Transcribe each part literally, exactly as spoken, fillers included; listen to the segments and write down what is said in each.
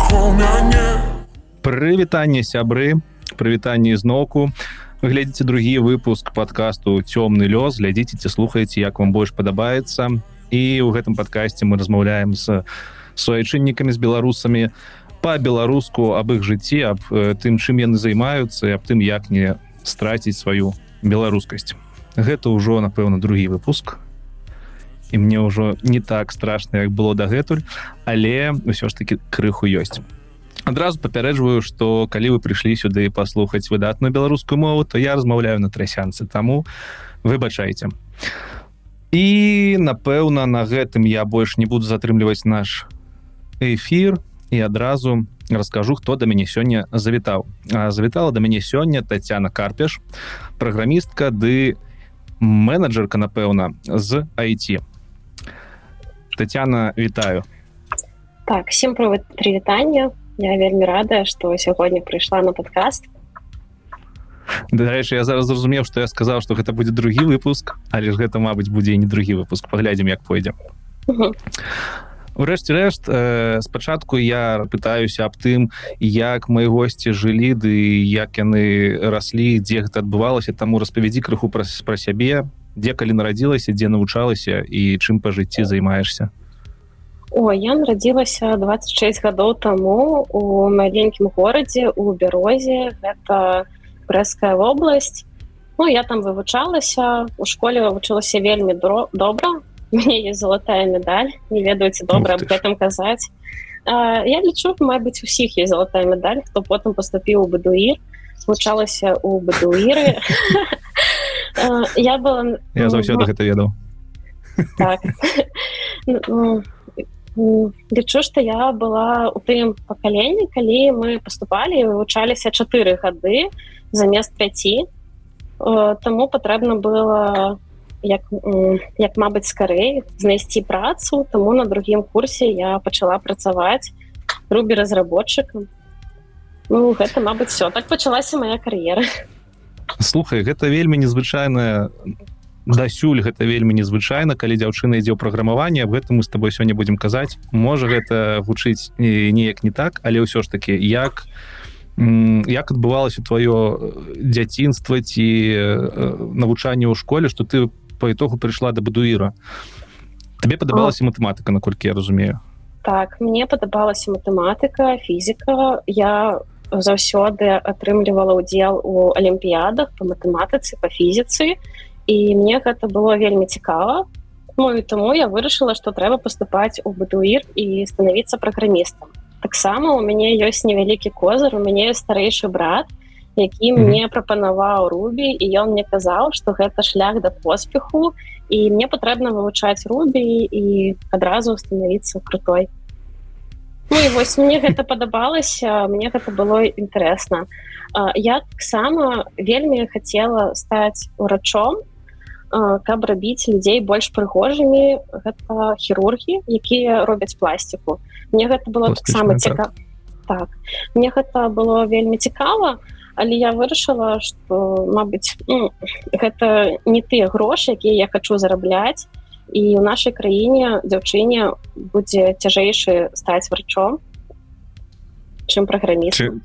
вакол мяне. Прывітанне, сябры, прывітанне зноўку. Вы глядзіце другі выпуск падкасту «Цёмны лёс». Глядзіце ці слухаеце, як вам больш падабаецца. І ў гэтым падкасце мы размаўляем з суайчыннікамі, з беларусамі па-беларуску аб іх жыцці, аб тым, чым яны займаюцца і аб тым, як не страціць сваю беларускасць. Гэта ўжо, напэўна, другі выпуск. І мне ўжо не так страшна, як было дагэтуль, але ўсё ж таки крыху ёсць. Адразу папярэджваю, што калі вы прыйшлі сюды паслухаць выдатную беларускую мову, то я размаўляю на трасянцы, таму выбачайце. І, напэўна, на гэтым я больш не буду затрымліваць наш эфір і адразу раскажу, хто да мяне сёння завітаў. А завітала да мяне сёння Тацяна Карпеш, праграмістка ды менеджерка, напэўна, з ай ти. Тацяна, вітаю. Так, всім прывітанне. Я вельмі рада, што сягоння прыйшла на падкаст. Дарэчы, я зараз зразумеў, што я сказаў, што гэта будзе другі выпуск, але ж гэта, мабыць, будзе і не другі выпуск. Паглядзім, як пойдзе. Угу. Урэшце рэшт, э, спачатку я пытаюся аб тым, як мои госці жылі, ды як яны раслі, дзе гэта адбывалася. Таму распавядзі крыху пра, пра сябе, дзе калі нарадзілася, дзе навучалася і чым па жыцці займаешся. О, я нарадзілася дваццаць шэсць гадоў таму у маленькім горадзе, у Бярозе. Гэта Брэсцкая вобласць. Ну, я там вывучалася, у школе вывучылася вельмі добра. У мяне ёсць залатая медаль, не ведаю, ці добра аб гэтым казаць. А, я лічу, мабыць, усіх ёсць залатая медаль, хто потым паступіў у БДУІР, вывучалася ў БДУІРы. Я была... Я заўсёды гэта ведаў. Так. Лічу, што я была ў тым пакаленні, калі мы паступалі і вывучаліся чатыры гады замест пяці. Таму патрэбна было, як, як мабыць, скарэй знайсці працу, таму на другім курсе я пачала працаваць Ruby-разработчыкам. Ну, гэта, мабыць, все. Так пачалася моя кар'ера. Слухай, гэта вельмі незвычайная... Дасюль гэта вельмі незвычайна, калі дзяўчына ідзе ў праграмаванне, аб гэтым мы з табой сёння будзем казаць. Можа, гэта гучыць неяк не так, але ўсё ж такі, як, як адбывалася тваё дзяцінства ці навучанне ў школе, што ты па ітогу прыйшла да БДУІРа. Табе падабалася матэматыка, наколькі я разумею? Так, мне падабалася матэматыка, фізіка. Я заўсёды атрымлівала ўдзел у алімпіядах па матэматыцы, па фізіцы. І мне гэта было вельмі цікава. Ну, і таму я вырашыла, што трэба паступаць у БДУІР і станавіцца праграмістам. Таксама у мяне ёсць невялікі козыр, у мяне ёсць старэйшы брат, які mm-hmm. мне прапанаваў Ruby, і ён мне казаў, што гэта шлях да поспеху, і мне патрэбна вывучаць Ruby і адразу станавіцца крутой. Ну і вось мне гэта падабалася, мне гэта было інтарэсна. Я таксама вельмі хацела стаць урачом, каб рабіць людзей больш прыгожымі. Гэта хірургі, якія робяць пластику. Мне гэта было таксама цікава. Так. Мне гэта было вельмі цікава, але я вырашыла, што, мабыць, ну, гэта не тыя грошы, якія я хачу зарабляць, і ў нашай краіне дзяўчыне будзе цяжэйшы стаць врачом, чым праграмістам.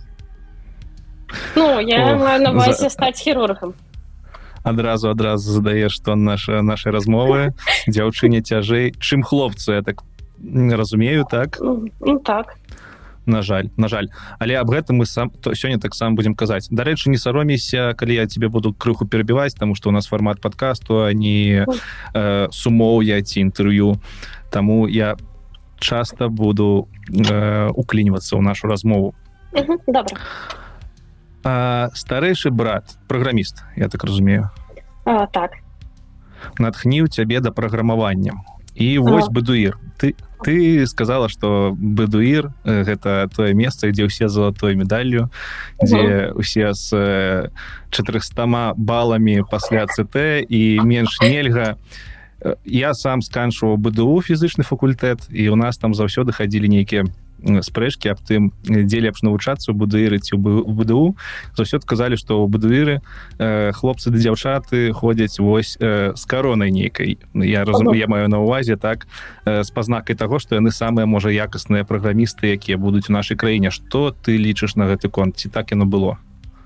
Ну, я Ох, маю на ўвазе за... стаць хірургам. Адразу, адразу задаеш тон наша, нашай размовы. Дзяўчыне цяжэй, чым хлопцу, я так разумею, так? Ну, так. На жаль, на жаль. Але аб гэтым мы сам, то, сёння таксама будзем казаць. Дарэчы, не саромейся, калі я тебе буду крыху перабіваць, таму што у нас фармат падкасту, а не э, сумоўя ці інтэрв'ю. Таму я часта буду э, уклінівацца ў нашу размову. Угу, добра. А, старэйшы брат, праграміст, я так разумею. А, так. Натхніў цябе да праграмавання. І вось БДУІР. Ты, ты сказала, што БДУІР — гэта тое месца, дзе ўсе залатой медаллю, дзе ўсе з чатырохсотамя баламі пасля ЦТ і менш нельга. Я сам сканчваў БДУ фізычны факультэт, і у нас там заўсёды хадзілі нейкія спрэчкі аб тым, дзе лепш навучацца ў БДІры ці ў БДУ. Заўсёды казалі, што ў БДІры э, хлопцы ды дзяўчаты ходзяць вось э, з каронай нейкай. Я разумею, я маю на ўвазе, так, э, з пазнакай таго, што яны самыя, можа, якасныя праграмісты, якія будуць у нашай краіне. Што ты лічыш на гэты конт? Ці так яно было?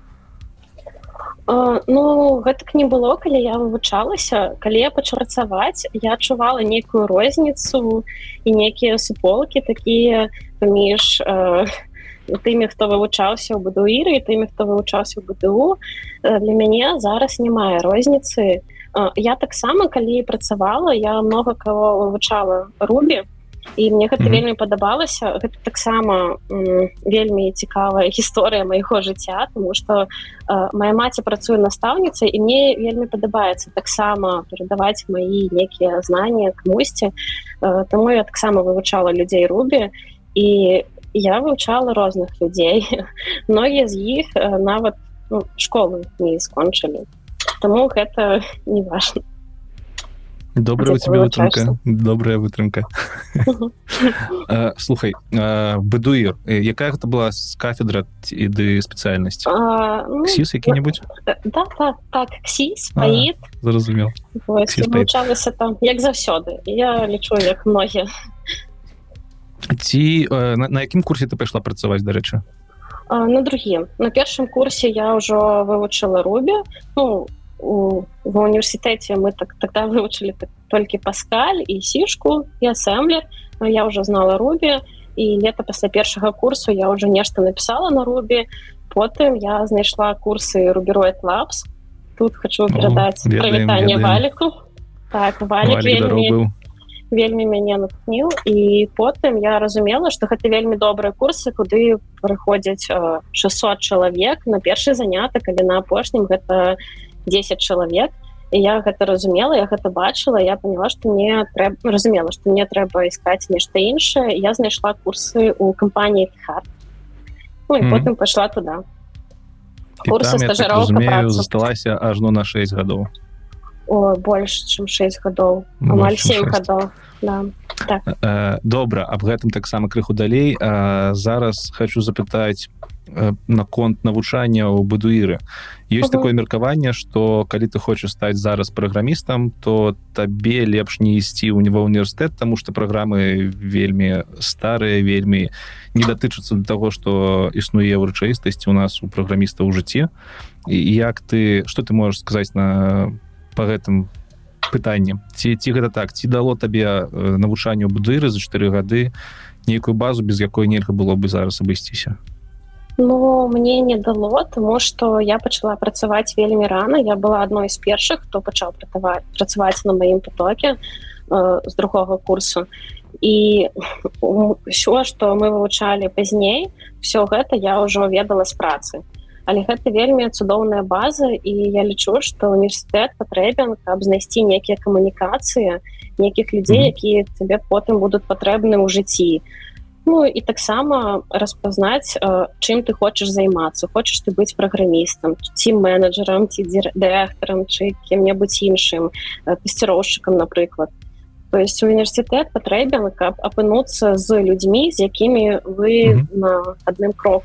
Uh, ну, гэтак не было, калі я вывучалася. Калі я пачала працаваць, я адчувала нейкую розніцу і нейкія суполкі такія паміж uh, тымі, хто вывучаўся ў БДУіры, і тымі, хто вывучаўся ў БДУ. Uh, для мяне зараз не мае розніцы. Uh, я таксама, калі працавала, я много каго вывучала Ruby, і мне гэта mm-hmm. вельмі падабалася. Гэта таксама м, вельмі цікавая гісторыя майго жыцця, тому што э, моя маці працуе настаўніцай, і мне вельмі падабаецца таксама перадаваць маі нейкія знанні камусьці. Э, таму я таксама вывучала людзей Ruby, і я вывучала розных людзей. Многія з іх э, нават ну, школу не скончылі. Таму гэта не важна. Добрая у тебя вытрымка. Добрая вытрымка. uh, слухай, uh, БДУір, якая гэта была з кафедра ды спецыяльнасць? Uh, ну, КСІС які-небудзь? Да, так, так, КСІС, ПАІД. А, зразумел. Вывучалася там, як заўсёды. Я лічу, як многія. Ці, uh, на, на якім курсе ты пайшла працаваць, дарэчы? Uh, на другім. На першым курсе я ўжо вывучыла Ruby. Ну, у, в універсітэце мы так, тогда вывучылі так, толькі Паскаль і Сішку, і Асемблер. Я ўжо знала Ruby, і лета пасля першага курсу я ўжо нешта напісала на Ruby. Потым я знайшла курсы Rubyroid Labs. Тут хочу перадаць прывітанне Валіку. Так, Валік вельмі, вельмі мяне натхніў. І потым я разумела, што гэта вельмі добрыя курсы, куды прыходзяць шэсцьсот чалавек на першы занятак, але на апошнім гэта дзесяць чалавек. І я гэта разумела, я гэта бачыла, я поняла, што мне трэба, разумела, што мне трэба искаць нешта іншае. Я знайшла курсы ў кампаніі Hard. Ну і mm-hmm. потым пайшла туды. Курсы стажыроўка працы. Засталася ажно на шэсць гадоў. О, больш, чым шэсць гадоў. Амаль сем гадоў. Да. Так. Э, добра, аб гэтым таксама крыху далей. Э, зараз хочу запытаць э, наконт навучання ў БДУіры. Ёсць uh-huh. такое меркаванне, што калі ты хочаш стаць зараз праграмістам, то табе лепш не ісці ў ва універсітэт, таму што праграмы вельмі старыя, вельмі не датычацца да таго, што існуе ў рэчаіснасці у нас у праграмістаў у жыцці. І як ты, што ты можаш сказаць на па гэтым пытанне? Ці, ці гэта так? Ці дало табе навучанне ў БДУіры за чатыры гады нейкую базу, без якой нельга было бы зараз абысціся? Ну, мне не дало, тому што я пачала працаваць вельмі рана. Я была адной з першых, хто пачаў працаваць на маім потоке э, з другога курсу. І ўсё, што мы вывучалі пазней, все гэта я ўжо ведала з працы. Але гэта вельмі цудоўная база, і я лічу, што універсітэт патрэбен, каб знайсці нейкія камунікацыі, нейкіх людзей, якія тебе потым будуць патрэбны ў жыцці. Ну і таксама распазнаць, чым ты хочаш займацца. Хочаш ты быць праграмістам, ці менеджерам, ці дырэктарам, чи кім-небудзь іншым, тэсціроўшчыкам, напрыклад. То есть універсітэт патрэбен, каб апынуцца з людзьмі, з якімі вы mm-hmm. на адным кроку.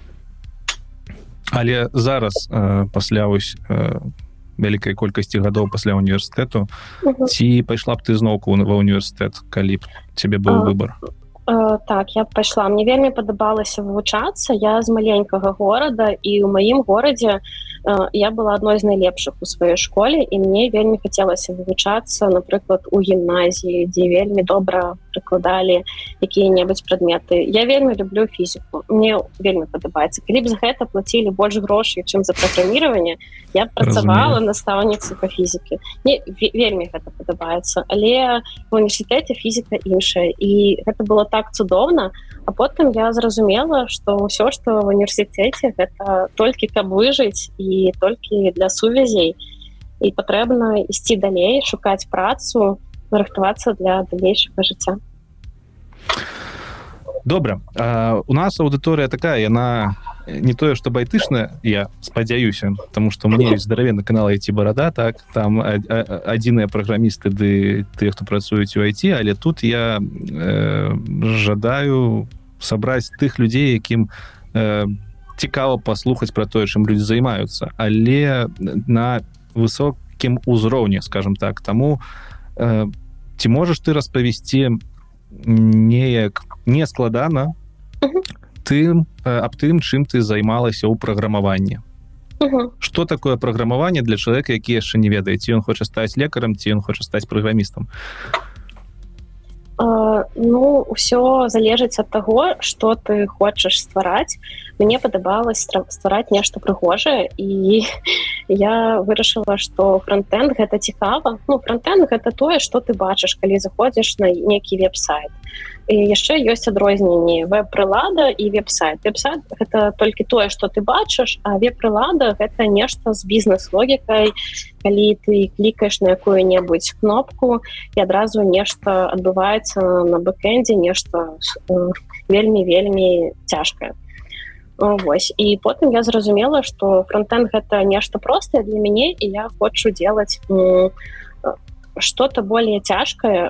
Але зараз, э, пасля вось э, вялікай колькасці гадоў пасля універсітэту, mm-hmm. ці пайшла б ты зноўку ва універсітэт, калі б цябе быў uh, выбар? Uh, так, я пайшла. Мне вельмі падабалася вывучацца. Я з маленькага горада, і ў маім горадзе uh, я была адной з найлепшых у сваёй школе, і мне вельмі хацелася вывучацца, напрыклад, у гімназіі, дзе вельмі добра прыкладалі якія-небудзь прадметы. Я вельмі люблю фізіку. Мне вельмі падабаецца. Калі б за гэта плацілі больш грошай, чым за праграміраванне, я б працавала настаўніцай па фізікі. Мне вельмі гэта падабаецца. Але в універсітэце фізіка іншая. І гэта было так цудоўна, а потым я зразумела, што ўсё, што в універсітэце, гэта толькі каб выжыць і толькі для сувязей. І патрэбна ісці далей, шукаць працу, рыхтавацца для далейшага жыцця. Добра. А, у нас аўдыторыя такая, яна не тое што байтышна, я спадзяюся, тому што мне ёсць здаравенны канал ай ти-барада, так, там адзіныя праграмісты ды тыя, хто працуюць у ай ти, але тут я э, жадаю сабраць тых людзей, якім э, цікава паслухаць пра тое, чым людзі займаюцца, але на высокім узроўні, скажем так. Таму э, ці можаш ты распавесці неяк нескладана тым, аб тым, чым ты займалася ў праграмаванні? Што uh-huh. такое праграмаванне для чалавека, які яшчэ не ведае, ці ён хоча стаць лекарам, ці ён хоча стаць праграмістам? Uh, ну, ўсё залежыць ад таго, што ты хочаш ствараць. Мне падабалось ствараць нешта прыгожае, і я вырашыла, што фронтэнд гэта цікава. Ну, фронтэнд гэта тое, што ты бачыш, калі заходзіш на нейкі веб-сайт. І яшчэ ёсць адрозненні веб-прылада і веб-сайт. Веб-сайт гэта толькі тое, што ты бачыш, а веб-прылада гэта нешта з бізнес-логікай, калі ты клікаеш на якую-небудзь кнопку і адразу нешта адбываецца на бэкэндзе, нешта вельмі-вельмі цяжкае. Вось. І потым я зразумела, што фронтэнд гэта нешта простае для мяне, і я хочу делать что-то более цяжкае,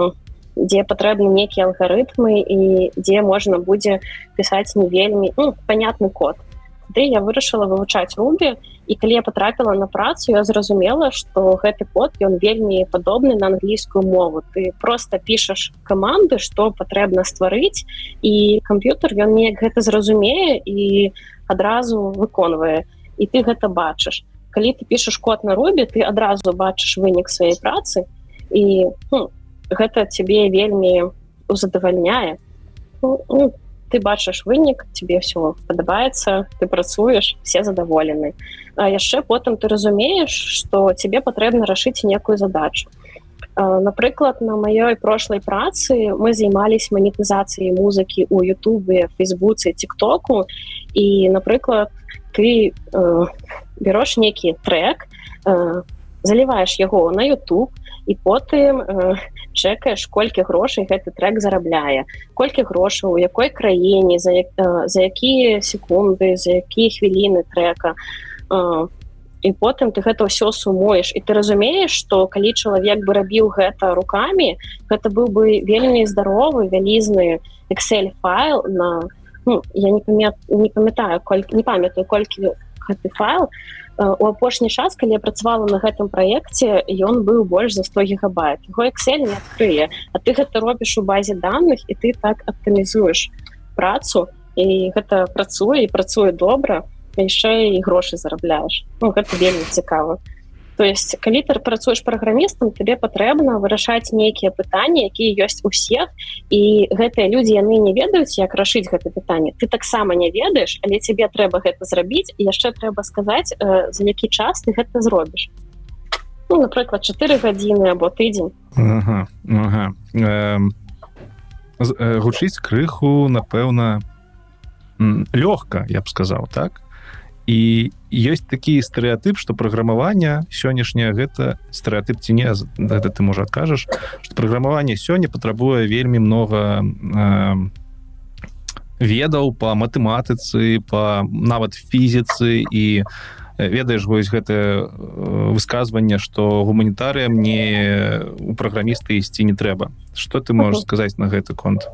дзе патрэбны нейкія алгарытмы і дзе можна будзе пісаць не вельмі ну, понятны код. Тады я вырашыла вывучаць Ruby, і калі я патрапіла на працу, я зразумела, што гэты код, ён вельмі падобны на англійскую мову. Ты проста пішаш каманды, што патрэбна стварыць, і камп'ютар, ён неяк гэта зразумее і адразу выконвае. І ты гэта бачыш. Калі ты пішаш код на Ruby, ты адразу бачыш вынік сваёй працы, і ну, гэта цябе вельмі задавальняе. Ну, ты бачыш вынік, тебе все падабаецца, ты працуеш, все задаволены. А яшчэ потым ты разумееш, што тебе патрэбна рашыць некую задачу. Напрыклад, на маёй прошлай працы мы займались манетызацыяй музыкі ў Ютубе, Фейсбуце, Тиктоку, і, напрыклад, ты э, береш нейкі трек, э, заліваеш яго на YouTube, і потым э, чекаеш, колькі грошай гэты трек зарабляе, колькі грошаў, у якой краіне, за, э, за якія секунды, за якія хвіліны трека. Э, і потым ты гэта ўсё сумуеш, і ты разумееш, што калі чалавек бы рабіў гэта рукамі, гэта быў бы вельмі здаровы, вялізны Excel-файл на... Ну, я не, памят... не памятаю, колькі... не памятаю, колькі гэты файл. У апошні час, калі я працавала на гэтым праекце, ён быў больш за сто гігабайт. Яго Excel не адкрые, а ты гэта робіш у базе даных, і ты так аптымізуеш працу, і гэта працуе, і працуе добра, а яшчэ і грошы зарабляеш. Ну, гэта вельмі цікава. То есть, калі ты працуеш праграмістам, тебе патрэбна вырашаць нейкія пытанні, якія ёсць у всех, і гэтыя людзі, яны не ведаюць, як рашыць гэта пытанне. Ты таксама не ведаеш, але тебе трэба гэта зрабіць, і яшчэ трэба сказаць, за які час ты гэта зробіш. Ну, напрыклад, чатыры гадзіны або тыдзень. Ага, ага. Эм, гучыць крыху, напэўна, лёгка, я б сказаў, так? І ёсць такі стэрэатып, што праграмаванне сённяшняе гэта стэрэатып ці не, гэта ты можа адкажаш, што праграмаванне сёння патрабуе вельмі многа э, ведаў па матэматыцы, па нават фізіцы, і ведаеш вось гэтае высказванне, што гуманітарыям не у праграмісты ісці не трэба. Што ты можаш сказаць на гэты конт?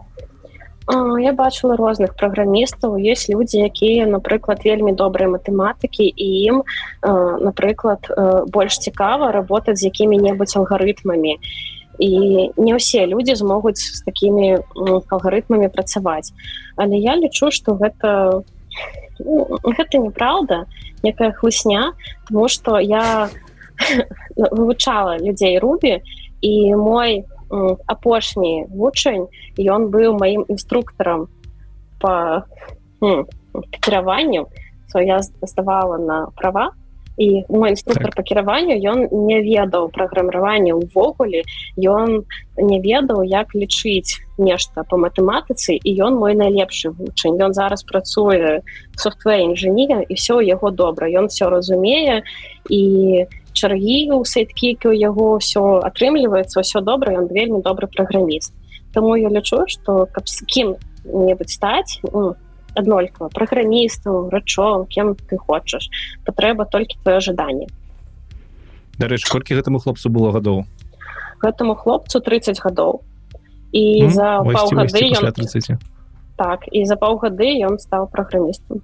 Я бачыла розных праграмістаў. Ёсць людзі, якія, напрыклад, вельмі добрыя матэматыкі, і ім, напрыклад, больш цікава работаць з якімі-небудзь алгарытмамі. І не ўсе людзі змогуць з такімі алгарытмамі працаваць. Але я лічу, што гэта, гэта неправда, некая хлусня, тому што я вывучала людзей Ruby, і мой апошні вучань, ён быў маім інструктарам па кіраванню, so я здавала на права, і мой інструктар так. Па кіраванню, ён не ведаў праграмавання ўвогуле, ён не ведаў, як лічыць нешта па матэматыцы, і ён мой найлепшы вучань. Ён зараз працуе софтвер-інжынер, і ўсё ў яго добра, ён ўсё разумее, і чаргі ў сайткікі у яго ўсё атрымліваецца, ўсё добра, ён вельмі добры праграміст. Таму я лічу, што каб з кім-небудзь стаць, ну, аднолькава праграмістаў, врачом, кем ты хочаш. Патрэба толькі твоё жаданне. Дарэчы, колькі гэтаму хлопцу было гадоў? Гэтаму хлопцу трыццаць гадоў. І mm, за паўгады ён... Так, і за паўгады ён стаў праграмістам.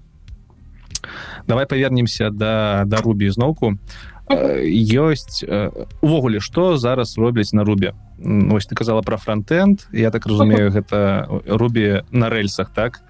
Давай павернемся да, да Ruby зноўку. Ёсць увогуле, што зараз робяць на Ruby? Ось ты казала пра фронтенд, я так разумею, гэта Ruby на рэльсах, так?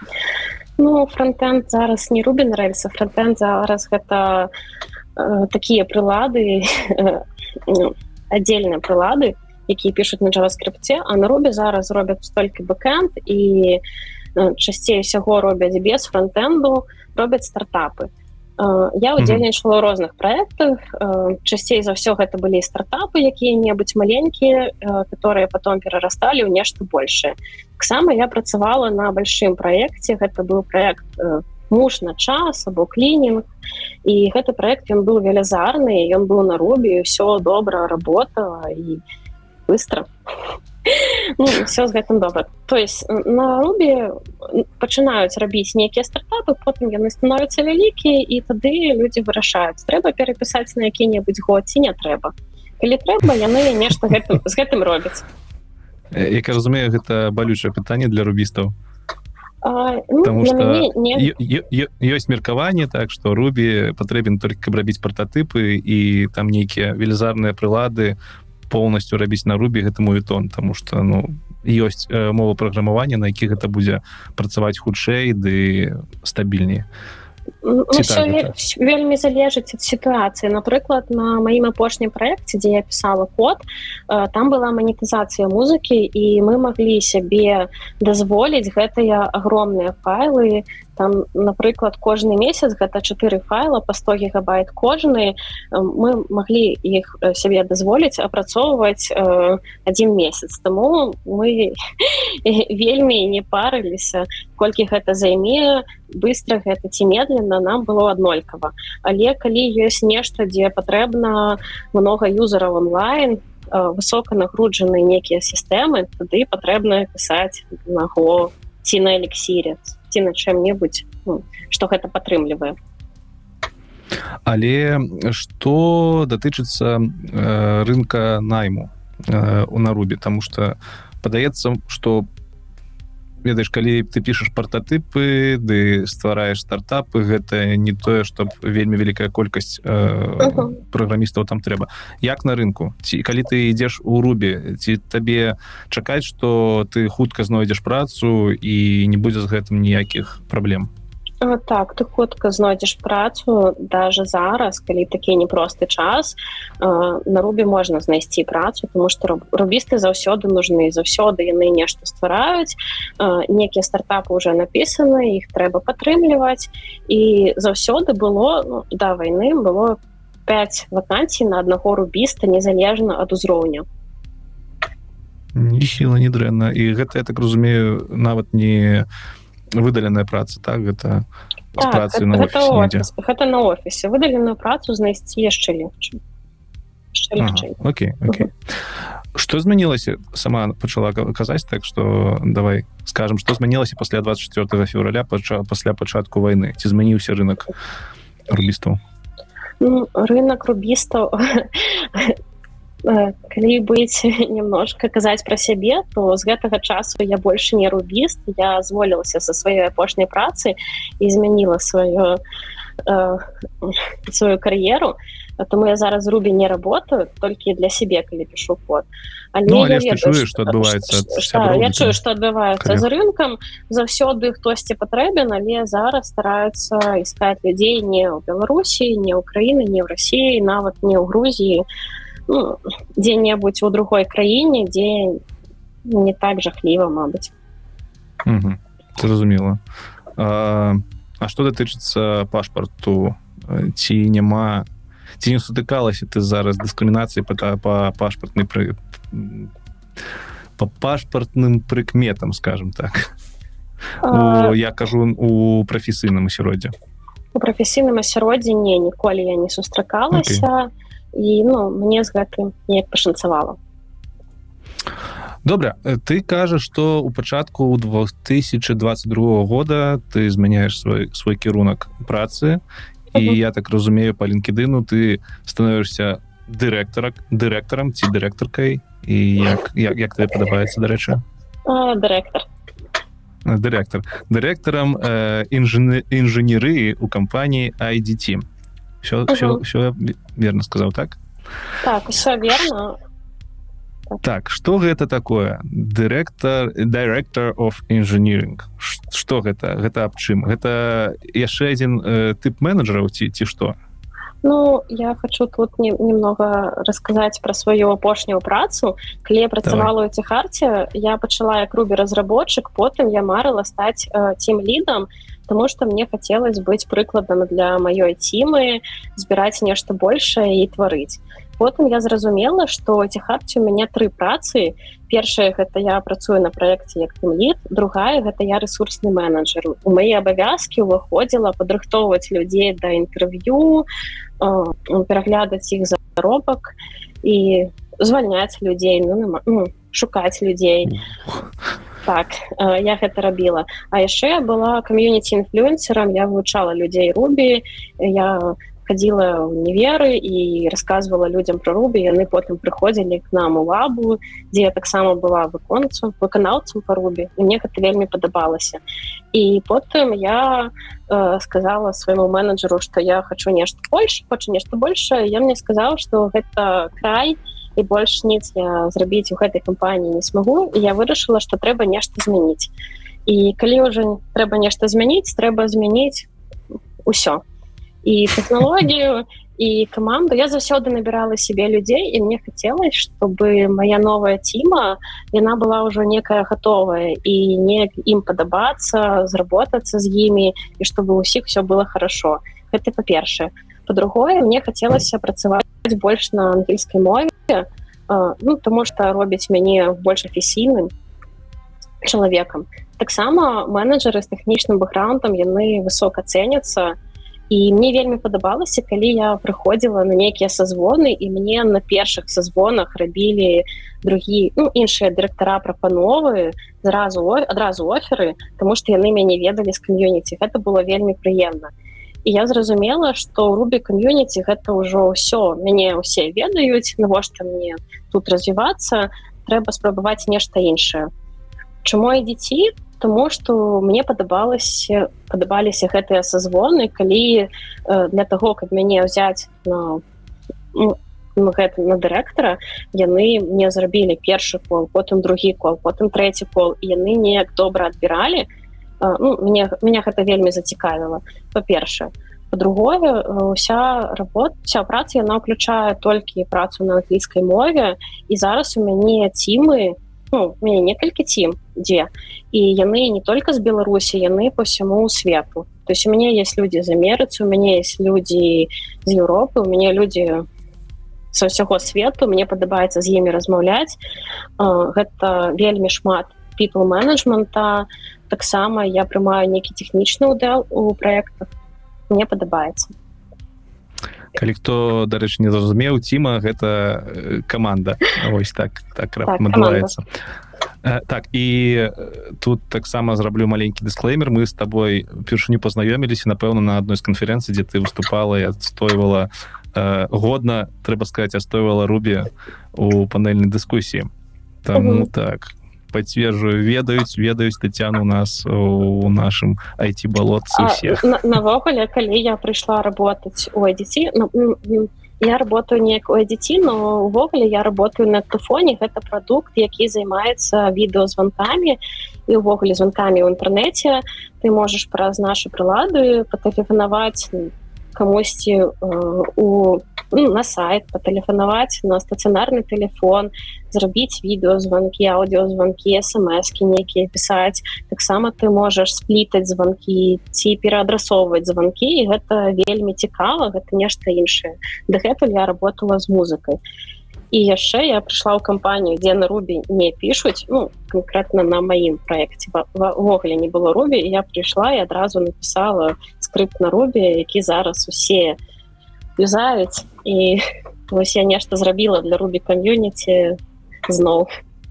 Ну, фронтенд зараз не Ruby на рэльсах, фронтенд зараз гэта э, такія прылады, э, аддзельныя прылады, якія пішуць на JavaScript, а на Ruby зараз робяць толькі бэкэнд і э, часцей усяго робяць без фронтенду, робяць стартапы. Я удзельнічала ў розных праектах. Часцей за ўсё гэта былі стартапы якія-небудзь маленькія, которые потом перарасталі ў нешта большее. Таксама я працавала на большим праекце. Гэта быў праект «Муж на час» або «Клінінг». І гэты праект, ён быў велізарны, ён быў на Ruby, ўсё добра работала і быстро. Ну, все з гэтым добра. То есть на Ruby пачынаюць рабіць нейкія стартапы, потым яны становяцца вялікія, і тады людзі вырашаюць, трэба перапісаць на які-небудзь год ці не трэба. Калі трэба, яны нешта гэтым, з гэтым робяць. Як я разумею, гэта балючае пытанне для рубістаў. А, ну, Потому что не... ёсць меркаванне, так, што Ruby патрэбен толькі, каб рабіць прататыпы, і там нейкія велізарныя прылады полностью рабіць на Ruby гэта моветон, тому што ну ёсць э, мова праграмавання, на якіх гэта будзе працаваць хутчэй ды стабільней. Ну, все ве вельмі залежыць ад сітуацыі. Напрыклад, на маім апошнім праекце, дзе я пісала код, э, там была манетызацыя музыкі, і мы маглі сябе дазволіць гэтыя агромныя файлы. Там, напрыклад, кожны месяц гэта чатыры файла па сто гігабайт кожны. Мы маглі іх сябе дазволіць апрацоўваць э, адзін месяц. Таму мы вельмі не парыліся, колькі гэта займе, быстра гэта ці медленно, нам было аднолькава. Але калі ёсць нешта, дзе патрэбна много юзераў онлайн, высока нагружаныя некія сістэмы, тады патрэбна пісаць на Go ці на эліксірі, ці на чым-небудзь, ну, што гэта падтрымлівае. Але што датычыцца э, рынка найму э, на Ruby, таму што падаецца, што ведаеш, калі ты пішаш партатыпы, ды ствараеш стартапы, гэта не тое, што вельмі вялікая колькасць э, uh-huh. праграмістаў там трэба. Як на рынку? Ці, калі ты ідзеш у Ruby, ці табе чакаць, што ты хутка знойдзеш працу і не будзе з гэтым ніякіх праблем? А, так, ты хутка знойдзеш працу, даже зараз, калі такі непросты час, э, на Ruby можна знайсці працу, тому што рубісты заўсёды нужны, заўсёды яны нешта ствараюць, э, некія стартапы ўжо напісаны, іх трэба падтрымліваць, і заўсёды было, ну, да вайны было пяць вакансій на аднаго рубіста, незалежна ад узроўня. Ні хіла, ні дрэнна. І гэта, я так разумею, нават не выдаленая праца, так? Гэта з так, працы гэта, на офісе гэта, недзе. Гэта на офісе. Выдаленую працу знайсці яшчэ легче. Яшчэ легчэй. Ага, окей, окей. Uh-huh. Што змянілася? Сама пачала казаць, так што давай скажам, што змянілася пасля двадцать четвёртого февраля, пача, пасля пачатку вайны? Ці змяніўся рынок рубістаў? Ну, рынок рубістаў... Калі быць немножко казаць пра сябе, то з гэтага часу я больше не рубіст, я зволілася са сваёй апошняй працы і змяніла сваю, э, сваю кар'еру, тому я зараз Ruby не работаю, толькі для сябе, калі пішу код. Але ну, але я ты чуеш, што адбываецца ад сяброў? Я чую, што адбываецца за рынкам, заўсёды хтосьці патрэбен, але зараз стараюцца іскаць людзей не ў Беларусі, не ў Украіне, не ў Расіі, нават не ў Грузіі, ну, дзе-небудзь у другой краіне, дзе не так жахліва, мабыць. Угу. Зразумела. А, а што датычыцца пашпарту? Ці няма... Ці не сутыкалася ты зараз дыскрымінацыі па, па пашпартнай пры... па пашпартным прыкметам, скажем так? А... У, я кажу, у прафесійным асяроддзі. У прафесійным асяроддзі не, ніколі я не сустракалася. Okay. І, ну, мне з гэтым неяк пашанцавала. Добра, ты кажаш, што ў пачатку две тысячи двадцать другого года ты змяняеш свой, свой кірунак працы, і uh-huh. я так разумею, па LinkedIn ты становішся дырэктарак, дырэктарам ці дырэктаркай, і як, як, як тебе падабаецца, дарэчы? Uh, дырэктар. Дырэктар. Дырэктарам э, інжыне, інжынерыі ў кампаніі ай ди ти. Все, uh-huh. все, все верно сказаў, так? Так, все верно. Так, што гэта такое? Дырэктар, Director of Engineering. Што гэта? Гэта аб чым? Гэта яшчэ адзін э, тып менеджераў ці, ці што? Ну, я хочу тут не, немного рассказать про свою апошнюю працу. Калі я працавала ў Ціхарце, я пачала як Ruby-разработчык, потым я марыла стаць э, тім-лідам, потому что мне хотелось быть прыкладам для маёй тімы, збіраць нешта большае і тварыць. Потым я зразумела, што ў Ціхарце у мяне тры працы. Першая, гэта я працую на праекце як тім-лід, другая, гэта я рэсурсны менеджер. У мае абавязкі ўваходзіла падрыхтоўваць людзей да інтэрв'ю, пераглядаць іх заробак і звальняць людзей, ну, ну, шукаць людзей. Так, я гэта рабіла. А яшчэ я была кам'юніці-інфлюэнсерам, я вывучала людзей Ruby, я ходила в універы і рассказывала людям про Ruby, яны потым прыходзілі к нам у лабу, дзе я таксама была выконцам, выканаўцам по Ruby, і мне гэта вельмі падабалася. І потым я э, сказала свайму менеджеру, што я хочу нешта больш, хочу нешта большее, ён мне сказаў, што гэта край, і больш ніц я зрабіць у гэтай кампаніі не смагу, і я вырашыла, што трэба нешта змяніць. І калі ўжо трэба нешта змяніць, трэба змяніць усё. І тэхналогію, і каманду. Я заўсёды набірала себе людзей, і мне хацелось, чтобы моя новая тіма, яна была ўжо некая гатовая, і неяк ім падабацца, зработацца з імі, і чтобы у ўсіх все было хорошо. Гэта па-першае. Па-другое, мне хацелася працаваць больш на ангельскай мове, ну, тому што робіць мяне больш афіцыйным чалавекам. Таксама менеджеры з тэхнічным бэкграўндам, яны высока цэняцца. І мне вельмі падабалася, калі я прыходзіла на нейкія сазвоны, і мне на першых сазвонах рабілі другі, ну, іншыя дырэктара прапановы, зразу, адразу оферы, тому што яны мяне ведалі з кам'юніці. Гэта было вельмі прыемна. І я зразумела, што ў Ruby кам'юніці гэта ўжо ўсё. Мяне ўсе ведаюць, навошта мне тут развівацца, трэба спрабаваць нешта іншае. Чаму ай ди ти? Тому што мне падабалася, падабаліся гэтыя сазвоны, калі э, для таго, каб мяне ўзяць на, ну, на дырэктара, яны мне зрабілі першы кол, потым другі кол, потым трэці кол, і яны неяк добра адбіралі. Э, ну, мне, меня гэта вельмі зацікавіла, па-першае. Па-другое, уся работа, вся праца, яна ўключае толькі працу на англійскай мове, і зараз у мяне цімы, ну, у мяне некалькі цім, дзе, і яны не только з Беларусі, яны по всему свету. То есть у меня есть люди з Амерыцы, у меня есть люди з Еўропы, у меня люди са ўсяго свету, мне падабаецца з імі размаўляць. Гэта вельмі шмат people менеджмента, таксама я прымаю нейкі тэхнічны ўдзел у праектах. Мне падабаецца. Калі хто, дарэчы, не зразумеў, ціма гэта каманда. Вось так, так, так мадуецца. Так, і тут таксама зраблю маленькі дысклеймер. Мы з табой першыню пазнаёміліся, напэўна, на адной з канферэнцый, дзе ты выступала і адстойвала э, годна, трэба сказаць, адстойвала Ruby у панельнай дыскусіі. Таму mm-hmm. так, пацверджую, ведаюць, ведаюць Тацяну у нас у нашым ай ти-балотцы ўсе. Навогуле, калі я прыйшла работаць у ай ди ти, ну, я работаю не у ай ди ти, но увогуле я работаю на Ктофоне. Гэта прадукт, які займаецца відэазванкамі і увогуле званкамі ў інтэрнэце. Ты можаш праз нашы прылады патэлефанаваць камусьці э, у, ну, на сайт, патэлефанаваць на стацыянарны тэлефон, зрабіць відэазванкі, аўдыёзванкі, эс-эм-эскі нейкія пісаць. Таксама ты можаш сплітаць званкі ці пераадрасоўваць званкі, і гэта вельмі цікава, гэта нешта іншае. Дагэтуль я работала з музыкай. І яшчэ я прыйшла ў кампанію, дзе на Ruby не пішуць, ну, канкрэтна на маім праекце. Увогуле не было Ruby, і я прыйшла і адразу напісала скрипт на Ruby, які зараз усе юзаюць. І вось я нешта зрабіла для Ruby кам'юніці зноў.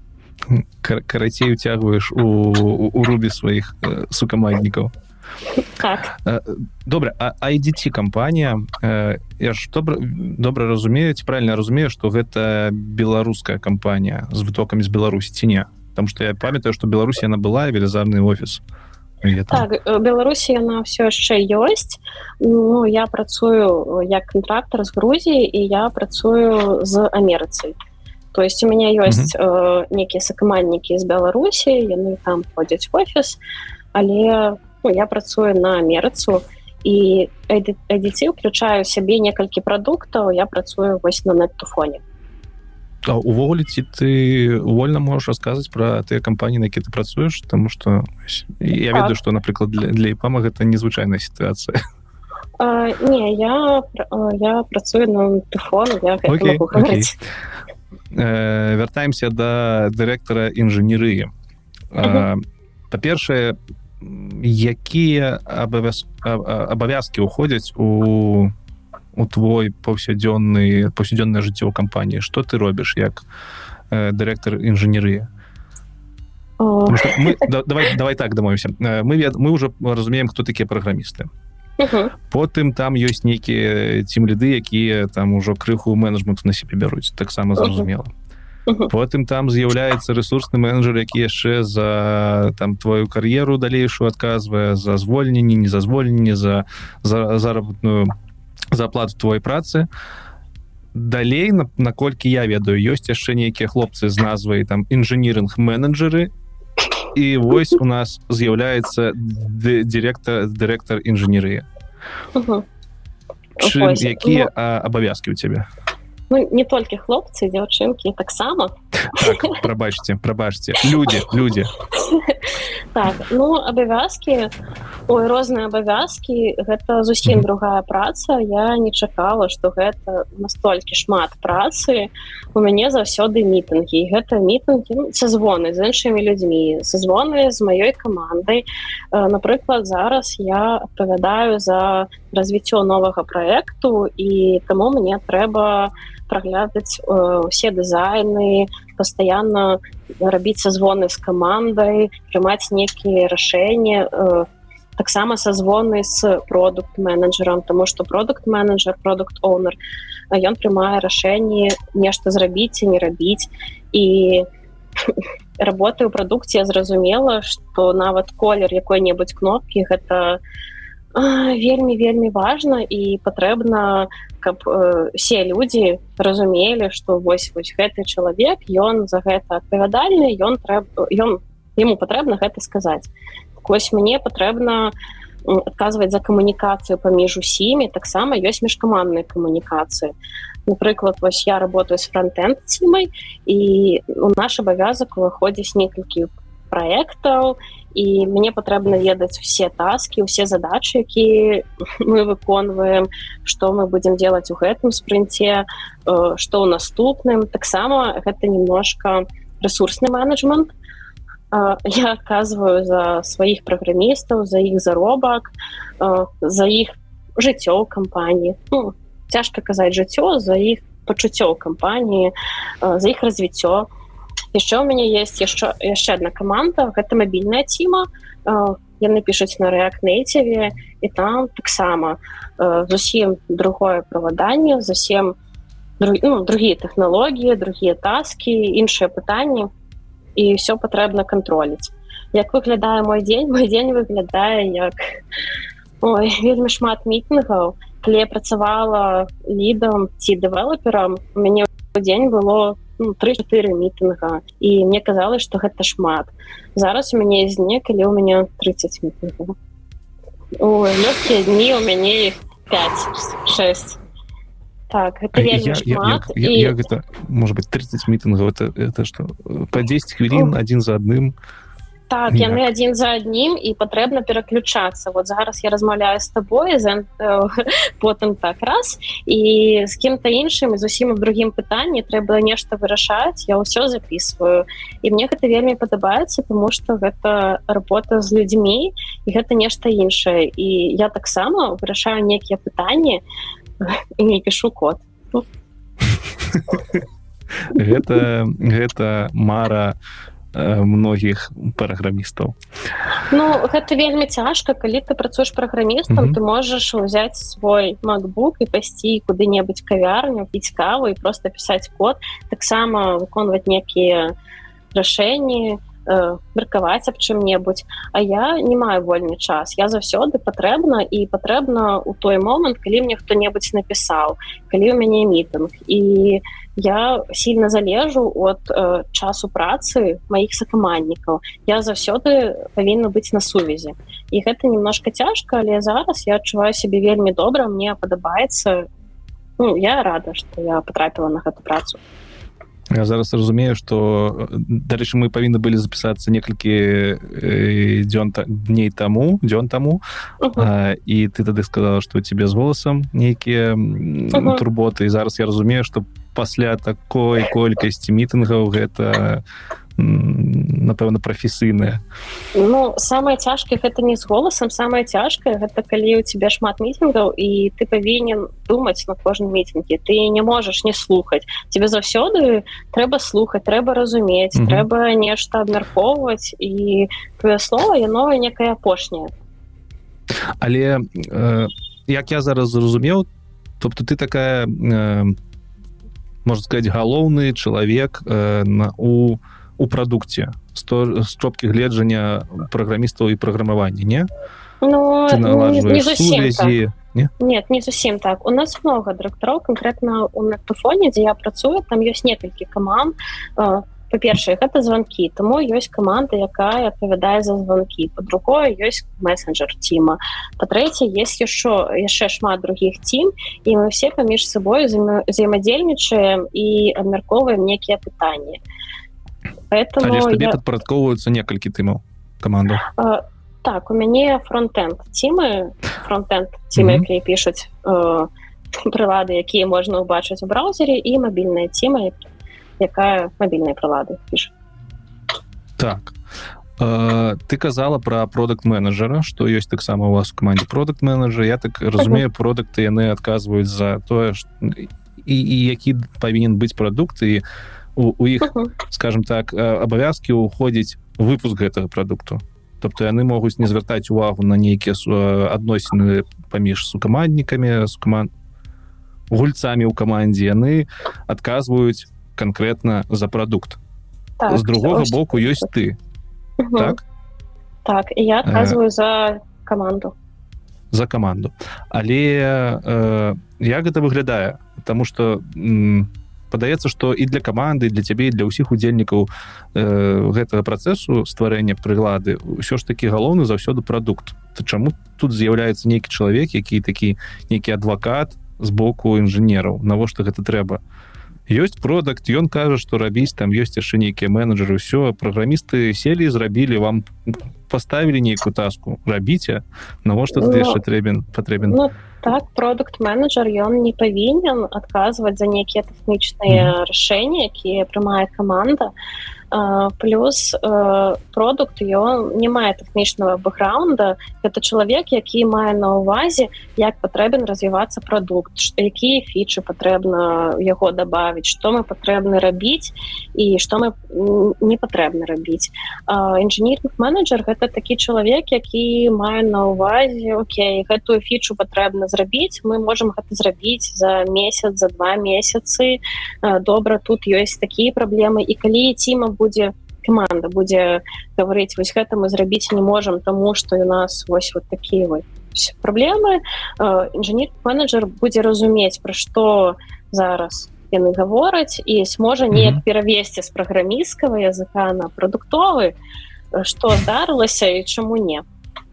карацей уцягваеш у, у, у рубе сваіх э, сукаманднікаў. Так. Добра, а ай ди ти-кампанія, я ж добра, добра разумею, ці правильно разумею, што гэта беларуская кампанія з вытокамі з Беларусі, ці не? Потому што я памятаю, што Беларусі яна была, і велізарны офіс. Так, Беларусі яна ўсё яшчэ ёсць. Ну, я працую як кантрактар з Грузіі, і я працую з Амерыцай. То есть у меня ёсць uh-huh. э, некія сакаманднікі з Беларусі, яны там ходзяць в офіс, але ну, я працую на Амерыцу, і ай ди ти ўключаю сябе некалькі прадуктаў, я працую вось на Net2Phone. А увогуле, ці ты вольна можаш расказаць пра тыя кампаніі, на які ты працуеш? Таму што я так. ведаю, што, напрыклад, для, для ІПАМа гэта незвычайная сітуацыя. А, не, я, я працую на Net2Phone, я гэта okay, могу гаварыць. Okay. Э, вяртаемся да дырэктара інжынерыі. Uh-huh. Па-першае, якія абавяз... абавязкі ўходзяць у, у твой паўсядзённы паўсядзённае жыццё ў кампаніі? Што ты робіш як э, дырэктар інжынерыі? Oh. Мы, да, давай, давай так дамовімся. Мы, мы ўжо разумеем, хто такія праграмісты. Uh-huh. Потым там ёсць нейкія цім-ліды, якія там ужо крыху менеджменту на сябе бяруць. Таксама зразумела. Uh-huh. Uh-huh. Потым там з'яўляецца рэсурсны менеджер, які яшчэ за там твою кар'еру далейшую адказвае, за звольненне, не за звольненне, за, за заработную за аплату твоей працы. Далей, наколькі я ведаю, ёсць яшчэ нейкія хлопцы з назвай там інжынірынг-менеджеры, і вось у нас з'яўляецца дырэктар дырэктар інжынерыі. Uh-huh. Чым, якія uh-huh. абавязкі ў цябе? Ну, не толькі хлопцы, дзяўчынкі, таксама. Так, прабачце, прабачце. Людзі, людзі. Так, ну, абавязкі, ой, розныя абавязкі, гэта зусім другая праца. Я не чакала, што гэта настолькі шмат працы. У мяне заўсёды мітынгі. І гэта мітынгі, ну, сазвоны з іншымі людзьмі, сазвоны з маёй камандай. Напрыклад, зараз я адпавядаю за развіццё новага праекту, і таму мне трэба праглядаць усе дызайны, пастаянна рабіць сазвоны з камандай, прымаць нейкія рашэнні, таксама сазвоны з продукт-менеджерам, таму што продукт-менеджер, продукт-оунер, ён прымае рашэнні нешта зрабіць ці не рабіць. І работаю ў прадукце, я зразумела, што нават колер якой-небудзь кнопкі гэта вельмі-вельмі важна, і патрэбна, каб э, все людзі разумелі, што вось, вось гэты чалавек, ён за гэта адпавядальны, ён трэб, ён, яму патрэбна гэта сказаць. Так вось мне патрэбна адказваць за камунікацыю паміж усімі, таксама ёсць міжкамандныя камунікацыі. Напрыклад, вось я работаю з фронт-энд цімай, і у наш абавязак уваходзіць некалькі праектаў, і мне патрэбна ведаць усе таскі, усе задачы, якія мы выконваем, што мы будзем делаць у гэтым спрынце, што ў наступным. Таксама гэта немножко ресурсны менеджмент. Я адказваю за сваіх праграмістаў, за іх заробак, за іх жыццё ў кампаніі. Ну, цяжка казаць жыццё, за іх пачуццё ў кампаніі, за іх развіццё. Яшчэ ў мяне есть яшчэ, яшчэ одна каманда, гэта мабільная ціма. Яны пішуць на React Native, і там таксама зусім другое праваданне, зусім друг, ну, другія тэхналогіі, другія таскі, іншыя пытанні, і ўсё патрэбна кантроліць. Як выглядае мой дзень? Мой дзень выглядае як ой, вельмі шмат мітынгаў. Калі я працавала лідам ці дэвелаперам, у мяне дзень было ну, тры-чатыры мітынга, і мне казалось, што гэта шмат. Зараз у мяне есть дні, калі у мяне тридцать мітынгаў. У лёгкія дні у мяне іх пять-шесть. Так, гэта вельмі шмат. Як, як, і... як гэта, может быть, тридцать мітынгаў, это, это што? По десять хвілін, адзін за адным? Так, Як? яны адзін за аднім, і патрэбна пераключацца. Вот зараз я размаўляю з табой, з, э, потым так раз, і з кім-то іншым, і зусім у другім пытанні трэба нешта вырашаць, я ўсё записываю. І мне гэта вельмі падабаецца, тому што гэта работа з людзьмі, і гэта нешта іншае. І я таксама вырашаю нейкія пытанні і не пішу код. Гэта, гэта мара многіх праграмістаў? Ну, гэта вельмі цяжка, калі ты працуеш праграмістам, mm-hmm. ты можаш узяць свой MacBook і пайсці куды-небудзь кавярню, піць каву і проста пісаць код, таксама выконваць некія рашэнні, меркаваць аб чым-небудзь. А я не маю вольны час. Я заўсёды патрэбна і патрэбна ў той момант, калі мне хто-небудзь напісаў, калі ў мяне мітынг. І я сильно залежу от э, часу працы маіх сакаманднікаў. Я заўсёды павінна быць на сувязі. І гэта немножко цяжка, але зараз я адчуваю сябе вельмі добра, мне падабаецца. Ну, я рада, што я патрапіла на гэту працу. Я зараз разумею, што, дарэчы, мы павінны былі запісацца некалькі э, дзён та, дней таму, дзён таму, uh-huh. а, і ты тады сказала, што у цябе з голасам нейкія uh-huh. турботы, і зараз я разумею, што пасля такой колькасці мітынгаў гэта, напэўна, прафесійнае. Ну, самае цяжкае гэта не з голасам, самае цяжкае гэта калі ў цябе шмат мітынгаў і ты павінен думаць на кожным мітынге. Ты не можаш не слухаць. Тебе заўсёды трэба слухаць, трэба разумець, mm-hmm. трэба нешта абмяркоўваць, і твоё слова, яно некае апошняе. Але, э, як я зараз зразумеў, тобто ты такая, э, можна сказаць, галоўны чалавек э, на, у у прадукце з стопкі гледжання праграмістаў і праграмавання, не? Ну, не, не зусім сувязі, так. Не? Нет, не зусім так. У нас много дырэктароў, канкрэтна у Нектофоне, дзе я працую, там ёсць некалькі каманд. Па-першае, гэта званкі, таму ёсць каманда, якая адпавядае за званкі. Па-другое, ёсць месенджер ціма. Па-трэцяе, ёсць яшчэ, яшчэ шмат другіх цім, і мы ўсе паміж сабой взаемадзейнічаем і абмяркоўваем некія пытанні. Поэтому Але ж табе я... падпарадкоўваюцца некалькі тымаў камандаў? А, так, у мяне фронт-энд цімы, фронт-энд цімы, mm-hmm. якія пішуць э, прылады, якія можна ўбачыць у браузере, і мабільная ціма, якая мабільныя прылады піша. Так. Э, ты казала пра продакт-менеджера, што ёсць таксама у вас у камандзе продакт-менеджер. Я так разумею, mm-hmm. продакты яны адказваюць за тое, што... і, і які павінен быць прадукт, і у, у іх, uh-huh. скажем так, абавязкі ўходзіць выпуск гэтага прадукту. Тобто яны могуць не звяртаць увагу на нейкія адносіны паміж сукаманднікамі, сукаман... гульцамі ў камандзе. Яны адказваюць канкрэтна за прадукт. Так, з другога ось... боку ёсць ты. Uh-huh. Так? Так, і я адказваю uh... за каманду. За каманду. Але э, як гэта выглядае? Таму што... М- падаецца, што і для каманды, і для цябе, і для ўсіх удзельнікаў э, гэтага працэсу стварэння прылады ўсё ж такі галоўны заўсёды прадукт. То чаму тут з'яўляецца нейкі чалавек, які такі нейкі адвакат з боку інжынераў? Навошта гэта трэба? Ёсць продакт, ён кажа, што рабіць, там ёсць яшчэ нейкія менеджеры, ўсё, праграмісты селі, зрабілі, вам паставілі нейкую таску, рабіце, навошта тут яшчэ трэбен, патребен? Ну, так, продукт-менеджер, ён не павінен адказваць за нейкія тэхнічныя mm-hmm. рашэнні, якія прымае каманда. Uh, плюс uh, продукт, ён не мае тэхнічнага бэкграунда. Гэта чалавек, які мае на ўвазе, як патрэбен развівацца прадукт, што, якія фічы патрэбна яго дабавіць, што мы патрэбны рабіць і што мы не патрэбна рабіць. Uh, інжынерінг-менеджер — гэта такі чалавек, які мае на ўвазе, окей, гэтую фічу патрэбна зрабіць, мы можам гэта зрабіць за месяц, за два месяцы. Uh, добра, тут ёсць такія праблемы, і калі ціма будзе, каманда будзе гаварыць, вось гэта мы зрабіць не можам, таму што у нас вось вот такія вот праблемы, інжынер-менеджер будзе разумець, пра што зараз яны гавораць, і зможа неяк перавесці з праграмісцкага языка на прадуктовы, што здарылася і чаму не.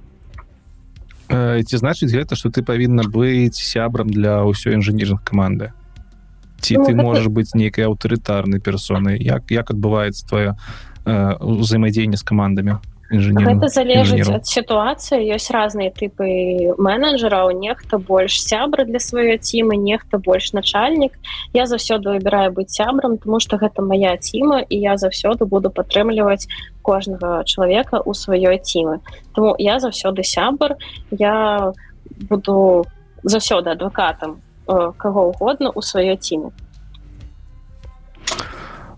Ці значыць гэта, што ты павінна быць сябрам для ўсёй інжынернай каманды? Ці ну, ты гэта... можаш быць нейкай аўтарытарнай персонай? Як, як адбываецца твоя э, ўзаемадзеянне з камандамі інжынераў? Гэта залежыць ад сітуацыі. Ёсць разныя тыпы менеджераў. Нехта больш сябра для сваёй цімы, нехта больш начальнік. Я заўсёды выбіраю быць сябрам, тому што гэта мая ціма, і я заўсёды буду падтрымліваць кожнага чалавека ў сваёй цімы. Таму я заўсёды сябар, я буду заўсёды адвакатам каго угодно у сваёй цімі.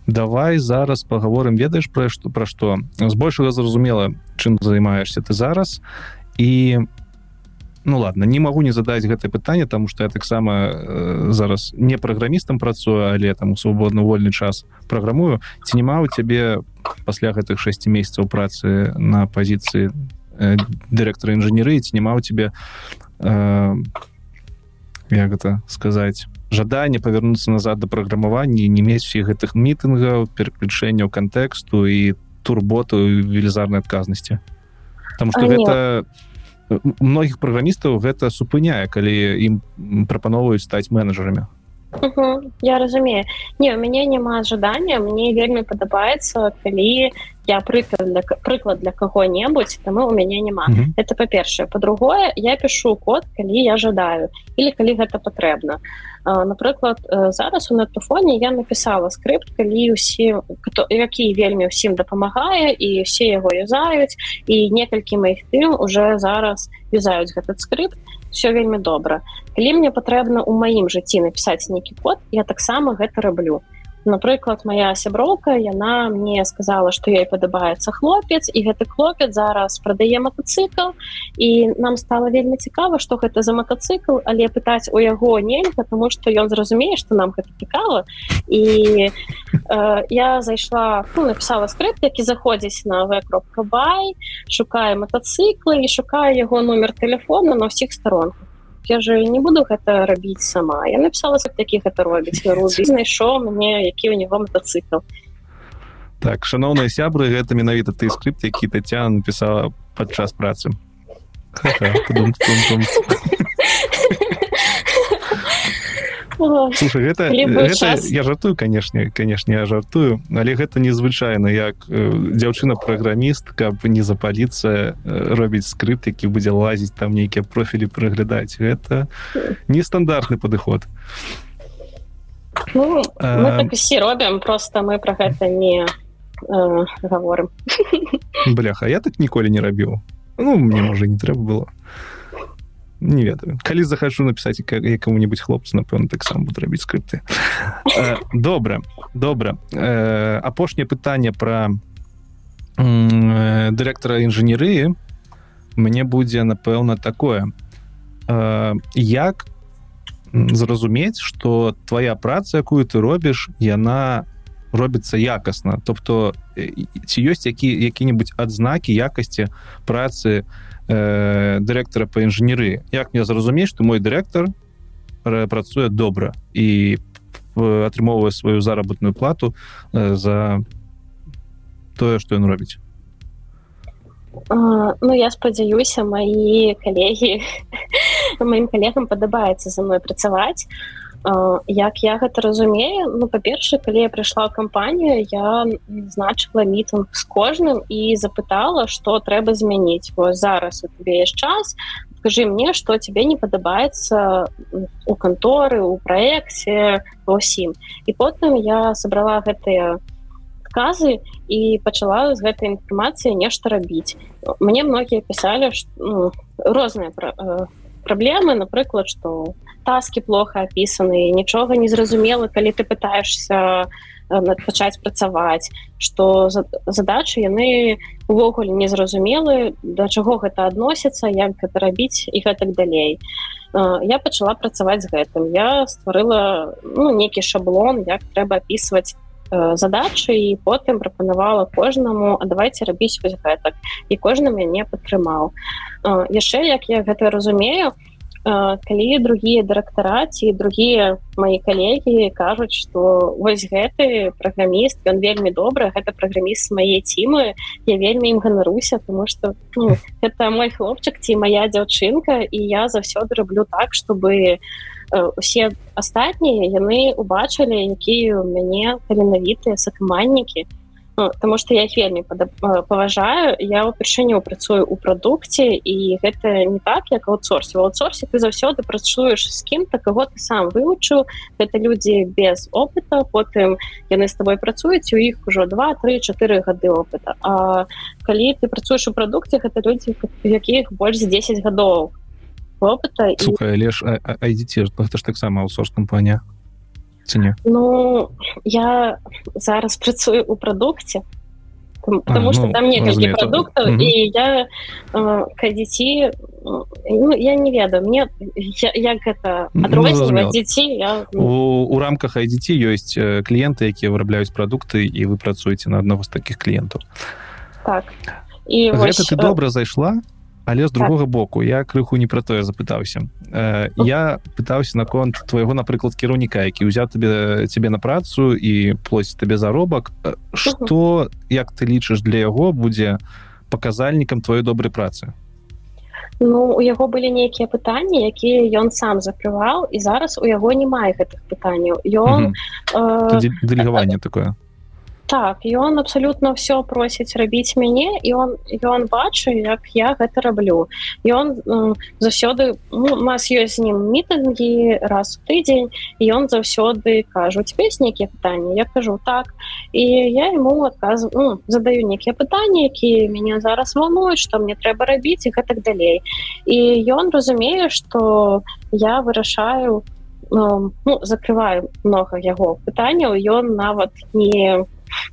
давай зараз паговорым, ведаеш пра што пра што збольшага зразумела, чым займаешься ты зараз. І ну ладно, не магу не задаць гэтае пытанне, таму што я таксама э, зараз не праграмістам працую, але там у свабодны вольны час праграмую. Ці няма ў цябе пасля гэтых шэсці месяцаў працы на пазіцыі э, дырэктара інжынерыі, ці няма ў цябе э, як гэта сказаць, жаданне павярнуцца назад да праграмавання і не мець усіх гэтых мітынгаў, пераключэнняў кантэксту і турботу і велізарнай адказнасці. Таму што гэта многіх праграмістаў гэта супыняе, калі ім прапановваюць стаць менеджерамі. Угу, я разумею. Не, у мяне няма жадання, мне вельмі падабаецца, калі я прыклад для, прыклад для каго-небудзь, таму у мяне няма. Uh-huh. Это па-першае. Па-другое, я пишу код, калі я жадаю, или калі гэта патрэбна. Uh, напрыклад, uh, зараз у Нетуфоне я напісала скрипт, калі ўсім, які вельмі ўсім дапамагае, і ўсе яго юзаюць, і некалькі маіх тым уже зараз юзаюць гэты скрипт. Все вельмі добра. Калі мне патрэбна ў маім жыцці напісаць нейкі код, я таксама гэта раблю. Напрыклад, моя сяброўка, яна мне сказала, што ёй падабаецца хлопец, і гэты хлопец зараз прадае матацыкл, і нам стала вельмі цікава, што гэта за матацыкл, але пытаць у яго нельга, тому што ён зразумее, што нам гэта цікава. І э, я зайшла, ну, напісала скрипт, які заходзіць на ви крапка бай, шукае матацыклы і шукае яго нумер тэлефона на ўсіх сторонках. Я же не буду гэта рабіць сама. Я напісала, як такі гэта робіць. Рубі знайшоў мне, які ў него матацыкл. Так, шаноўныя сябры, гэта менавіта той скрипт, які Тацяна напісала падчас працы. Ха-ха, тум-тум-тум. Слушай, гэта, гэта я жартую, канешне, канешне, я жартую, але гэта незвычайна, як э, дзяўчына-праграміст, каб не запаліцца, э, робіць скрипт, які будзе лазіць, там нейкія профілі праглядаць. Гэта нестандартны падыход. Ну, а... мы так усе робім, просто мы пра гэта не э, гаворым. Бляха, я так ніколі не рабіў. Ну, мне, можа, не трэба было. Не ведаю. Калі захачу напісаць якому-небудзь хлопцу, напэўна, так сам буду рабіць скрипты. Э, добра, добра. Э, апошняе пытанне пра э, дырэктара інжынерыі мне будзе, напэўна, такое. Э, як зразумець, што твая праца, якую ты робіш, яна робіцца якасна? Тобто, ці ёсць які, які-небудзь адзнакі якасці працы дырэктара па інжынерыі? Як мне зразумець, што мой дырэктар працуе добра і атрымоўвае сваю заработную плату за тое, што ён робіць? Uh, ну, я спадзяюся, маі калегі, маім калегам падабаецца за мной працаваць. Uh, як я гэта разумею, ну, па-першае, калі я прыйшла ў кампанію, я назначыла мітынг з кожным і запытала, што трэба змяніць. Вось зараз у тебе ёсць час, скажы мне, што тебе не падабаецца у канторы, у праекце, ва ўсім. І потым я сабрала гэтыя адказы і пачала з гэтай інфармацыяй нешта рабіць. Мне многія пісалі, што, ну, розныя пра, э, праблемы, напрыклад, што таски плохо описаны, нічога не зразумела, калі ты пытаешься пачаць працаваць, што задачы яны увогуле не зразумелы, да чаго гэта адносіцца, як гэта рабіць і гэтак далей. Я пачала працаваць з гэтым. Я стварыла, ну, нейкі шаблон, як трэба апісваць задачы, і потым прапанавала кожнаму, а давайте рабіць вось гэтак. І кожны мяне падтрымаў. Яшчэ, як я гэта разумею, калі другія дырэктара ці другія мои калегі кажуць, што вось гэты праграміст, ён вельмі добры, гэта праграміст мае цімы, я вельмі ім ганаруся, тому што, ну, гэта мой хлопчык ці моя дзяўчынка, і я заўсёды раблю так, чтобы усе астатнія яны убачылі, якія ў мяне таленавітыя сакаманднікі. Таму што я іх вельмі паважаю. Я ўпершыню працую ў прадукце, і гэта не так, як аутсорсе. У аутсорсе ты заўсёды працуеш з кім-то, каго ты сам вывучыў. Гэта людзі без опыта, потым яны з табой працуюць, у іх ужо два, тры, чатыры гады опыта. А калі ты працуеш у прадукце, гэта людзі, у якіх больш за дзесяць гадоў опыта. Слухай, але ж айдзіці, гэта ж таксама аутсорс-кампанія. ці не? Ну, я зараз працую ў прадукце, потому а, что ну, там некалькі прадуктаў, угу. і я э, каля дзяцей, ну, я не ведаю, мне я, як гэта адрозніваць ну, дзяцей, я... У, у рамках ай ди ти ёсць кліенты, якія вырабляюць прадукты, і вы працуеце на аднаго з такіх кліентаў. Так. І Гэта вось... ты добра зайшла, але з другога так. боку, я крыху не пра тое запытаўся. Э, я пытаўся наконт твайго, напрыклад, кіраўніка, які ўзяў тебе, тебе на працу і плоціць табе заробак. Што, як ты лічыш, для яго будзе паказальнікам твоей добрай працы? Ну, у яго былі нейкія пытанні, якія ён сам закрываў, і зараз у яго немає гэтых пытанняў. Ён... Угу. Э, дэлегаванне такое. Так, і ён абсалютна ўсё просіць рабіць мяне, і он, ён бачыць, як я гэта раблю. І он э, заўсёды, ну, у нас ёсць з ім мітынгі раз у тыдзень, і ён заўсёды кажа, у тебе есть нейкія пытанні? Я кажу, так. І я яму адказваю, ну, задаю нейкія пытанні, якія мяне зараз волнуюць, што мне трэба рабіць і гэтак далей. І ён разумее, што я вырашаю, ну, ну, закрываю многа яго пытанняў, ён нават не...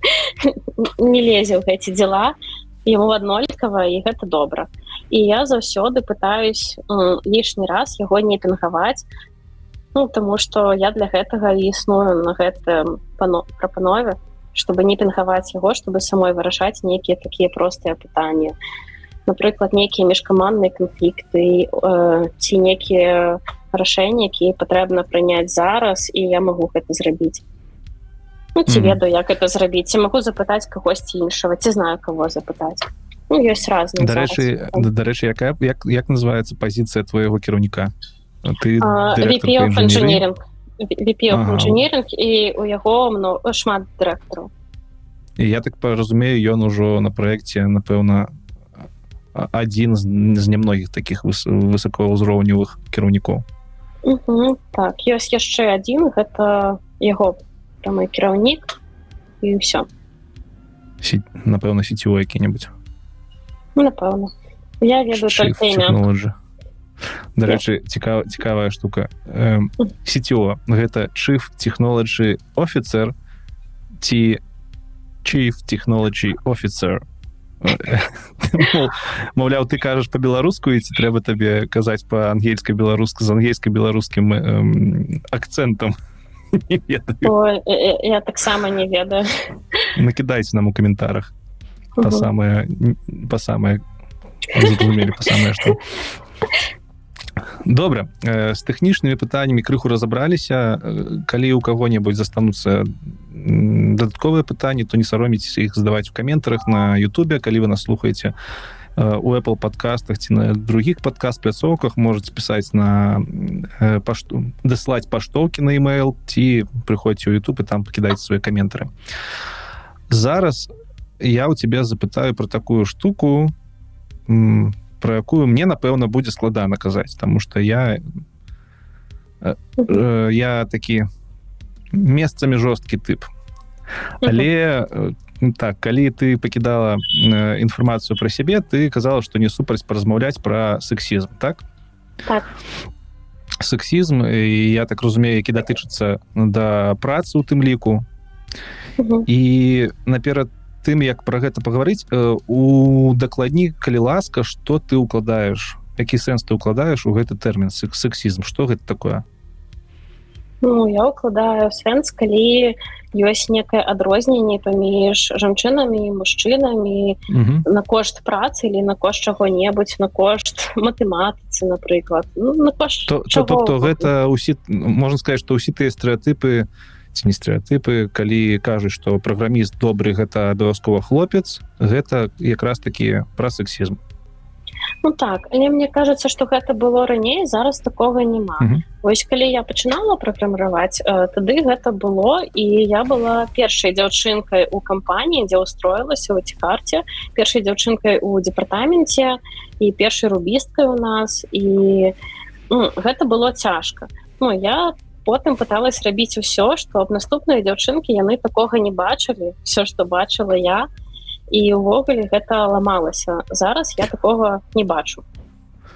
не лезе ў гэці дзела, яму аднолькава, і гэта добра. І я заўсёды пытаюсь м, лішні раз яго не пінгаваць, ну, таму што я для гэтага існую на гэтым прапанове, чтобы не пінгаваць яго, чтобы самой вырашаць нейкія такія простыя пытанні. Напрыклад, нейкія міжкамандныя канфлікты, э, ці нейкія рашэнні, якія патрэбна прыняць зараз, і я магу гэта зрабіць. Ну, ці mm-hmm. ведаю, як гэта зрабіць. Ці магу запытаць кагосьці іншага, ці знаю, каго запытаць. Ну, ёсць разныя. Дарэчы, дарэчы, якая, як, як называецца пазіцыя твоего кіраўніка? Ты uh, ви пі of Engineering. ви пі of ага. Engineering, і у яго много, шмат дырэктараў. І я так разумею, ён ужо на праекце, напэўна, адзін з, з немногіх такіх выс, высокаўзроўневых кіраўнікоў. Uh-huh. Так, ёсць яшчэ адзін, гэта яго мой кіраўнік, і ўсё. Сі... Напэўна, сетевой які-небудзь. Ну, напэўна. Я ведаю толькі імя. Дарэчы, yeah. цікав, цікавая штука. Эм, сетева. Гэта Chief Technology Officer ці Chief Technology Officer. Маўляў, ты кажаш па-беларуску, і ці трэба табе казаць па-ангельска-беларуску з ангельска-беларускім эм, акцэнтам? Не ведаю. Ой, я, я таксама не ведаю. Накидайте нам у комментариях. Угу. По самое, по самое, зразумелі, по самое, что. Добра, з тэхнічнымі пытаннямі крыху разабраліся. Калі у каго-небудзь застануцца дадатковыя пытанні, то не сароміцеся іх задаваць у каментарах на Ютубе. Калі вы нас слухаеце у Apple подкастах ці на других подкаст-пляцоўках, можете пісаць на пашту, даслаць паштоўкі на e-mail, ці прыходзьце ў YouTube і там пакідайце свае каментары. Зараз я ў цябе запытаю про такую штуку, про якую мне, напэўна, будзе складана казаць, таму што я я такі месцамі жорсткі тып. Але так, калі ты пакідала э, інфармацыю пра сябе, ты казала, што не супраць паразмаўляць пра сексізм, так? Так. Сексізм, і я так разумею, які датычыцца да працы ў тым ліку. Угу. І наперад тым, як пра гэта пагаварыць, э, удакладні, калі ласка, што ты ўкладаеш, які сэнс ты ўкладаеш у гэты тэрмін сексізм, што гэта такое? Ну, я ўкладаю сэнс, калі ёсць некае адрозненне паміж жанчынамі і мужчынамі угу. на кошт працы или на кошт чаго-небудзь, на кошт матэматыцы, напрыклад. Ну, на кошт то, чаго. Тобто гэта ўсі, можна сказаць, што ўсе тыя стэрэатыпы, ці не стэрэатыпы, калі кажуць, што праграміст добры, гэта абавязкова хлопец, гэта якраз такі пра сексізм. Ну так, але мне кажется, што гэта было раней, зараз такога няма. Uh-huh. Вось калі я пачынала праграміраваць, тады гэта было, і я была першай дзяўчынкай у кампаніі, дзе ўстроілася ў Цікарце, першай дзяўчынкай у дэпартаменце і першай рубісткай у нас, і ну, гэта было цяжка. Ну, я потым пыталась рабіць усё, што аб наступныя дзяўчынкі яны такога не бачылі, все, што бачыла я, і ўвогуле гэта ламалася. Зараз я такога не бачу.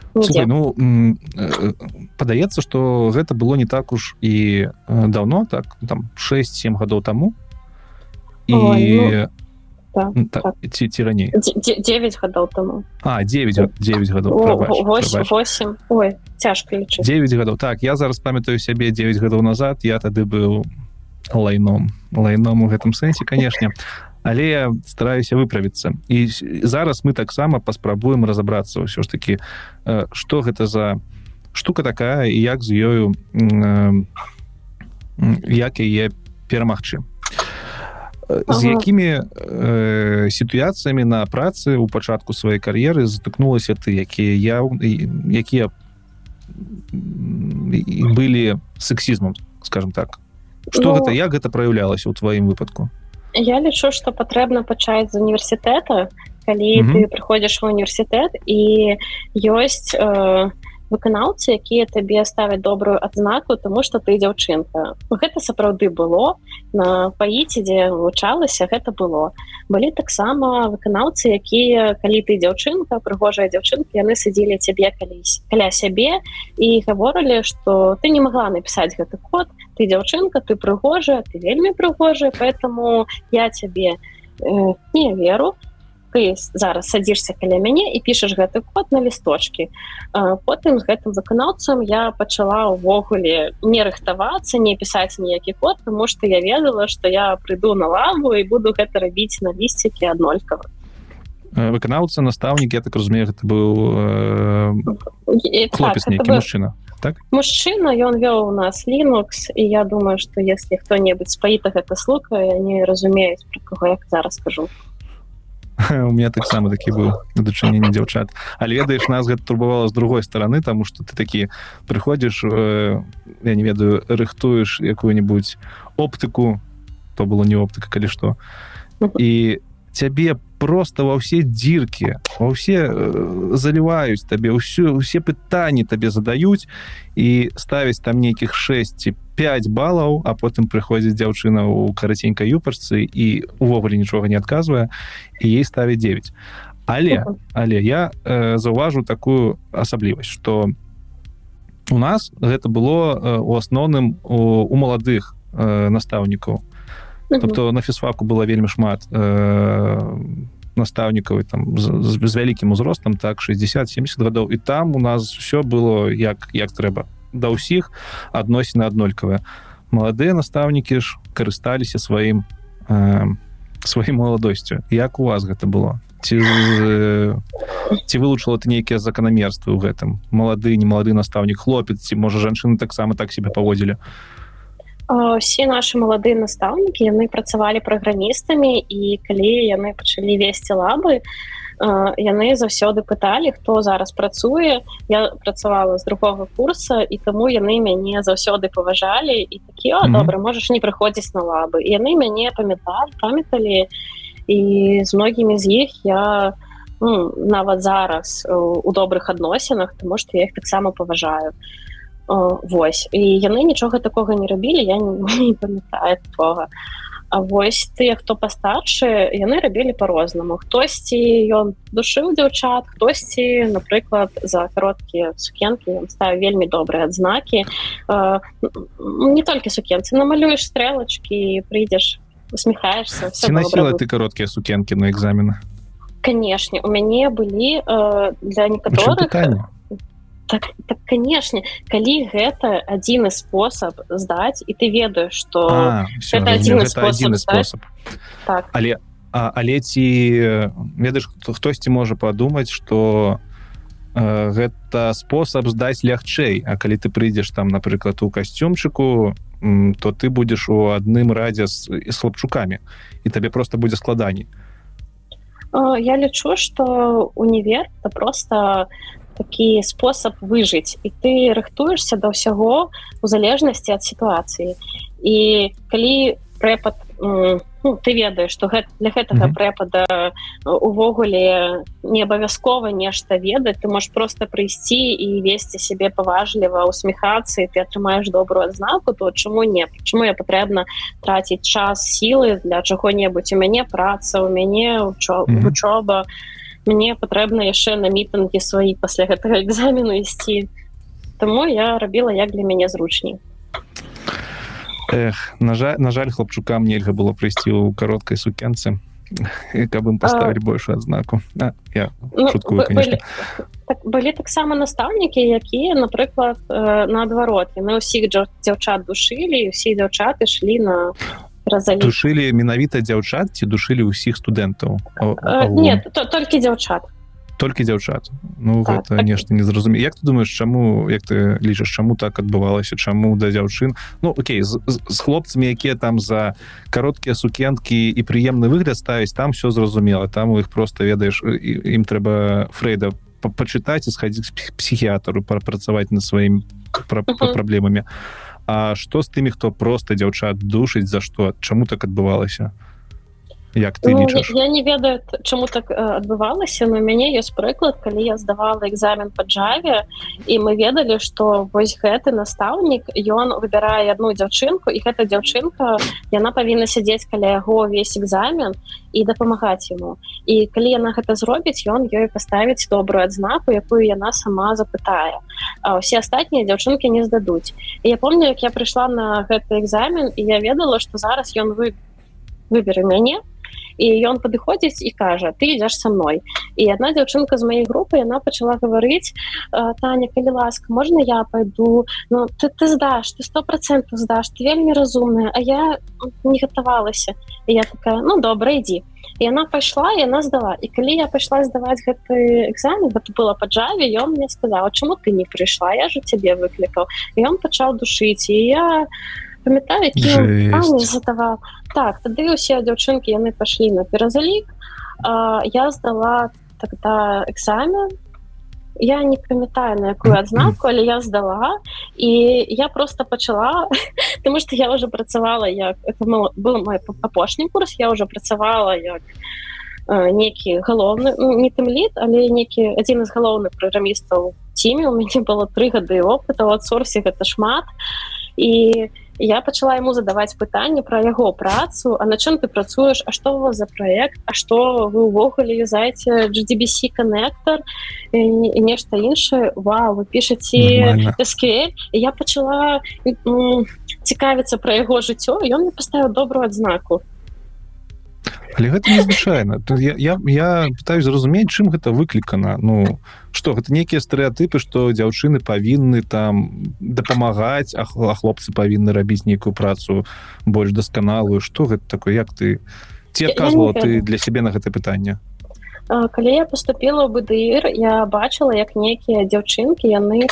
Слухай, ну падаецца, што гэта было не так уж і давно, так там шэсць-сем гадоў таму і Ой, ну, так, так, так. Ці, ці раней девять гадоў таму. А девять, девять гадоў восемь Ой, цяжка лічыць. девять гадоў, так, я зараз памятаю сябе девять гадоў назад, я тады быў лайном лайном у гэтым сэнсе, канешне, але я стараюся выправіцца. І зараз мы таксама паспрабуем разабрацца ўсё ж такі, што гэта за штука такая і як з ёю як яе перамагчы. З якімі э, сітуацыямі на працы ў пачатку сваёй кар'еры затыкнулася ты, якія я якія былі сексізмам, скажем так. Што ну, гэта, як гэта праяўлялася ў тваім выпадку? Я лічу, што патрэбна пачаць з універсітэта, калі mm-hmm. ты прыходзіш ва універсітэт і ёсць э, выканаўцы, якія табе ставяць добрую адзнаку, тому што ты дзяўчынка. Гэта сапраўды было. На паіце, дзе вывучалася, гэта было. Былі таксама выканаўцы, якія, калі ты дзяўчынка, прыгожая дзяўчынка, яны садзілі цябе калісь, каля сябе і гаворылі, што ты не магла напісаць гэты код, ты дзяўчынка, ты прыгожая, ты вельмі прыгожая, поэтому я цябе э, не веру. Ты зараз садзішся каля мяне і пішаш гэты код на лісточкі. Потым з гэтым выканаўцам я пачала ўвогуле не рыхтавацца, не пісаць ніякі код, тому што я ведала, што я прыйду на лаву і буду гэта рабіць на лісцікі аднолькава. Выканаўца, настаўнік, я так разумею, гэта быў э, хлопец так, нейкі, быў... мужчына. Так? Мужчына, ён вёў у нас Linux, і я думаю, што если хто-небудзь з паіта гэта слухае, они разумеюць, пра каго я зараз скажу. У меня таксама такі быў у дачыненні дзяўчат. Але ведаеш, нас гэта турбавала з другой стороны, таму што ты такі прыходзіш, э, я не ведаю, рыхтуеш якую-нибудь оптыку, то было не оптыка, калі што, і цябе просто ва ўсе дзіркі, ва ўсе э, заліваюць табе, ўсё, усе пытанні табе задаюць і ставяць там нейкіх шэсць пять балаў, а потым прыходзіць дзяўчына ў караценькай юпачцы і увогуле нічога не адказвае, і ей ставіць девять. Але, але я э, заўважу такую асаблівасць, што у нас гэта было э, у асноўным у, у маладых э, настаўнікаў. Тобто на фізфаку было вельмі шмат э, настаўнікаў там з, з вялікім узростам, так шэсцьдзесят-сямдзесят гадоў, і там у нас все было як, як трэба. Да ўсіх адносіны аднолькавыя. Маладыя настаўнікі ж карысталіся сваім э, сваім маладосцю. Як у вас гэта было? Ці, э, ці вылучыла ты нейкія заканамерствы ў гэтым? Малады, не малады настаўнік, хлопец, ці можа жанчыны таксама так себе паводзілі? Усе нашы маладыя настаўнікі, яны працавалі праграмістамі, і калі яны пачалі весці лабы, яны заўсёды пыталі, хто зараз працуе. Я працавала з другога курса, і таму яны мяне заўсёды паважалі і такі, о, добра, можаш не прыходзіць на лабы. І яны мяне памяталі, памяталі, і з многімі з іх я ну, нават зараз у добрых адносінах, тому што я іх таксама паважаю. Вось. І яны нічога такога не рабілі, я не, не памятаю такога. А вось тыя, хто пастаршы, яны рабілі па-рознаму. Хтосьці ён душыў дзяўчат, хтосьці, напрыклад, за кароткія сукенкі ён ставіў вельмі добрыя адзнакі. Не толькі сукенцы, намалюеш стрэлачкі, прыйдзеш, усміхаешся, все добра. Ці насіла ты кароткія сукенкі на экзамены? Канешне, у мяне былі для некаторых... Так, так, конечно, калі гэта адзіны спосаб здаць, і ты ведаеш, што а, всё, гэта адзіны спосаб, адзіны спосаб. Так. Але, а, але ці ведаеш, хтосьці можа падумаць, што э, гэта спосаб здаць лягчэй, а калі ты прыйдзеш там, напрыклад, у касцюмчыку, м, то ты будзеш у адным радзе з, з хлапчукамі, і табе проста будзе складаней. Я лічу, што універ — это просто такі спосаб выжыць, і ты рыхтуешся да ўсяго у залежнасці ад сітуацыі. І калі прэпад, ну, ты ведаеш, што гэта, для гэтага mm-hmm. прэпада увогуле не абавязкова нешта ведаць, ты можаш проста прыйсці і весці сябе паважліва, усміхацца, і ты атрымаеш добрую адзнаку, то чаму не? Чаму я патрэбна траціць час, сілы для чаго-небудзь? У мяне праца, у мяне вучоба. мне патрэбна яшчэ на мітынгі свае пасля гэтага экзамену ісці. Таму я рабіла як для мяне зручней. Эх, на жаль, на жаль, хлопчукам нельга было прыйсці ў кароткай сукенцы, каб ім паставілі большую адзнаку. А, я ну, шуткую, конечно. Былі, так, былі таксама настаўнікі, якія, напрыклад, наадварот, яны ўсіх дзяўчат душылі, і ўсе дзяўчаты шлі на разалік. Душылі менавіта дзяўчат ці душылі ўсіх студэнтаў? Не, толькі дзяўчат. Толькі дзяўчат. Ну, так, гэта так. нешта незразумела. Як ты думаеш, чаму, як ты лічыш, чаму так адбывалася, чаму да дзяўчын? Ну, окей, з, з хлопцамі, якія там за кароткія сукенкі і прыемны выгляд ставяць, там все зразумела. Там у іх просто, ведаеш, ім трэба Фрейда пачытаць і схадзіць к псіхіатру, працаваць над сваімі пра, uh-huh. праблемамі. А што з тымі, хто проста дзяўчат душыць, за што? Чаму так адбывалася? Як ты ну, лічыш? Я не ведаю, чаму так адбывалася, но у мяне ёсць прыклад, калі я здавала экзамен па Java, і мы ведалі, што вось гэты настаўнік, ён выбірае одну дзяўчынку, і гэта дзяўчынка, яна павінна сядзець каля яго ўвесь экзамен і дапамагаць яму. І калі яна гэта зробіць, ён ёй паставіць добрую адзнаку, якую яна сама запытае. А ўсе астатнія дзяўчынкі не здадуць. І я помню, як я прыйшла на гэты экзамен, і я ведала, што зараз ён вы... выберы мяне, і ён падыходзіць і кажа, ты ідзеш са мной. І адна дзяўчынка з маёй групы, яна пачала гаварыць, Таня, калі ласка, можна я пайду? Ну, ты, ты здаш, ты сто процентаў здаш, ты вельмі разумная, а я не гатавалася. І я такая, ну, добра, ідзі. І яна пайшла, і яна здала. І калі я пайшла здаваць гэты экзамен, гэта было па Java, ён мне сказаў, чаму ты не прыйшла? Я ж цябе выклікаў. І ён пачаў душыць, і я... памятаю, які пані задаваў. Так, тады ўсе дзяўчынкі, яны пашлі на перазалік. А, я здала тогда экзамен. Я не памятаю, на якую адзнаку, але я здала. І я просто пачала, тому што я ўжо працавала, як... это был мой апошні курс, я ўжо працавала як некі галоўны, ну, не тымлід, але некі адзін з галоўных праграмістаў у ціме. У мяне было тры гады опыта, у аутсорсе гэта шмат. І я пачала яму задаваць пытанні пра яго працу, а на чым ты працуеш, а што у вас за праект, а што вы ўвогуле юзаеце джи ди би си коннектор і, і нешта іншае. Вау, вы пішаце эс кью эль. І я пачала м, цікавіцца пра яго жыццё, і ён мне паставіў добрую адзнаку. Але гэта незвычайна. Я, я, я пытаюсь зразумець, чым гэта выклікана. Ну, што, гэта нейкія стэрэатыпы, што дзяўчыны павінны там дапамагаць, а хлопцы павінны рабіць нейкую працу больш дасканалую. Што гэта такое? Як ты... Ці адказвала ты для сябе на гэта пытанне? Калі я паступіла ў бэ дэ ір, я бачыла, як нейкія дзяўчынкі, яны...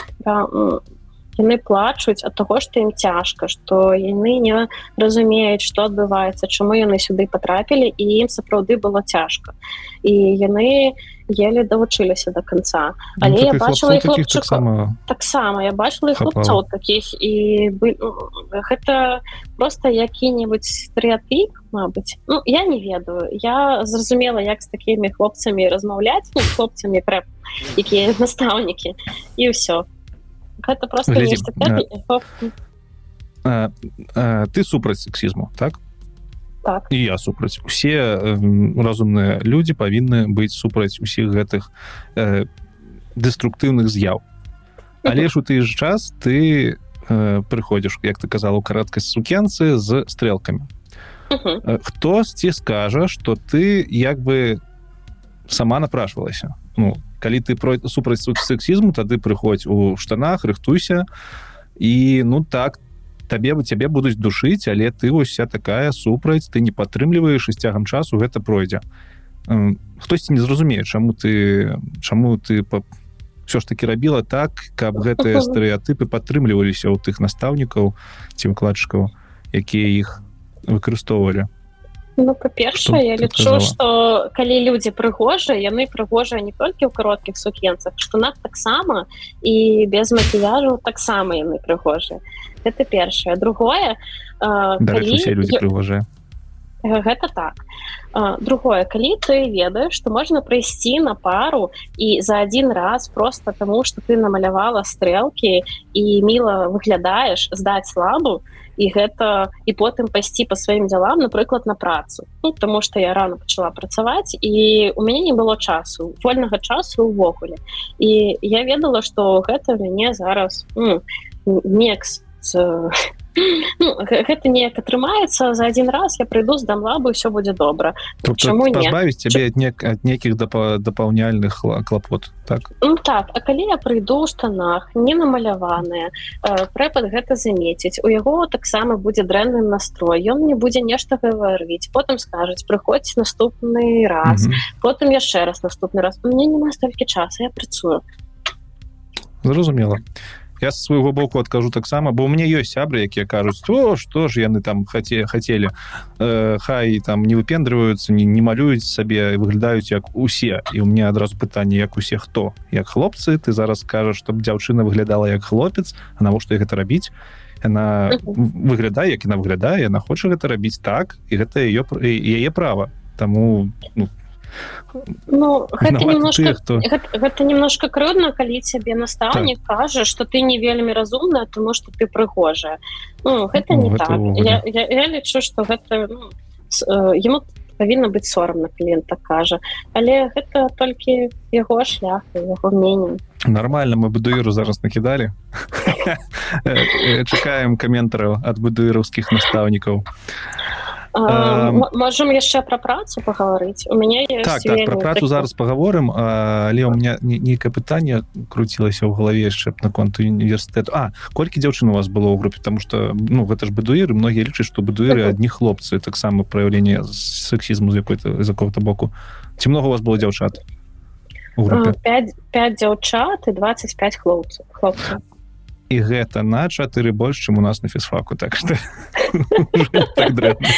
яны плачуць ад таго, што ім цяжка, што яны не разумеюць, што адбываецца, чаму яны сюды патрапілі, і ім сапраўды было цяжка. І яны еле давучыліся да канца. Але ну, я бачыла і хлопчыкаў. Таксама, я бачыла і хлопцоў такіх. І гэта проста які-небудзь стэрэатып, мабыць. Ну, я не ведаю. Я зразумела, як з такімі хлопцамі размаўляць, ну, хлопцамі, якія настаўнікі, і ўсё. Гэта просто Глядзі, нешта а, а, а, ты супраць сексізму, так? Так. І я супраць. Усе э, разумныя людзі павінны быць супраць усіх гэтых э, дэструктыўных з'яў. Але ж у той ж час ты э, прыходзіш, як ты казала, у кароткай сукенцы з стрэлкамі. Uh-huh. Хтосьці скажа, што ты як бы сама напрашвалася. Ну, калі ты супраць сексізму, тады прыходзь у штанах, рыхтуйся, і ну так, табе цябе будуць душыць, але ты ўся такая супраць, ты не падтрымліваеш, і з цягам часу гэта пройдзе. Хтосьці не зразумее, чаму ты чаму ты ўсё ж такі рабіла так, каб гэтыя стэрэатыпы падтрымліваліся ў тых настаўнікаў ці выкладчыкаў, якія іх выкарыстоўвалі. Ну, па-першае, я лічу, што калі людзі прыгожыя, яны прыгожыя не толькі ў кароткіх сукенцах, штанах таксама, і без макіяжу таксама яны прыгожыя. Гэта першае. Другое... Да, калі... усе людзі прыгожыя. Гэта так. Другое, калі ты ведаеш, што можна прыйсці на пару і за адзін раз просто таму, што ты намалявала стрэлкі і міла выглядаеш, здаць лабу, і гэта і потым пайсці па сваім дзелам, напрыклад, на працу. Ну, таму што я рана пачала працаваць, і у мяне не было часу, вольнага часу ўвогуле. І я ведала, што гэта мяне зараз ну, некс з... Ну, гэта неяк атрымаецца, за адзін раз я прыйду, здам лабу, і ўсё будзе добра. Тобто пазбавіць цябе ад, не... ад нейкіх дапа... дапаўняльных клапот, так? Ну так, а калі я прыйду ў штанах, не намаляваная, прэпад гэта замеціць, у яго таксама будзе дрэнны настрой, ён не будзе нешта гаварыць, потым скажуць, прыходзь наступны раз, mm-hmm. потым яшчэ раз наступны раз. У мяне няма столькі часу, я працую. Зразумела. Я з свайго боку адкажу таксама, бо ў мяне ёсць сябры, якія кажуць, о, што ж яны там хаце, хацелі, э, хай там не выпендрываюцца, не, не малююць сабе, выглядаюць як усе. І ў мяне адразу пытанне, як усе хто? Як хлопцы, ты зараз кажаш, што дзяўчына выглядала як хлопец, а навошта гэта рабіць? Яна выглядае, як яна выглядае, яна хоча гэта рабіць так, і гэта яе, яе права. Таму, ну, Ну, гэта немножко, тых, хто... гэта, гэта немножко крыўдна, калі цябе настаўнік так. кажа, што ты не вельмі разумная, тому што ты прыгожая. Ну, гэта ну, не гэта так. Я, я, я лічу, што гэта ну, яму павінна быць сорамна, калі ён так кажа. Але гэта толькі яго шлях, яго мненне. Нормально, мы бадуіру зараз накідалі. Чакаем каментараў ад бадуіраўскіх настаўнікаў. А, можем яшчэ пра працу паговорыць. У мяне ёсць так, так, пра працу такі... зараз паговорым, але у меня нейкае пытанне круцілася ў галаве яшчэ наконт універсітэту. А, колькі дзяўчын у вас было ў групе? Таму што, ну, гэта ж бадуіры, многія лічаць, што бадуіры адні хлопцы, таксама праяўленне сексізму з якой-то, з якога-то боку. Ці много у вас было дзяўчат у групе? пяць дзяўчат і дваццаць пяць хлопцаў. хлопцаў. І гэта на чатыры больш, чым у нас на фізфаку, так што так дрэнна.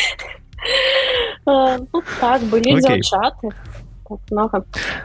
Ну так, былі дзяўчаты. Так много.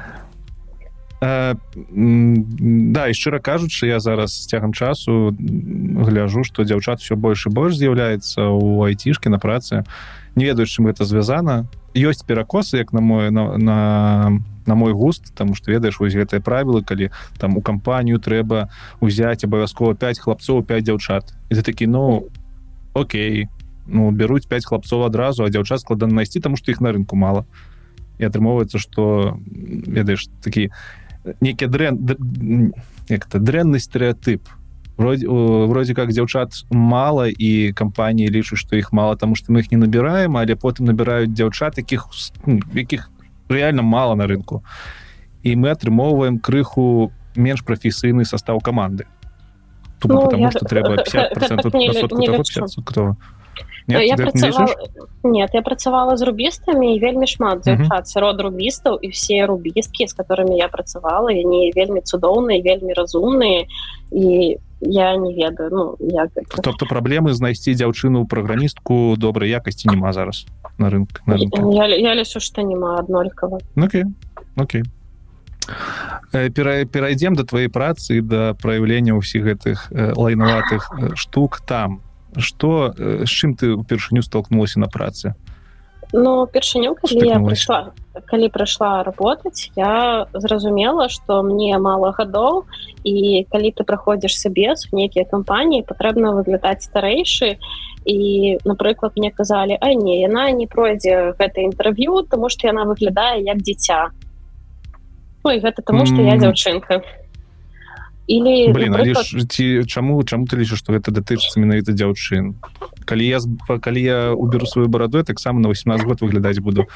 Да, і шчыра кажучы, я зараз з цягам часу гляжу, што дзяўчат усё больш і больш з'яўляецца ў айцішкі на працы. Не ведаю, чым гэта звязана. Ёсць перакосы, як на мой на, на, на мой густ, таму што ведаеш вось гэтыя правілы, калі там у кампанію трэба ўзяць абавязкова пяць хлапцоў, пяць дзяўчат. І ты такі, ну, окей, ну, бяруць пяць хлапцоў адразу, а дзяўчат складана знайсці, таму што іх на рынку мала. І атрымоўваецца, што, ведаеш, такі нейкі дрэн, як это, дрэнны стэрэатып. Вроде, вроде как дзяўчат мала, і кампаніі лічаць, што іх мала, таму што мы іх не набіраем, але потым набіраюць дзяўчат, якіх, якіх реально мала на рынку. І мы атрымоўваем крыху менш прафесійны састаў каманды. Тупо ну, потому, я... што трэба пятьдесят процентов на сотку таго, пятьдесят процентов того. Нет, я працавала... не Нет, я працавала з рубістамі, і вельмі шмат дзяўчат сярод рубістаў, і все рубісткі, з которыми я працавала, яны вельмі цудоўныя, вельмі разумныя, і я не ведаю, ну, як гэта. Тобто праблемы знайсці дзяўчыну-праграмістку добрай якасці няма зараз на рынку? На рынку. Я, я лічу, што няма аднолькава. Окей, окей. Перайдзем да твоей працы, да праяўлення ўсіх гэтых лайнаватых штук там. Што, з чым ты ўпершыню столкнулася на працы? Ну, першыню, калі я прыйшла, калі прыйшла работаць, я зразумела, што мне мала гадоў, і калі ты праходзіш сабес у нейкія кампаніі, патрэбна выглядаць старэйшы, і, напрыклад, мне казалі, а не, яна не пройдзе гэта інтэрв'ю, таму што яна выглядае як дзіця. Ну, і гэта таму, што я дзяўчынка. Или, блин, напрыклад... але ці, чаму, чаму ты лічыш, што гэта датычыцца менавіта дзяўчын? Калі я, калі я уберу сваю бараду, я таксама на восемнадцать год выглядаць буду.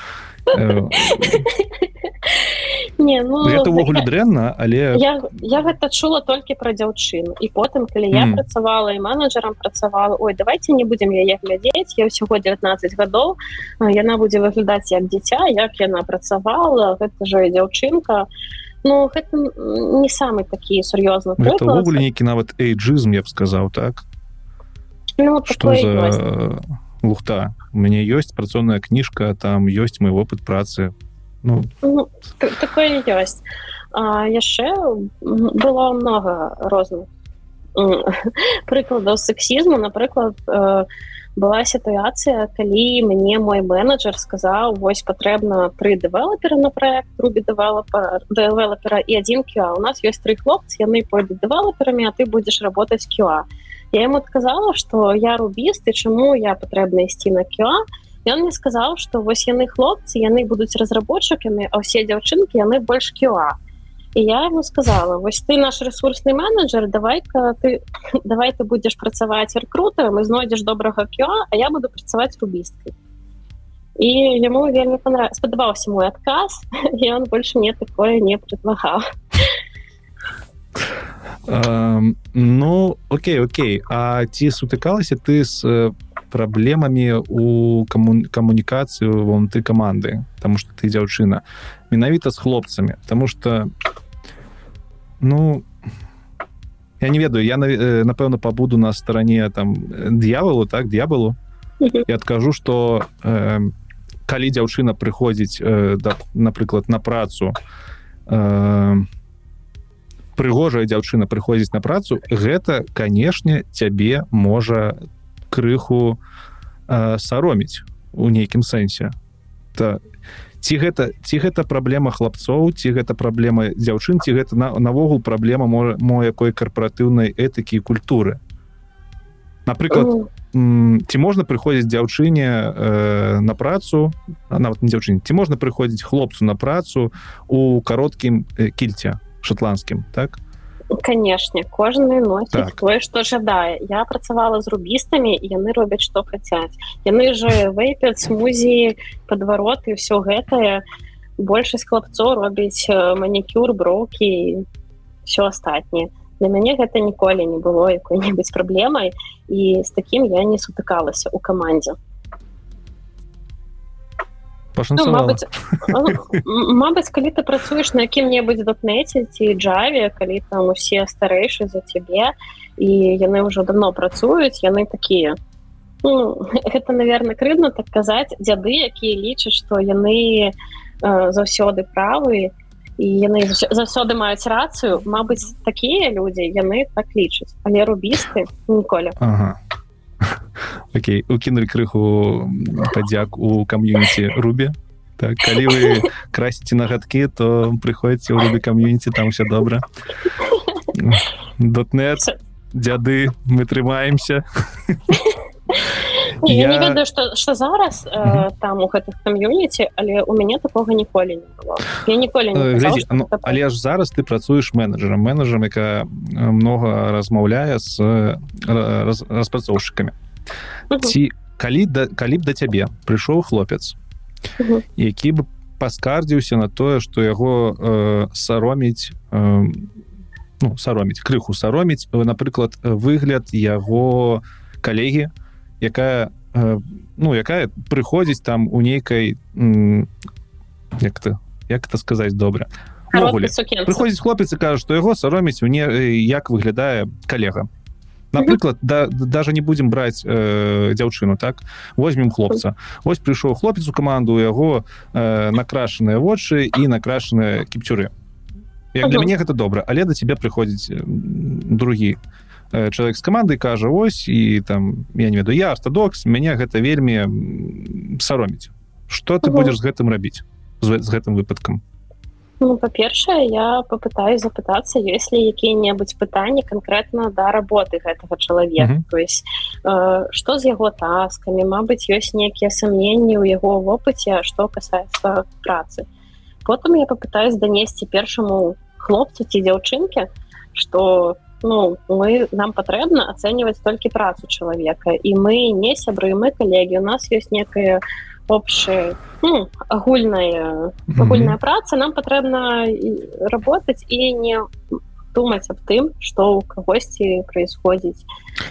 Не, ну... Гэта ўвогуле дрэнна, але... Я, я гэта чула толькі пра дзяўчын. І потым, калі я mm. працавала і менеджерам працавала, ой, давайте не будзем яе глядзець, я ўсяго девятнадцать гадоў, яна будзе выглядаць як дзіця, як яна працавала, гэта ж дзяўчынка. Ну, гэта не самы такі сур'ёзны прыклад. Гэта ўвогуле нейкі нават эйджызм, я б сказаў, так? Ну, што за лухта? У мяне ёсць працоўная кніжка, там ёсць мой опыт працы. Ну, ну такое ёсць. А яшчэ было многа розных прыкладаў сексізму. Напрыклад, была сітуацыя, калі мне мой менеджер сказаў, вось патрэбна тры дэвелапера на праект Ruby дэвелопера і адзін кью эй. У нас ёсць тры хлопцы, яны пойдуць дэвелоперамі, а ты будзеш работаць кью эй. Я ему адказала, што я рубіст, і чаму я патрэбна ісці на кью эй. І он мне сказаў, што вось яны хлопцы, яны будуць разработчыкамі, а ўсе дзяўчынкі, яны больш кью эй. І я ему сказала, вось ты наш ресурсны менеджер, давай-ка ты, давай ты будзеш працаваць рэкрутарам і знойдзеш добрага кью эй, а я буду працаваць рубісткай. І яму вельмі понрав... спадабаўся мой адказ, і он больше мне такое не предлагаў. Um, ну, окей, окей. А ці сутыкалася ты з праблемамі у каму... камунікацыі внутры каманды, таму што ты дзяўчына, менавіта з хлопцамі, таму што, ну, я не ведаю, я, напэўна, пабуду на старане там д'яволу, так, д'яволу, і адкажу, што э, калі дзяўчына прыходзіць, э, да, напрыклад, на працу, э, прыгожая дзяўчына прыходзіць на працу, гэта, канешне, цябе можа крыху э, сароміць у нейкім сэнсе. Та, ці гэта, ці гэта праблема хлапцоў, ці гэта праблема дзяўчын, ці гэта на, навогул праблема мо, мо якой карпаратыўнай этыкі і культуры. Напрыклад, м, ці можна прыходзіць дзяўчыне э, на працу, нават не дзяўчыне, ці можна прыходзіць хлопцу на працу у кароткім э, кільце шотландскім, так? Канешне, кожны носіць так. тое, што жадае. Я працавала з рубістамі, і яны робяць, што хацяць. Яны же вейпяць, смузі, падвароты, ўсё гэтае. Большасць хлапцоў робіць манікюр, броўкі і ўсё астатняе. Для мяне гэта ніколі не было якой-небудзь праблемай, і з такім я не сутыкалася ў камандзе. Ну, мабыць, мабыць, калі ты працуеш на якім-небудзь дотнеце ці джаве, калі там усе старэйшы за цябе, і яны ўжо давно працуюць, яны такія. Ну, гэта, наверное, крыўдна так казаць, дзяды, якія лічаць, што яны э, заўсёды правы, і яны заўсёды маюць рацыю. Мабыць, такія людзі, яны так лічаць. Але рубісты ніколі. Ага. Окей, укинули крыху падзяк у кам'юніці Ruby. Так, калі вы красіце нагадкі, то прыходзіце ў Ruby кам'юніці, там все добра. Дотнет, дзяды, мы трымаемся. Я, я не ведаю, што, што зараз э, там у гэтых кам'юніці, але у мяне такога ніколі не было. Я ніколі не казала, Глядзі, ну, але ж зараз ты працуеш менеджерам, менеджерам, яка многа размаўляе з раз, распрацоўшчыкамі. Uh-huh. Ці калі, да, калі б да цябе прыйшоў хлопец, uh-huh. які б паскардзіўся на тое, што яго э, сароміць, э, ну, сароміць, крыху сароміць, напрыклад, выгляд яго калегі, якая, э, ну, якая прыходзіць там у нейкай, м, як это, як это сказаць добра, прыходзіць хлопец і кажа, што яго сароміць, мне, як выглядае калега. Напрыклад, да, даже не будем браць э, дзяўчыну, так? Возьмем хлопца. Вось прыйшоў хлопец у каманду, у яго э, накрашаныя вочы і накрашаныя кіпцюры. Як для мяне гэта добра, але да цябе прыходзіць другі э, чалавек з каманды і кажа, ось, і там, я не ведаю, я ортодокс, мяне гэта вельмі сароміць. Што ты будзеш з гэтым рабіць, з, з гэтым выпадкам? Ну, па-першае, я попытаюсь запытацца, ёсць ли якія-небудзь пытанні канкрэтна да работы гэтага чалавека. Uh-huh. То есть, э, што з яго таскамі, мабыць, ёсць нейкія сомненні ў яго вопыце, што касаецца працы. Потым я попытаюсь данесці першаму хлопцу ці дзяўчынке, што ну, мы, нам патрэбна ацэньваць толькі працу чалавека. І мы не сябры, мы калегі, у нас ёсць некая общая, ну, агульная, агульная mm-hmm. праца, нам патрэбна работаць і не думаць аб тым, што ў кагосьці праисходзіць.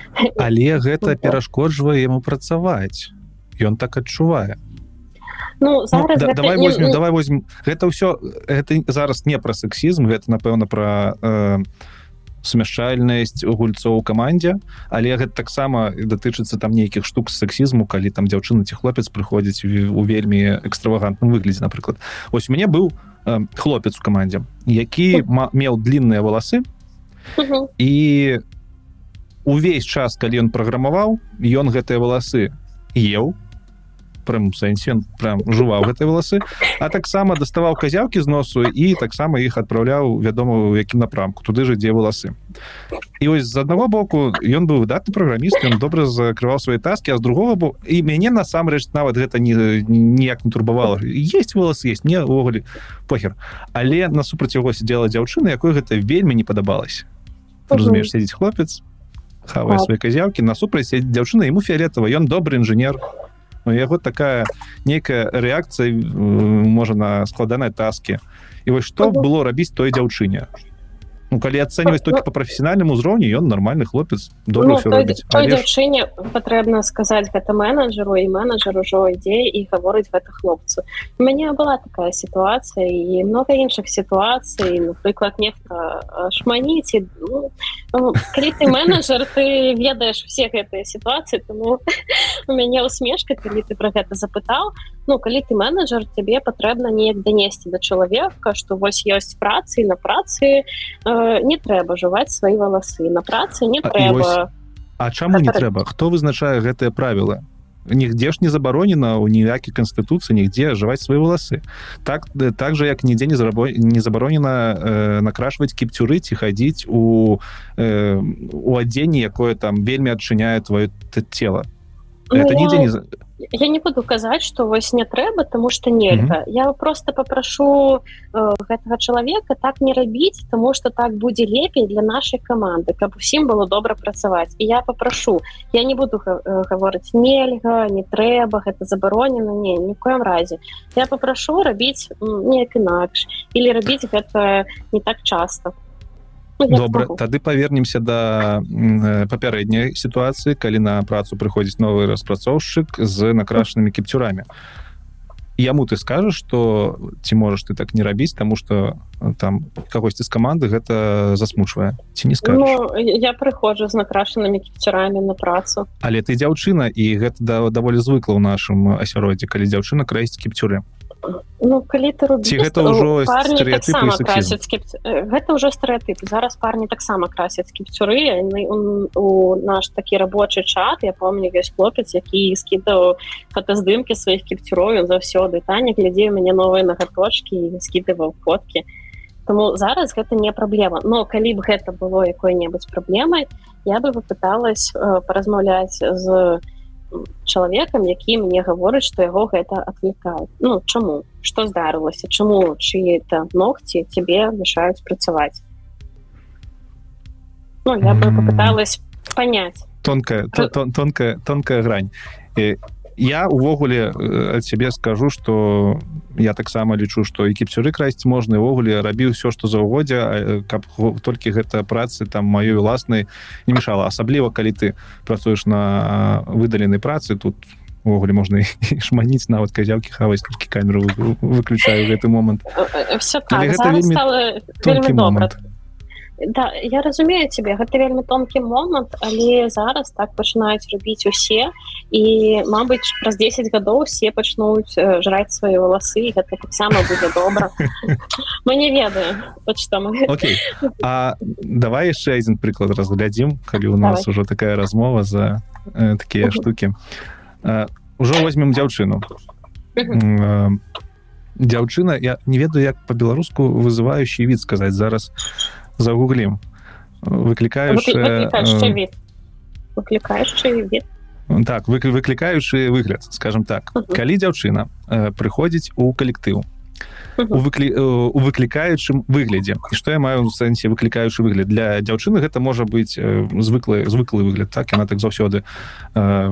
Але гэта перашкоджвае яму працаваць. Ён так адчувае. Ну, зараз ну, гэта... давай возьмем, давай возьмем. Гэта ўсё, гэта зараз не пра сексізм, гэта, напэўна, пра э, сумяшчальнасць гульцоў у камандзе, але гэта таксама датычыцца там нейкіх штук сексізму, калі там дзяўчына ці хлопец прыходзіць у вельмі экстравагантным выглядзе, напрыклад. Вось у мяне быў э, хлопец у камандзе, які ма- меў длінныя валасы, uh-huh. і увесь час, калі ён праграмаваў, ён гэтыя валасы еў, прям сэнсе, прям жуваў гэтыя валасы, а таксама даставаў казяўкі з носу і таксама іх адпраўляў, вядома, у якім напрамку, туды ж ідзе валасы. І вось з аднаго боку ён быў выдатны праграміст, ён добра закрываў свае таскі, а з другога боку, і мяне насамрэч нават гэта ні, ніяк не турбавала. Есть валасы, есть, мне ўвогуле похер. Але насупраць яго сидзела дзяўчына, якой гэта вельмі не падабалася. Разумееш, сядзіць хлопец, хавае свае казяўкі, насупраць сядзіць дзяўчына, яму фіолетава, ён добры інжынер. У яго такая нейкая рэакцыя, можа, на складаныя таскі. І вось што было рабіць той дзяўчыне? Ну, калі ацэньваць толькі па прафесіянальным узроўні, ён нармальны хлопец, добра ўсё робіць. Той дзяўчыне патрэбна сказаць гэта менеджеру, і менеджер ужо ідзе і гаворыць гэта хлопцу. У мяне была такая сітуацыя і много іншых сітуацый, напрыклад, нехта шманіць. Ну, калі ты менеджер, ты ведаеш усе гэтыя сітуацыі, тому у мяне усмешка, калі ты пра гэта запытаў. Ну, калі ты менеджер, тебе патрэбна неяк данесці да чалавека, што вось ёсць працы, і на працы не трэба жуваць свае валасы. На працы не трэба... А чаму не трэба? Хто вызначае гэтыя правілы? Нігде ж не забаронена ў ніякай канстытуцыі, нігде жаваць свае валасы. Так, так же, як нідзе не забаронена э, накрашваць кіпцюры ці хадзіць у, э, у адзенні, якое там вельмі адчыняе твоё цела. Это ну, нідзе я, не... Я не буду казаць, што вось не трэба, таму што нельга. Mm-hmm. Я просто попрашу э, гэтага чалавека так не рабіць, таму што так будзе лепей для нашай каманды, каб усім было добра працаваць. І я попрашу. Я не буду э, гаворыць нельга, не трэба, гэта забаронена, не, ні ў коім разе. Я попрашу рабіць неяк інакш, или рабіць гэта не так часта. Добра, тады павернемся да папярэдняй сітуацыі, калі на працу прыходзіць новы распрацоўшчык з накрашанымі кіпцюрамі. Яму ты скажаш, што ці можаш ты так не рабіць, таму што там кагосьці з каманды гэта засмучвае. Ці не скажаш? Ну, я прыходжу з накрашанымі кіпцюрамі на працу. Але ты дзяўчына, і гэта даволі звыкла ў нашым асяроддзі, калі дзяўчына красіць кіпцюры. Ну, калі ты рубіст, гэта ўжо парні стэрэатыпы таксама і красяць кіпцюры. Гэта ўжо стэрэатып. Зараз парні таксама красяць кіпцюры. У, у наш такі рабочы чат, я помню, ёсць хлопец, які скідаў фотаздымкі сваіх кіпцюроў, ён заўсёды. Таня, глядзі, у мяне новыя нагаточкі, і скідываў фоткі. Таму зараз гэта не праблема. Но калі б гэта было якой-небудзь праблемай, я бы папыталась э, паразмаўляць з чалавекам, які мне гаворыць, што яго гэта адвлекае. Ну, чаму? Што здарылася? Чаму чыі-то ногці цябе мешаюць працаваць? Ну, я бы попыталась понять. Тонкая, тон, тонкая, тонкая грань. Я увогуле ад сябе скажу, што я таксама лічу, што і кіпцюры красіць можна, і увогуле рабіў усё, што заўгодзя, каб толькі гэта працы там маёй уласнай не мешала. Асабліва, калі ты працуеш на выдаленай працы, тут увогуле можна і шманіць, нават казяўкі хаваць, толькі камеру выключаю ў гэты момант. Все так, зараз стала вельмі добра. Да, я разумею цябе, гэта вельмі тонкі момант, але зараз так пачынаюць рабіць усе, і, мабыць, праз дзесяць гадоў усе пачнуць жраць свае валасы, і гэта таксама будзе добра. Мы не ведаем, от што мы... Окей, а давай яшчэ адзін прыклад разглядзім, калі у нас давай. Ужо такая размова за э, такія uh-huh. штукі. Э, ужо возьмем дзяўчыну. Uh-huh. Э, дзяўчына, я не ведаю, як па-беларуску вызываючы від сказаць зараз, загуглим. Выкликаючи... Выкликаючи вид. Выкликаючи вид. Так, выкликаючи выгляд, скажем так. Uh-huh. Калі дзяўчына э, прыходзіць у калектыў, uh-huh. у, выклі... у выклікаючым выглядзе. І што я маю ў сэнсе выклікаючы выгляд? Для дзяўчыны гэта можа быць э, звыклы, звыклы выгляд, так? Яна так заўсёды э, э,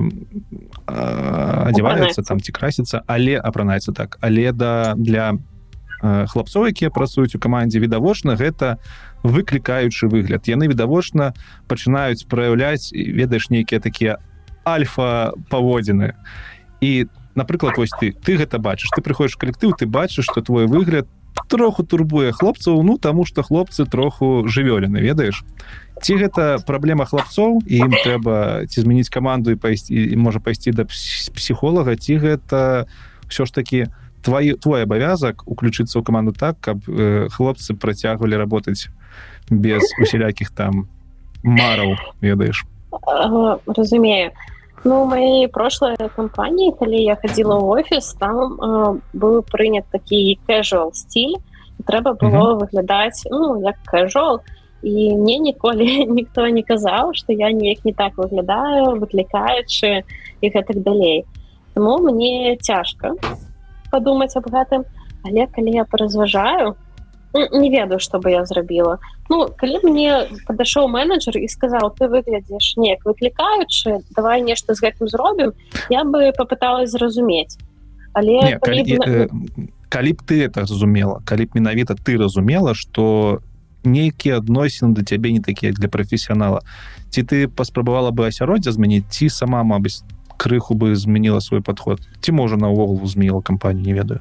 адзяваецца, там, ці красіцца, але апранаецца так. Але да, для э, хлапцоў, якія працуюць у камандзе, відавочна, гэта выклікаючы выгляд. Яны відавочна пачынаюць праяўляць, ведаеш, нейкія такія альфа-паводзіны. І, напрыклад, вось ты, ты гэта бачыш, ты прыходзіш у калектыў, ты бачыш, што твой выгляд троху турбуе хлопцаў, ну, таму што хлопцы троху жывёліны, ведаеш? Ці гэта праблема хлапцоў, і ім трэба ці змяніць каманду і, пайсці, і можа пайсці да псіхолага, ці гэта ўсё ж такі твой, твой абавязак уключыцца ў каманду так, каб э, хлопцы працягвалі работаць без усялякіх там мараў, ведаеш. Разумею. Ну, у моей прошлой компании, когда я ходила в офис, там э, был принят такий casual стиль, і треба було uh-huh. виглядати, ну, як casual. І мені ніколи ніхто не казав, що я ніяк не так виглядаю, викликаючи і так далі. Тому мені тяжко подумати об гэтым. Але коли я поразважаю, не ведаю, што бы я зрабіла. Ну, калі мне падышоў менеджер і сказаў, ты выглядзіш неяк выклікаючы, давай нешта з гэтым зробім, я бы попыталась зразумець. Але не, калі, калі, э, калі б ты это разумела, калі б менавіта ты разумела, што нейкія адносіны да цябе не такія для прафесіянала, ці ты паспрабавала бы асяроддзе змяніць, ці сама, мабыць, крыху бы змяніла свой падход, ці можа наогул змяніла кампанію, не ведаю.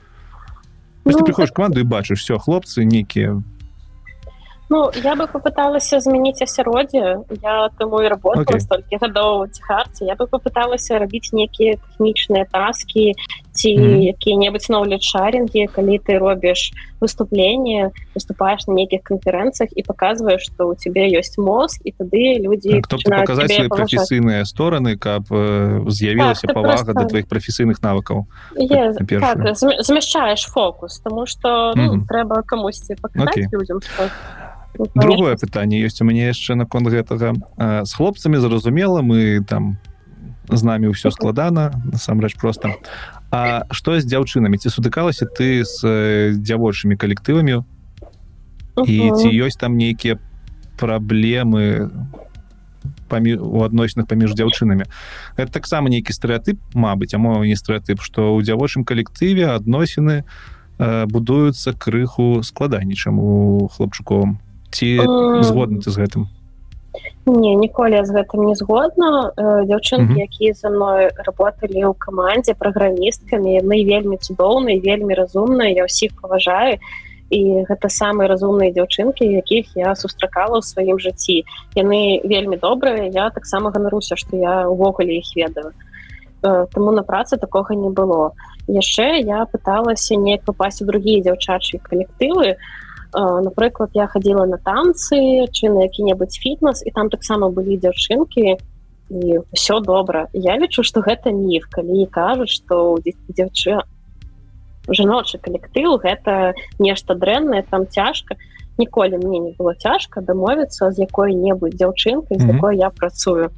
То есть ну, ты приходишь в команду и бачишь, все, хлопцы некие. Ну, я бы попыталась змяніць асяроддзе. Я тому і работала okay. столькі гадоў у Ціхарце. Я бы попыталась рабіць некія тэхнічныя таскі ці mm-hmm. якія-небудзь knowledge-шаринги, калі ты робіш выступленне, выступаешь на нейкіх канферэнцыях і паказваеш, што ў цябе ёсць мозг, і тады людзі так, пачынаюць паказаць свае прафесійныя стороны, каб э, з'явілася так, павага просто... да тваіх прафесійных навыкаў. Yes, так, змяшчаеш фокус, тому што ну, mm-hmm. трэба камусьці паказаць okay. людзям, што другое пытанне ёсць у мяне яшчэ наконт гэтага. З хлопцамі зразумела, мы там з намі ўсё складана, насамрэч проста. А што з дзяўчынамі? Ці сутыкалася ты з дзявочымі калектывамі? Uh-huh. І ці ёсць там нейкія праблемы памі... у адносінах паміж дзяўчынамі? Гэта таксама нейкі стэрэатып, мабыць, а мо не стэрэатып, што ў дзявочым калектыве адносіны э, будуюцца крыху складаней, чым у хлопчуковым. Ці згодны ты з гэтым? Не, ніколі я з гэтым не згодна. Дзяўчынкі, uh-huh. якія са мной работалі ў камандзе праграмісткамі, яны вельмі цудоўныя, вельмі разумныя, я ўсіх паважаю. І гэта самыя разумныя дзяўчынкі, якіх я сустракала ў сваім жыцці. Яны вельмі добрыя, я таксама ганаруся, што я ўвогуле іх ведаю. Таму на працы такога не было. Яшчэ я пыталася неяк папасць у другія дзяўчачыя калектывы. Напрыклад, я хадзіла на танцы, чи на які-небудзь фітнес, і там таксама былі дзяўчынкі, і ўсё добра. Я лічу, што гэта міф, калі кажуць, што дзяўчы... жаночы калектыў гэта нешта дрэннае, там цяжка. Ніколі мне не было цяжка дамовіцца з якой-небудзь дзяўчынкай, з якой я працую.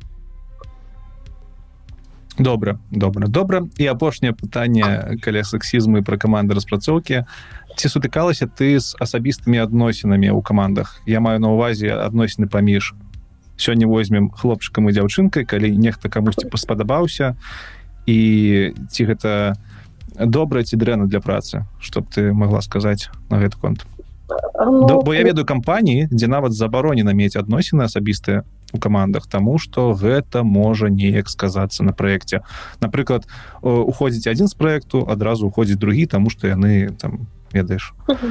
Добра, добра, добра. І апошняе пытанне каля сексізму і пра каманды распрацоўкі. Ці сутыкалася ты з асабістымі адносінамі ў камандах? Я маю на ўвазе адносіны паміж сёння возьмем хлопчыкам і дзяўчынкай, калі нехта камусьці спадабаўся, і ці гэта добра ці дрэнна для працы? Што б ты магла сказаць на гэты конт? Ну, бо я ведаю кампаніі, дзе нават забаронена мець адносіны асабістыя у камандах, таму што гэта можа неяк сказацца на праекце. Напрыклад, уходзіць адзін з праекту, адразу уходзіць другі, таму што яны там, ведаеш.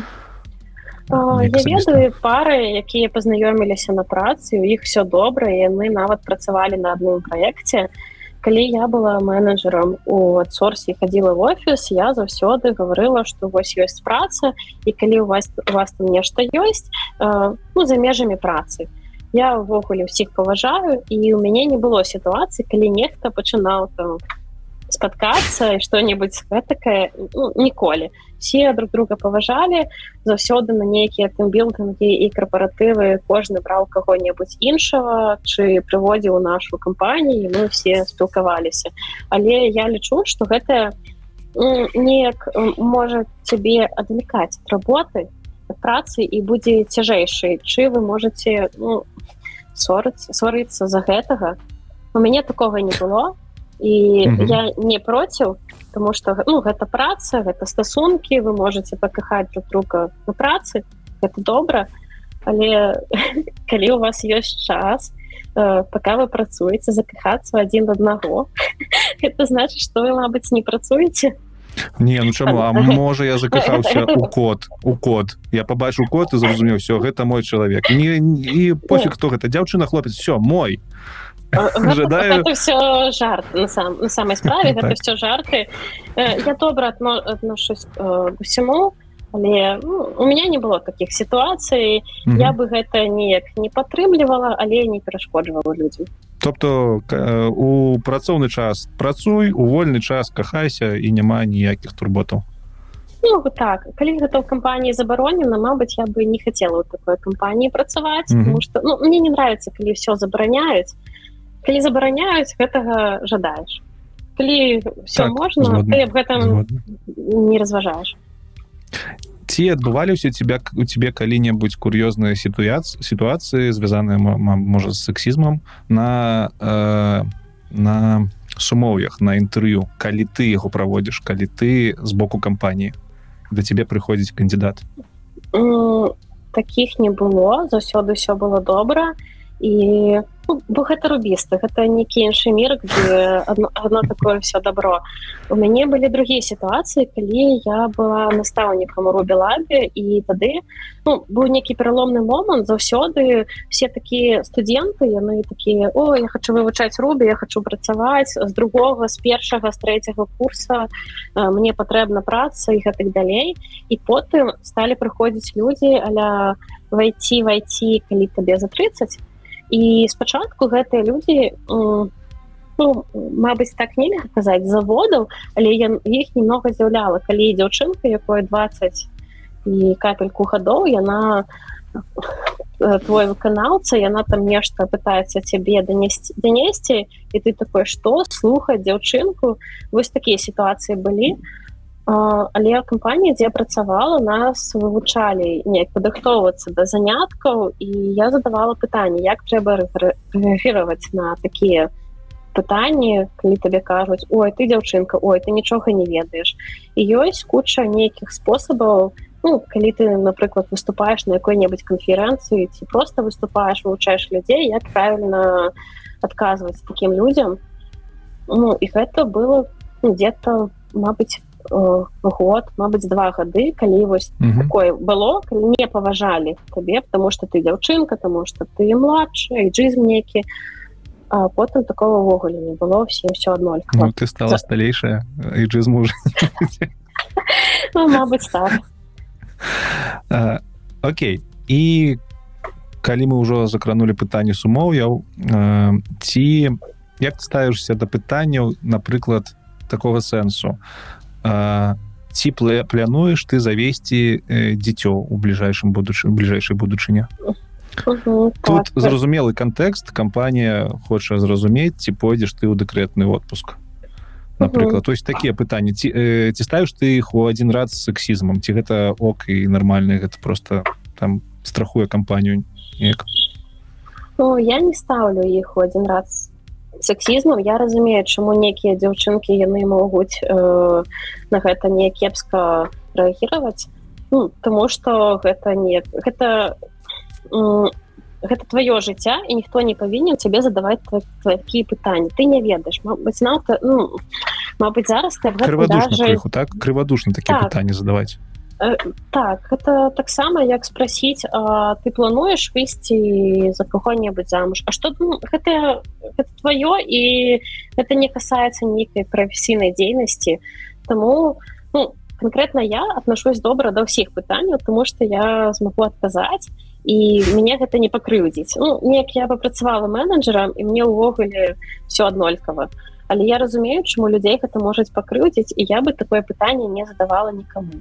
Uh-huh. Я ведаю пары, якія пазнаёміліся на працы, у іх все добра, і яны нават працавалі на адным праекце. Калі я была менеджерам у адсорсе і хадзіла в офіс, я заўсёды гаварыла, што вось ёсць праца, і калі у вас, у вас там нешта ёсць, э, ну, за межамі працы. Я ўвогуле ўсіх паважаю, і ў мяне не было сітуацыі, калі нехта пачынаў там спаткацца і што-небудзь гэтакае, ну, ніколі. Все друг друга паважалі, заўсёды на нейкія тымбілдынгі і карпаратывы кожны браў каго-небудзь іншага, чы прыводзіў у нашу кампанію, і мы все спілкаваліся. Але я лічу, што гэта неяк можа цябе адвлекаць ад работы, ад працы, і будзе цяжэйшай, чы вы можаце ну, сварыцца за гэтага. У мяне такога не было, і mm-hmm. я не проціў, тому што ну, гэта праца, гэта стасункі, вы можаце пакахаць друг друга на працы, гэта добра, але калі у вас ёсць час, э, пока вы працуеце, закахацца адзін аднаго, гэта значыць, што вы, мабыць, не працуеце. Не, ну чаму? А можа я закахаўся у код, у код. Я пабачыў код і зразумеў, все, гэта мой чалавек. І, і пофіг, хто гэта, дзяўчына, хлопец, все, мой. Жадаю... Это все жарт на, сам, на самой справе, это все жарты. Я добра отношусь к усему, але ну, у меня не было таких ситуаций, mm-hmm. я бы гэта неяк не падтрымлівала, але не перашкоджвала людям. Тобто у працоўны час працуй, у вольны час кахайся і няма ніякіх турботаў. Ну, так. Калі гэта ў кампаніі забаронена, мабыць, я бы не хацела ў такой кампаніі працаваць, mm-hmm. потому что, ну, мне не нравится, калі ўсё забараняюць. Калі забараняюць, гэтага жадаеш. Калі ўсё так, можна, згодна. Ты аб гэтым згодна. Не разважаеш. Ці адбываліся у тебя у тебе калі-небудзь кур'ёзныя сітуацыі, сітуацыі звязаныя, можа, з сексізмам на, э, на сумоўях, на інтэрв'ю, калі ты яго праводзіш, калі ты з боку кампаніі, да цябе прыходзіць кандидат? Mm, такіх не было, заўсёды ўсё было добра, і ну, бо гэта рубісты, гэта нейкі іншы мір, где одно, одно такое все добро. У мяне былі другія сітуацыі, калі я была настаўнікам у Ruby Lab, і тады ну, быў нейкі пераломны момант, заўсёды все такія студэнты, яны такія: о, я хочу вывучаць Ruby, я хочу працаваць з другога, з першага, з трэцяга курса, мне патрэбна праца і гэтак далей. І потым сталі прыходзіць людзі а-ля вайці, вайці, калі табе за трыццаць. І спачатку гэтыя людзі, ну, мабыць, так нельга казаць, заводаў, але я, іх немного здзіўляла, калі дзяўчынка, якой дваццаць і капельку гадоў, яна твой выканаўца, яна там нешта пытаецца цябе данесці, данесці, і ты такой: што, слухаць дзяўчынку? Вось такія сітуацыі былі. Але ў кампаніі, дзе я працавала, нас вывучалі неяк падрыхтоўвацца да заняткаў, і я задавала пытанні, як трэба рэагіраваць на такія пытанні, калі табе кажуць: ой, ты дзяўчынка, ой, ты нічога не ведаеш. І ёсць куча нейкіх спосабаў, ну, калі ты, напрыклад, выступаеш на якой-небудзь канферэнцыі, ці проста выступаеш, вывучаеш людзей, як правільна адказваць такім людзям. Ну, і гэта было ну, дзе-то, мабыць, год, мабыць, два гады, калі вось mm-hmm. такое было, калі не паважалі табе, потому что ты дзяўчынка, потому что ты младшая, эйджизм нейкі, а потым такого ўвогуле не было, всем все аднолькава. Ну, ты стала сталейшая, эйджизму уже не ну, мабыць, так. Uh, окей, і калі мы ўжо закранули пытанне сумоўяў, uh, ці як ты ставішся да пытанняў, напрыклад, такого сэнсу? Uh, ці плануеш ты завесці э, дзіцё ў бліжэйшым будучы, бліжэйшай будучыне? Uh-huh, Тут так. Зразумелы кантэкст, кампанія хоча зразумець, ці пойдзеш ты ў дэкрэтны отпуск. Напрыклад, uh-huh. то есть такія пытанні. Ці, э, ці ставіш ты іх у адзін раз з сексізмам? Ці гэта ок і нармальна, гэта просто там страхуе кампанію неяк? Ну, я не ставлю іх у адзін раз сексізмам. Я разумею, чаму некія дзяўчынкі яны могуць э, на гэта не кепска рэагіраваць. Ну, тому што гэта не гэта э, гэта твоё жыцця, і ніхто не павінен цябе задаваць такія пытанні. Ты не ведаеш. Мабыць, нават, ну, мабыць, зараз ты крывадушна даже... крыху, так? Крывадушна такія так. пытанні задаваць. Так, это таксама як спросіць: а ты плануеш выйсці за каго-небудзь замуж? А што ну, гэта, гэта твоё, і гэта не касаецца нейкай прафесійнай дзейнасці. Таму ну, конкретно я отношусь добра да ўсіх пытанняў, тому што я змагу адказаць, і мяне гэта не пакрыўдзіць. Ну, неяк я папрацавала менеджерам, і мне ўвогуле все аднолькава. Але я разумею, чаму людзей гэта можаць пакрыўдзіць, і я бы такое пытанне не задавала нікому.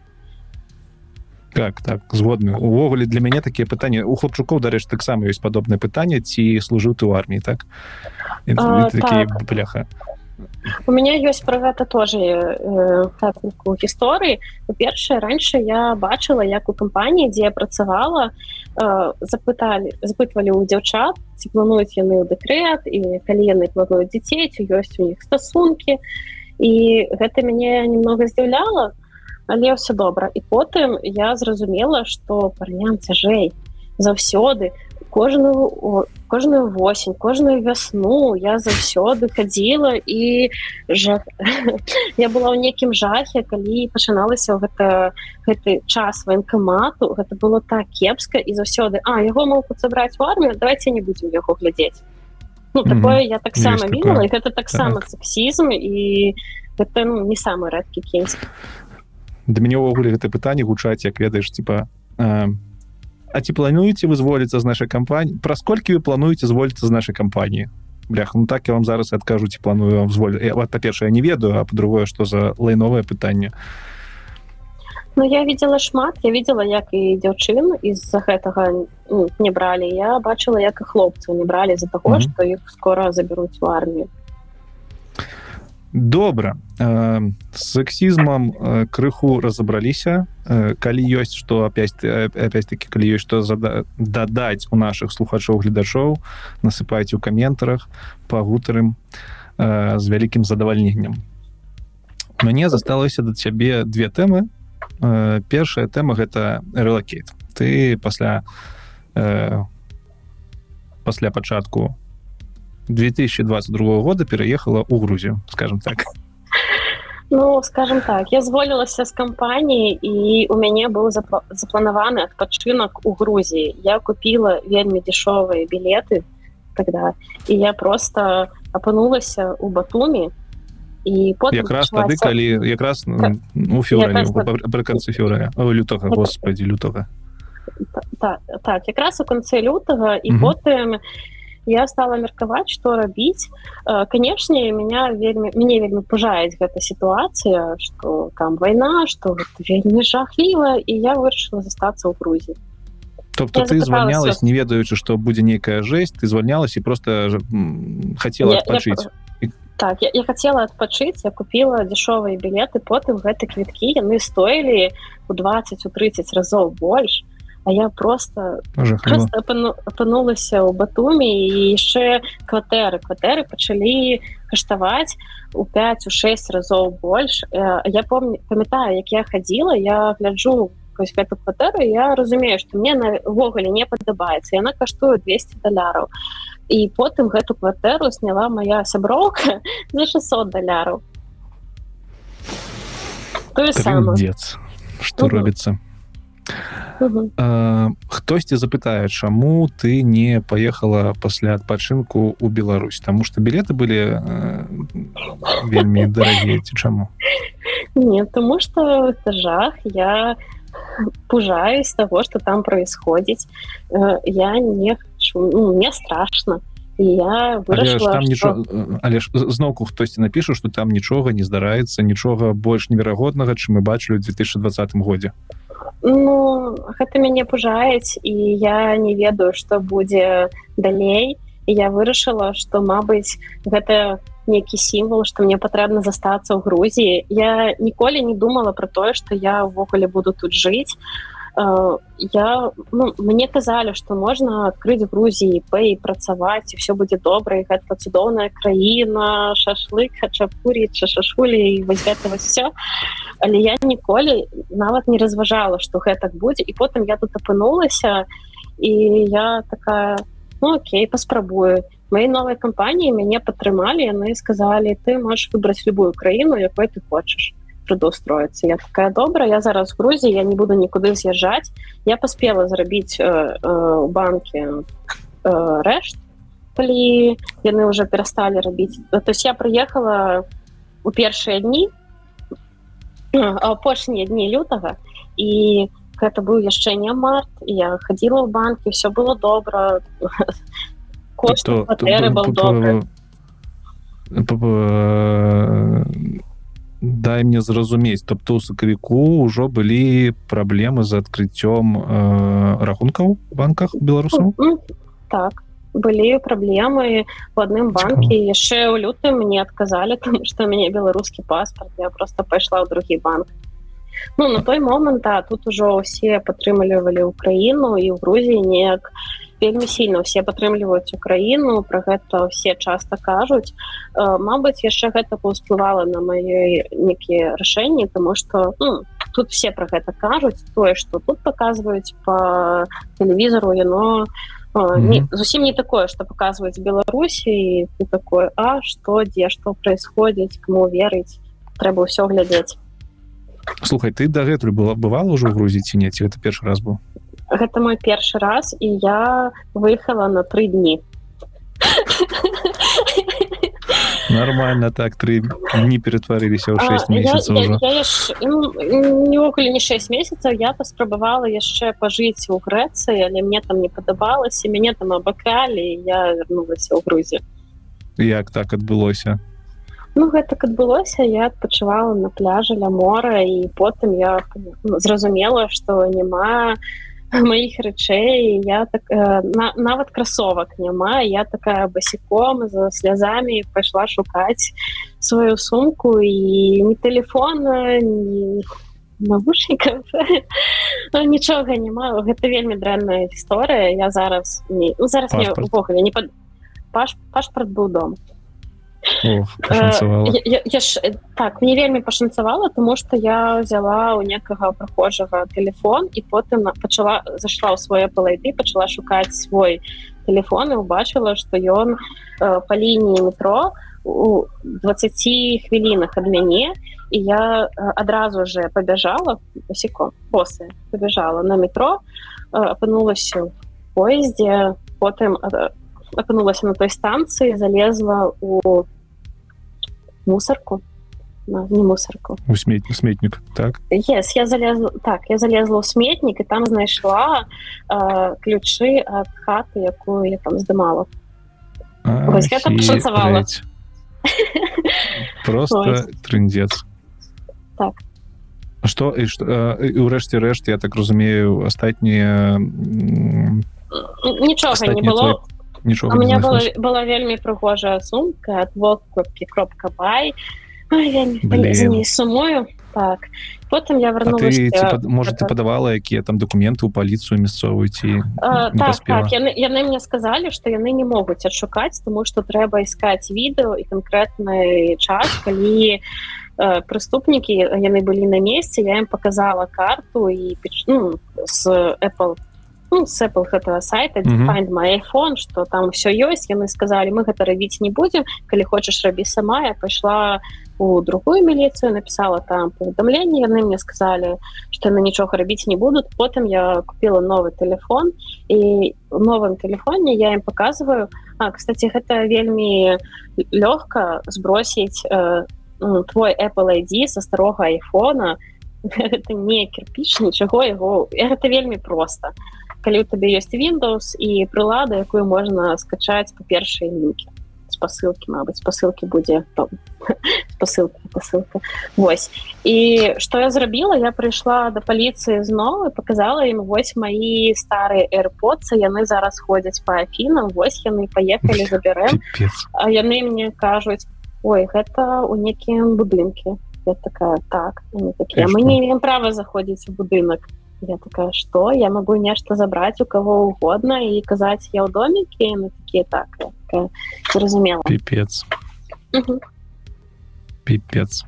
Так, так, згодны. Увогуле для мяне такія пытанні, у хлопчукоў, дарэчы, таксама ёсць падобнае пытанне, ці служыў ты ў арміі, так? І, а, і такі, так. бляха. У меня ёсць пра гэта тоже э, капельку гісторыі. Па-першае, раньше я бачыла, як у кампаніі, дзе я працавала, э, запыталі, запытвалі ў дзяўчат, ці плануюць яны ў дэкрэт, і калі яны плануюць дзяцей, ці ёсць у іх стасункі. І гэта мяне немного здзіўляла, але ўсё добра. І потым я зразумела, што парням цяжэй заўсёды. Кожную, кожную восень, кожную вясну я заўсёды хадзіла, і жах... я была ў нейкім жахе, калі пачыналася гэта, гэты час ваенкамату. Гэта было так кепска, і заўсёды: а, яго могуць забраць у армію, давайте не будзем яго глядзець. Ну, такое mm-hmm. я таксама видела, і гэта таксама так. Сексізм, і гэта ну, не самы рэдкі кейс. Да мяне ўвогуле гэта пытанне гучаць, як ведаеш, типа, э, а ці плануеце вы зволіцца з нашай кампаніі? Праз колькі вы плануеце зволіцца з нашай кампаніі? Блях, ну так я вам зараз адкажу, ці планую вам зволіць. Па-першае, я не ведаю, а па-другое, што за лайновае пытанне. Ну, я видела шмат, я видела, як і дзяўчын з-за гэтага ну, не бралі. Я бачыла, як і хлопцаў не бралі з-за таго, што mm-hmm. іх скора забяруць у армію. Добра. З сексізмам крыху разабраліся. Калі ёсць, што опять-таки, калі ёсць, што дадаць у нашых слухачоў-гледачоў, насыпайце ў каментарах, пагутарым з вялікім задавальненнем. Мне засталося да цябе две тэмы. Першая тэма — гэта релокейт. Ты пасля пасля пачатку две тысячи двадцать другого года переехала ў Грузію, скажем так. Ну, скажем так, я зволілася з кампаніі, і у мяне быў запланаваны адпачынак у Грузіі. Я купіла вельмі дешевыя білеты тогда, і я просто апынулася ў Батумі, і потым якраз тады, калі якраз у февралі, пры канцы февраля, лютага, господи, лютага. Так, так, якраз у канцы лютага, і потым я стала меркаваць, што рабіць. Канешне, меня вельмі, мяне вельмі пужаюць гэта сітуацыя, што там вайна, што вельмі жахліва, і я вырашыла застацца ў Грузіі. Тобто ты звальнялась, не ведаючы, што будзе нейкая жэсць, ты звальнялась і просто хацела адпачыць. Так, я, я хацела адпачыць, я купіла дешевыя білеты, потым гэты квіткі, яны стоілі у двадцать-тридцать разоў больш. А я просто, просто апынулася ў Батумі, і яшчэ кватэры. Кватэры пачалі каштаваць у пять-шесть разоў больш. Я памятаю, як я хадзіла, я гляджу гэту кватэру, і я разумею, што мне навогуле не падабаецца. Яна каштуе двести даляраў. І потым гэту кватэру сняла моя сяброўка за шестьсот даляраў. Тое самае. Трындец. Што робіцца? Uh-huh. Хтосьці запытае, чаму ты не паехала пасля адпачынку ў Беларусь? Таму што білеты былі вельмі дарагія, ці чаму? Не, тому што это жах. Я пужаюсь таго, што там происходзіць. Я не хочу, ну, мне страшна. І я вырашыла, але ж, што... нічо... але ж зноўку хтосьці напіша, што там нічога не здараецца, нічога больш неверагоднага, чым мы бачылі ў две тысячи двадцатым годзе. Ну, гэта мяне пужаюць, і я не ведаю, што будзе далей. І я вырашыла, што, мабыць, гэта нейкі сімвал, што мне патрэбна застацца ў Грузіі. Я ніколі не думала пра тое, што я ўвогуле буду тут жыць. Я, ну, мне казалі, што можна адкрыць Грузіі ІП і працаваць, і все будзе добра, і гэта цудоўная краіна, шашлык, хачапурі, шашашулі, і вось гэта вось все. Але я ніколі нават не разважала, што гэтак будзе, і потым я тут апынулася, і я такая, ну окей, паспрабую. Моей новой кампаніі мяне падтрымалі, яны сказалі, ты можаш выбраць любую краіну, якой ты хочаш трудоустроиться. Я такая, добра, я зараз в Грузии, я не буду никуда съезжать. Я поспела зарабіць э, э, у банке э, рэшт, калі яны уже перестали рабіць. То есть я приехала у першыя дні, а апошнія дні лютага, і гэта быў яшчэ не март, я ходила в банк, і все было добра. Кошт кватэры был добры. Дай мне зразумець, тобто ў сакавіку ўжо былі праблемы з адкрыццём э, рахункаў у банках беларусаў? Так, былі праблемы у адным банке. Яшчэ ў лютым мне адказалі, тому што ў мяне беларускі паспарт, я просто пайшла ў другі банк. Ну, на той момант, а тут ужо ўсе падтрымлівалі Украіну, і ў Грузіі неяк вельмі сильно ўсе падтрымліваюць Украіну, пра гэта ўсе часта кажуць. Мабыць, яшчэ гэта паўсплывала на мае некія рашэнні, тому што ну, тут все пра гэта кажуць, тое, што тут паказваюць па тэлевізору, яно mm-hmm. зусім не такое, што паказваюць Беларусі, і ты такое, а што, дзе, што праисходзіць, каму верыць, трэба ўсё глядзець. Слухай, ты дагэтуль была, бывала ўжо ў Грузіі ці не, ці гэта першы раз быў? Гэта мой першы раз, і я выехала на тры дні. Нормально так, тры дні ператварыліся ў шэсць месяцаў ўжо. Я, я, я ну, ніколі не шэсць месяцаў, я паспрабавала яшчэ пажыць у Грэцыі, але мне там не падабалася, мяне там абакалі, і я вярнулася ў Грузію. як так адбылося? Ну, гэта адбылося, я адпачывала на пляжы ля мора, і потым я зразумела, што няма маіх рэчэй, я так, на, нават красовак няма, я такая басіком за слязамі пайшла шукаць сваю сумку, і ні тэлефона, ні навушнікаў, нічога няма. Гэта вельмі дрэнная гісторыя. Я зараз не, ну, зараз мне увогуле не пад... Паш... пашпарт быў дома. Ох, пашанцавала. Я, я, я ж, так, мне вельмі пашанцавала, тому што я взяла ў некага прахожага тэлефон і потым пачала, зашла ў свой Apple ай ді, пачала шукаць свой тэлефон і ўбачыла, што ён э, па лініі метро у дваццаці хвілінах ад мяне, і я э, адразу же пабяжала, босиком, босая, пабяжала на метро, э, апынулася ў поездзе, потым э, апынулася на той станцыі, залезла ў мусорку, no, не мусорку. У смет... сметнік, так? Yes, я залезла, так, я залезла ў сметнік, і там знайшла э, ключы ад хаты, якую я там здымала. Вось гэта пашанцавала. Просто трындзец. Так. Што, і, што, і ўрэшце рэшт, я так разумею, астатнія... Нічога не было. Твои... Нічога у меня была, была вельмі прыгожая сумка ад воккопкі кропка бай. Ой, я не сумую. Так. Потым я вярнулася... А ты, ці, пад... можа, ты падавала якія там дакументы ў паліцыю мясцовую, ці а, не так, паспела? Так, яны, яны мне сказалі, што яны не могуць адшукаць, таму што трэба іскаць відэо і канкрэтны час, калі э, прыступнікі, яны былі на месцы, я ім показала карту і ну, з Apple Ну, с Apple гэтага сайта, mm-hmm. Find My iPhone, што там все ёсць, яны сказалі, мы гэта рабіць не будзем, калі хочаш рабі сама. Я пайшла у другую міліцыю, написала там паведамленне, яны мне сказалі, што яны нічога рабіць не будуць. Потым я купила новы телефон, і в новым телефоне я ім показываю, а, кстати, гэта вельмі лёгка збросіць э, твой Apple ай ди со старога айфона, гэта не кірпіч, нічого, яго, гэта вельмі проста. Калі у тебе ёсць Windows і прылада, якую можна скачаць па першай лінкі. З пасылкі, мабыць, пасылкі будзе там. Пасылка, пасылка. Вось. І што я зрабіла? Я прыйшла да паліцыі зноў і показала ім вось маі старыя AirPods, яны зараз ходзяць па Афінам, вось яны паехалі, забярэм. А яны мне кажуць, ой, гэта ў некім будынке. Я такая, так. Они такие, мы не имеем права заходзіць у будынак. Я такая, что? Я могу нешта забрать у кого угодно и казать, я в домике? И мы такие, так, я такая, зразумела. Пипец. Угу. Пипец.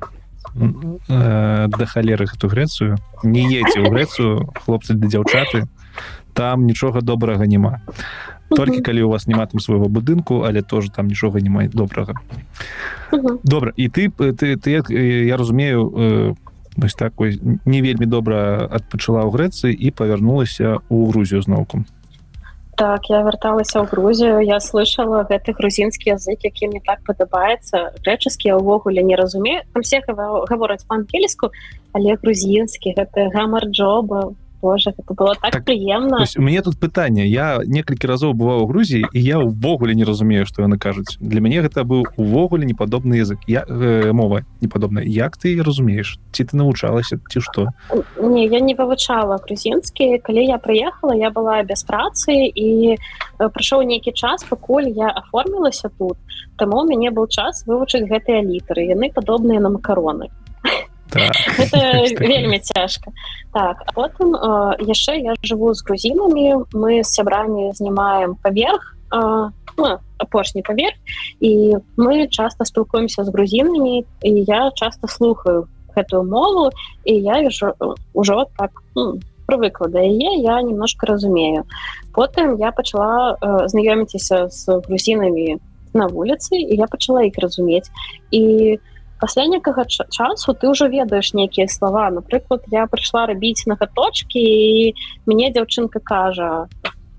Да халеры эту Грецию. Не едьте в Грецию, хлопцы да дзяўчаты. Там нічога добрага няма. Толькі калі у вас няма там свайго будынку, але тоже там нічога няма добрага. Угу. Добра, і ты, ты, ты, я разумею, ось так, ось, не вельмі добра адпачала ў Грэцыі і павярнулася ў Грузію зноўку. Так, я вярталася ў Грузію, я слышала гэты грузінскі язык, які мне так падабаецца. Грэчаскі я ўвогуле не разумею. Там все гавораць па-ангельску, але грузінскі, гэта гамар-джоба. Боже, это было так, так прыемна. У мяне тут пытанне. Я некалькі разоў бываў у Грузіі, і я ўвогуле не разумею, што яны кажуць. Для мяне гэта быў увогуле непадобны язык. Я, э, мова непадобная. Як ты разумееш? Ці ты навучалася, ці што? Не, я не вывучала грузінскі. Калі я прыехала, я была без працы, і прыйшоў нейкі час, пакуль я аформілася тут. Таму у мяне быў час вывучыць гэтыя літары. Яны падобныя на макароны. Так. Это вельмі цяжка. Так, а потым э, яшчэ я жыву з грузінамі, мы з сябрамі знімаем паверх, э, ну, апошні паверх, і мы часта спілкуемся з грузінамі, і я часта слухаю гэтую мову, і я ўжо, ўжо так ну, прывыкла да яе, я немножко разумею. Потым я пачала э, знаёміцца з грузінамі на вуліцы, і я пачала іх разумець. І пасля некага часу ты ўжо ведаеш нейкія слова. Напрыклад, я прыйшла рабіць нагаточкі, і мне дзяўчынка кажа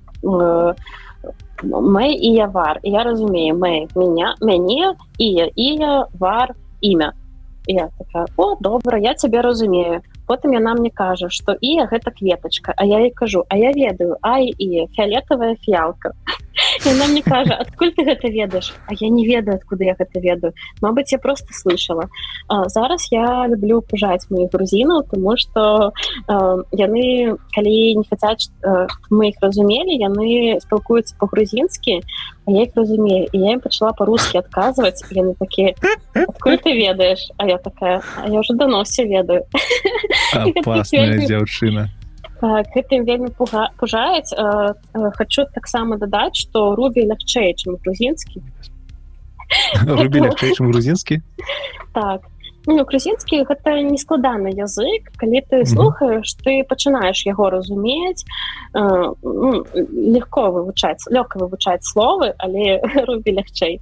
мэй і я вар. І я разумею, мэй, меня, мяне, ія, ія, вар, імя. І я такая, о, добра, я цябе разумею. Потым яна мне кажа, што ія гэта кветачка, а я ёй кажу, а я ведаю, ай, ія, фіолетавая фіялка. И она мне кажа, адкуль ты гэта ведаеш? А я не ведаю, откуда я гэта ведаю. Мабыць, я просто слышала. А, зараз я люблю пужаць моих грузінаў, тому што э, яны, калі не хацяць, э, мы іх разумелі, яны спілкуюцца по-грузінскі, а я іх разумею. І я ім пачала по-русски адказваць, і яны такія, адкуль ты ведаеш? А я такая, а я уже давно все ведаю. Опасная дзяўчына. Так, гэта ім вельмі пуга... пужаюць. Э, э, хочу таксама дадаць, што Рубі лягчэй, чым грузінскі. Рубі лягчэй, чым грузінскі? Так. Ну, грузінскі гэта не складаны язык. Калі ты слухаеш, ты пачынаеш яго разумець. Э, ну, легко вывучаць, лёгка вывучаць словы, але Рубі лягчэй.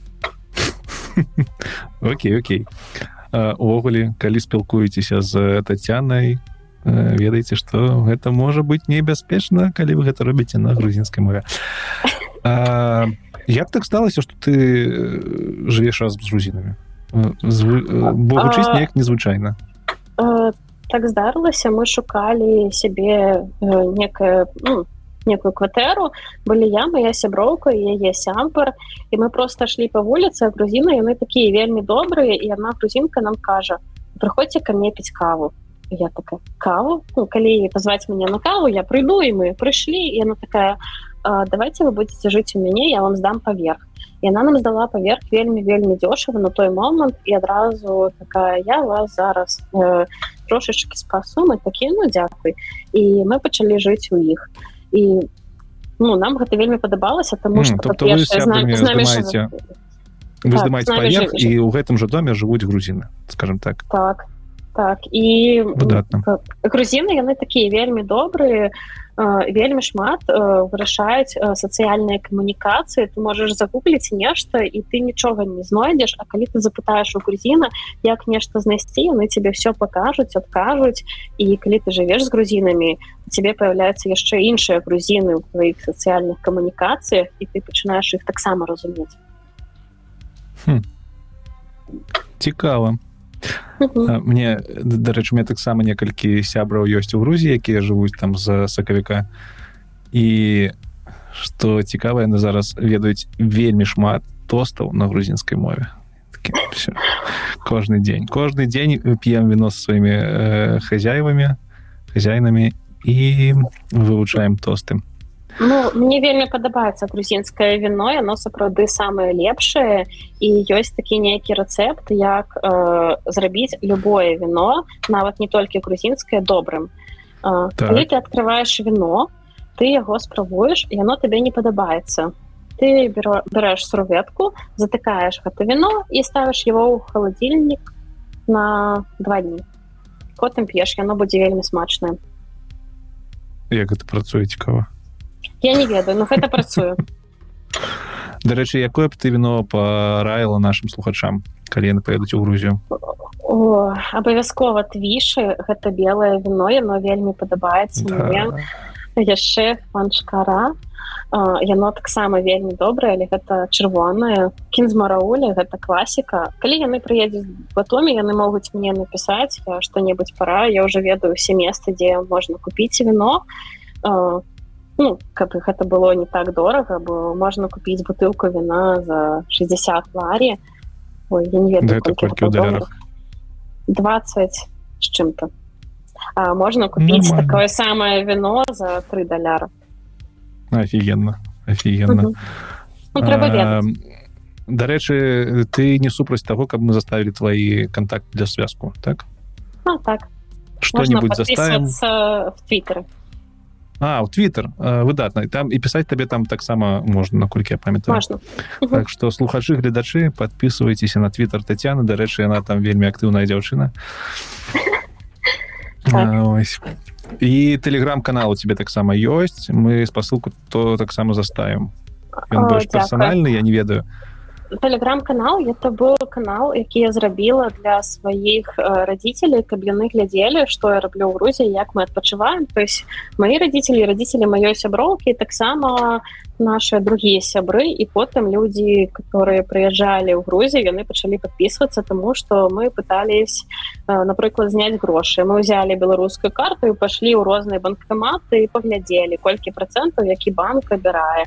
Окей, окей. Увогуле, калі спілкуецеся з Тацянай, ведаеце, што гэта можа быць небяспечна, калі вы гэта робіце на грузінскай мове. А, як так сталася, што ты жывеш разам з грузінамі? Звы... Бо гучыць неяк незвычайна. А, так здарылася, мы шукалі сябе некае, ну, некую кватэру, былі я, моя сяброўка і яе сябар, і мы проста шлі па вуліцы, а грузіны, яны такія вельмі добрыя, і адна грузінка нам кажа, прыходзьце ка мне піць каву. Я такая, каву? Ну, калі позваць мяне на каву, я прыйду, і мы прыйшлі, і яна такая, давайте вы будете жыць у мяне, я вам здам паверх. І яна нам здала паверх вельмі-вельмі дзёшава на той момант, і адразу такая, я вас зараз э, трошечки спасу, мы такія, ну, дзякуй. І мы пачалі жыць у іх. І ну, нам гэта вельмі падабалася, тому што, mm, па-першае, з намі... з намі здымаеце, вы так, здымаеце паверх, жив... і ў гэтым жа доме жывуць грузіны, скажем так. Так. Так, і выдатна. Грузіны, яны такія вельмі добрыя, вельмі шмат вырашаюць сацыяльныя камунікацыі. Ты можаш загугліць нешта, і ты нічога не знойдзеш, а калі ты запытаеш у грузіна, як нешта знайсці, яны тебе все пакажуць, адкажуць, і калі ты жывеш з грузінамі, тебе появляюцца яшчэ іншыя грузіны ў тваіх сацыяльных камунікацыях, і ты пачынаеш іх таксама разумець. Хм. Цікава. Uh-huh. Мне, дарэчы, у меня таксама некалькі сябраў ёсць у Грузіі, якія жывуць там з сакавіка, і што цікава, яны зараз ведаюць вельмі шмат тостаў на грузінскай мове. Такі, все. Кожны дзень кожны дзень п'ем віно са сваімі э, хазяевамі, хазяйнамі і вывучаем тосты. Ну, мне вельмі падабаецца грузінскае віно, яно сапраўды самае лепшае, і ёсць такі нейкі рэцэпт, як э, зрабіць любое віно, нават не толькі грузінскае, добрым. Э, так. Калі ты адкрываеш віно, ты яго спрабуеш, яно табе не падабаецца. Ты береш сурветку, затыкаеш гэта віно і ставіш яго ў халадзільнік на два дні. Потым п'еш, яно будзе вельмі смачнае. Як гэта працуе, цікава? Я не ведаю, но гэта працуе. Дарэчы, якое б ты віно параіла нашым слухачам, калі яны паедуць у Грузію? О, абавязкова твішы, гэта белае віно, яно вельмі падабаецца да. Мне. Яшчэ Хванчкара, яно таксама вельмі добрае, але гэта чырвонае. Кінзмарауля, гэта класіка. Калі яны прыедуць в Батумі, яны могуць мне напісаць што-небудзь пара, я ўжо ведаю ўсе месцы, дзе можна купіць віно. Ну, каб гэта было не так дорага, бо можна купіць бутылку віна за шестьдесят лари. Ой, я не ведаю, да, колькі ў далярах. двадцать з чым-то. А можна купіць Нормально. Такое самае віно за три даляра. Офігенна, офігенна. Угу. Ну, трэба ведаць. Дарэчы, ты не супраць таго, каб мы заставілі твои контакты для звязку, так? А, так. Што-нибудь заставім? Можна падпісвацца в Твиттер. А, в Твиттер, выдатна. Там і пісаць табе там таксама можна, наколькі я памятаю. Можна. Так што, слухачы, гледачы, подписывайтеся на Твиттер Тацяны. Дарэчы, яна там вельмі актыўная дзяўчына. Ось. І тэлеграм-канал у тебе таксама ёсць. Мы спасылку то таксама заставім. Ён больш персанальны, я не ведаю. Тэлеграм-канал, это быў канал, які я зрабіла для сваіх радзіцелей, каб яны глядзелі, што я раблю ў Грузіі, як мы адпачываем. То есть мои родители, родители маёй сяброўкі, таксама наши другие сябры, і потым людзі, которые прыязджалі ў Грузію, яны пачалі падпісвацца, тому што мы пытались, напрыклад, зняць грошы. Мы ўзялі беларускую карту і пашлі ў розныя банкаматы і паглядзелі, колькі працэнтаў які банк абірае.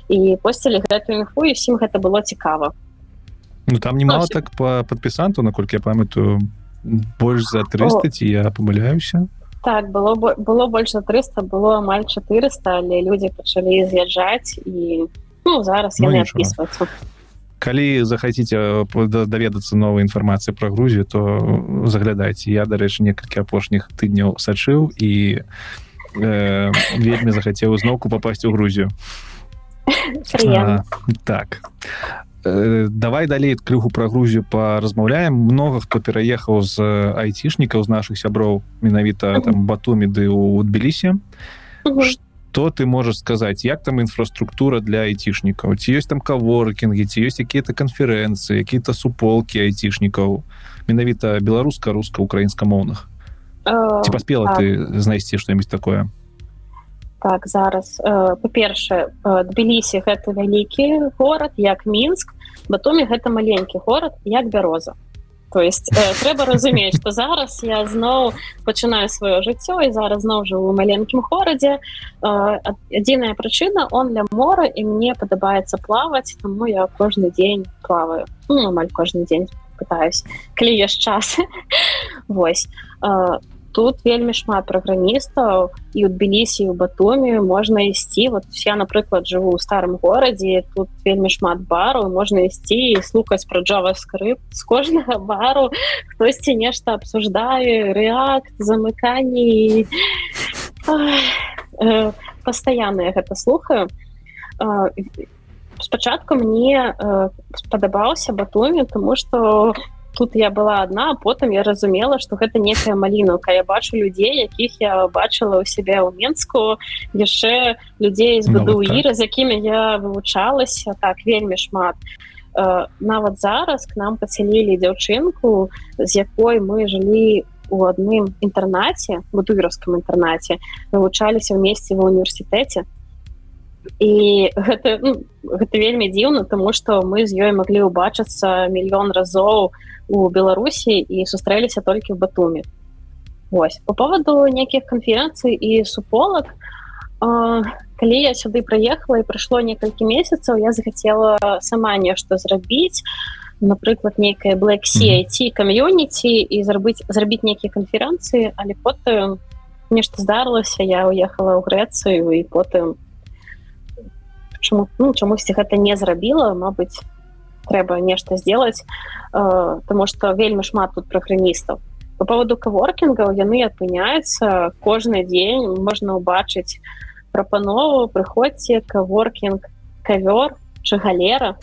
і посцілі гэтую інфу, і ўсім гэта было цікава. Ну там немало так па падпісанту, наколькі я памятаю, больш за трыста, ці я памыляюся? Так, было, было больш за трыста, было амаль чатырыста, але людзі пачалі з'язджаць, і ну, зараз яны ну, адпісваюцца. Калі захаціце даведацца новай інфармацыі пра Грузію, то заглядайце. Я, дарэчы, некалькі апошніх тыдняў сачыў і э, вельмі захацеў зноўку папасць у Грузію. Прыемна. Так. Э, давай далей крыху пра Грузію паразмаўляем. Многа хто пераехаў з айцішнікаў, з нашых сяброў, менавіта там Батумі ды ў Тбілісі. Что ты можешь сказать? Як там инфраструктура для айтишников? Ці ёсць там коворкинги, ці ёсць какие-то конференции, какие-то суполки айтишников, менавіта беларуска-руска-украінскамоўных? Uh, ці паспела так. ты знайсці што-нибудь такое? Так, зараз. Uh, па-першае, uh, Тбілісі — гэта вялікі горад, як Мінск, Батумі — гэта маленькі горад, як Бяроза. То есть э, трэба разумець, што зараз я зноў пачынаю сваё жыццё і зараз зноў жыву ў маленькім горадзе. Э, адзіная прычына — он ля мора, і мне падабаецца плаваць, таму я кожны дзень плаваю. Ну, амаль кожны дзень пытаюсь, калі ёсць час. Вось. Э, тут вельмі шмат праграмістаў, і ў Тбілісі, і ў Батумі можна ісці. Вот я, напрыклад, жыву ў старым горадзе, тут вельмі шмат бараў, можна ісці і слухаць пра JavaScript. З кожнага бару хтосьці нешта абсуждае, React, замыканні. Пастаянна я гэта слухаю. Спачатку мне спадабаўся Батумі, таму што тут я была адна, а потым я разумела, што гэта некая малінаўка. Я бачу людзей, якіх я бачыла ў сябе ў Менску, яшчэ людзей з БДУІ, з якімі я вывучалася, так, вельмі шмат. Нават зараз к нам пасялілі дзяўчынку, з якой мы жылі у адным інтэрнаце, бутуверскім інтэрнаце, вывучаліся вместе ва ўніверсітэце. І гэта, ну, гэта вельмі дзіўна, таму што мы з ёй маглі ўбачыцца мільён разоў у Беларусі і сустрэліся толькі ў Батумі. Вось. По поводу нейкіх канферэнцый і суполак, э, калі я сюды прыехала і прайшло некалькі месяцаў, я захацела сама нешта зрабіць, напрыклад, нейкае Black Sea ай ти камьюніці і зрабіць, зрабіць нейкія канферэнцыі, але потым нешта здарылася, я уехала ў Грэцыю і потым чаму, ну, чамусьці гэта не зрабіла, мабыць, трэба нешта зделаць, э, таму што вельмі шмат тут праграмістаў. По поводу коворкінгаў, яны адпыняюцца кожны дзень, можна ўбачыць прапанову, прыходзьце, коворкінг, кавёр, чагалера.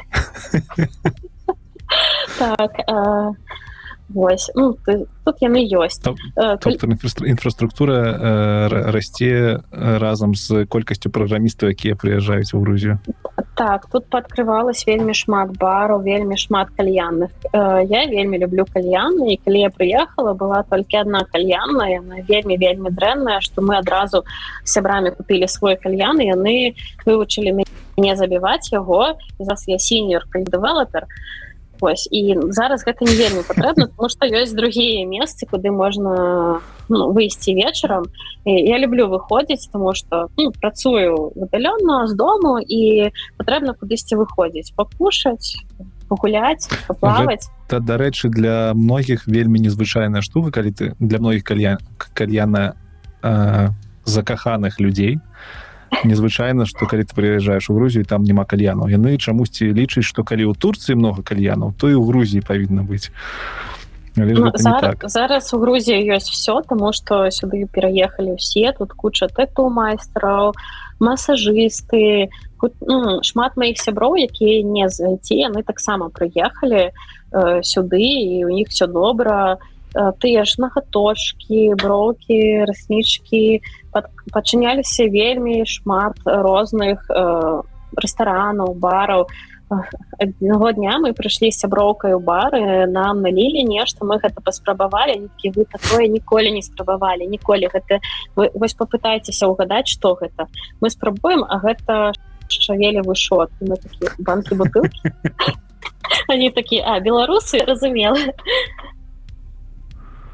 Так, вось, ну, тут яны ёсць. Тобто інфраструктура расце разам з колькасцю праграмістаў, якія прыязджаюць у Грузію? Так, тут паадкрывалась вельмі шмат бараў, вельмі шмат кальянных. Я вельмі люблю кальяны, і калі я прыехала, была толькі адна кальянна, яна вельмі-вельмі дрэнная, што мы адразу з сябрамі купілі свой кальян, і яны вывучылі мяне забіваць яго, і зараз я сіньор кальдэвелапер. Вось. І зараз гэта не вельмі патрэбна, тому што ёсць другія месцы, куды можна, ну, выйсці вечарам. І я люблю выходзіць, тому што, ну, працую удалённа з дому, і патрэбна кудысьці выходзіць, пакушаць, пагуляць, паплаваць. Гэта, дарэчы, для многіх вельмі незвычайная штука, калі ты для многіх кальян, кальяна э, закаханых людзей. Незвычайна, што калі ты прыязджаеш у Грузію, там няма кальянаў. Яны чамусьці лічаць, што калі ў Турцыі много кальянаў, то і ў Грузіі павінна быць. Але ну, гэта зараз, не так. Зараз у Грузіі ёсць все, таму што сюды пераехалі ўсе, тут куча тэту-майстраў, масажысты, ну, шмат маіх сяброў, якія не з ай ти, яны таксама прыехалі э, сюды, і у них все добра. Тыя ж нагаточкі, броўкі, раснічкі, пачыняліся вельмі шмат розных э, рэстаранаў, бараў. Аднаго дня мы прыйшлі з сяброўкай у бары, нам налілі нешта, мы гэта паспрабавалі, они такі, вы такое ніколі не спрабавалі, ніколі гэта... Вы, вось папытайцеся ўгадаць, што гэта. Мы спрабуем, а гэта шавелевы шот. Мы такі, банкі бутылкі. Они такі, а, беларусы, разумела.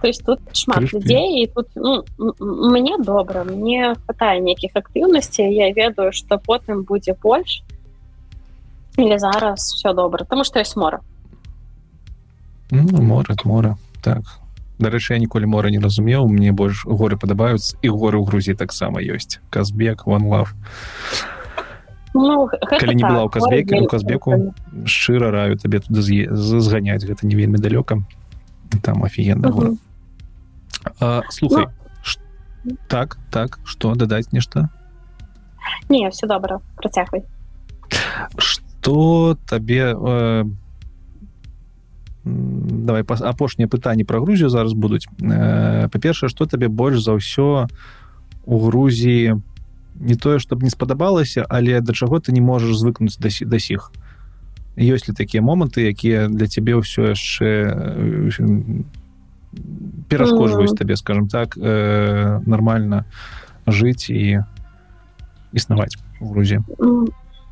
То есть тут шмат Крышки. людей, і тут ну, мне добра, мне хватае нейкіх актыўнасцей, я ведаю, што потым будзе больш, или зараз все добра, тому што ёсць мора. Ну, море, море, так. Дарэчы, я ніколі мора не разумеў, мне больш горы падабаюцца, і горы ў Грузіі таксама ёсць. Казбек, One Love. Ну, калі не так, была ў Казбеку, у Казбеку шчыра раю табе туды зганяць, гэта не вельмі далёка. Там офігенна гора. Uh-huh. А, слухай, ну, ш... так, так, што, дадаць нешта? Не, все добра, працягвай. Што табе... Э... Давай, апошнія пытанні пра Грузію зараз будуць. Э, па-першае, што табе больш за ўсё у Грузіі не тое, што б не спадабалася, але да чаго ты не можаш звыкнуць да, да сіх? Ёсць ли такія моманты, якія для цябе ўсё яшчэ перашкоджваюць mm. табе, скажем так, э, нармальна жыць і існаваць у Грузіі? Mm.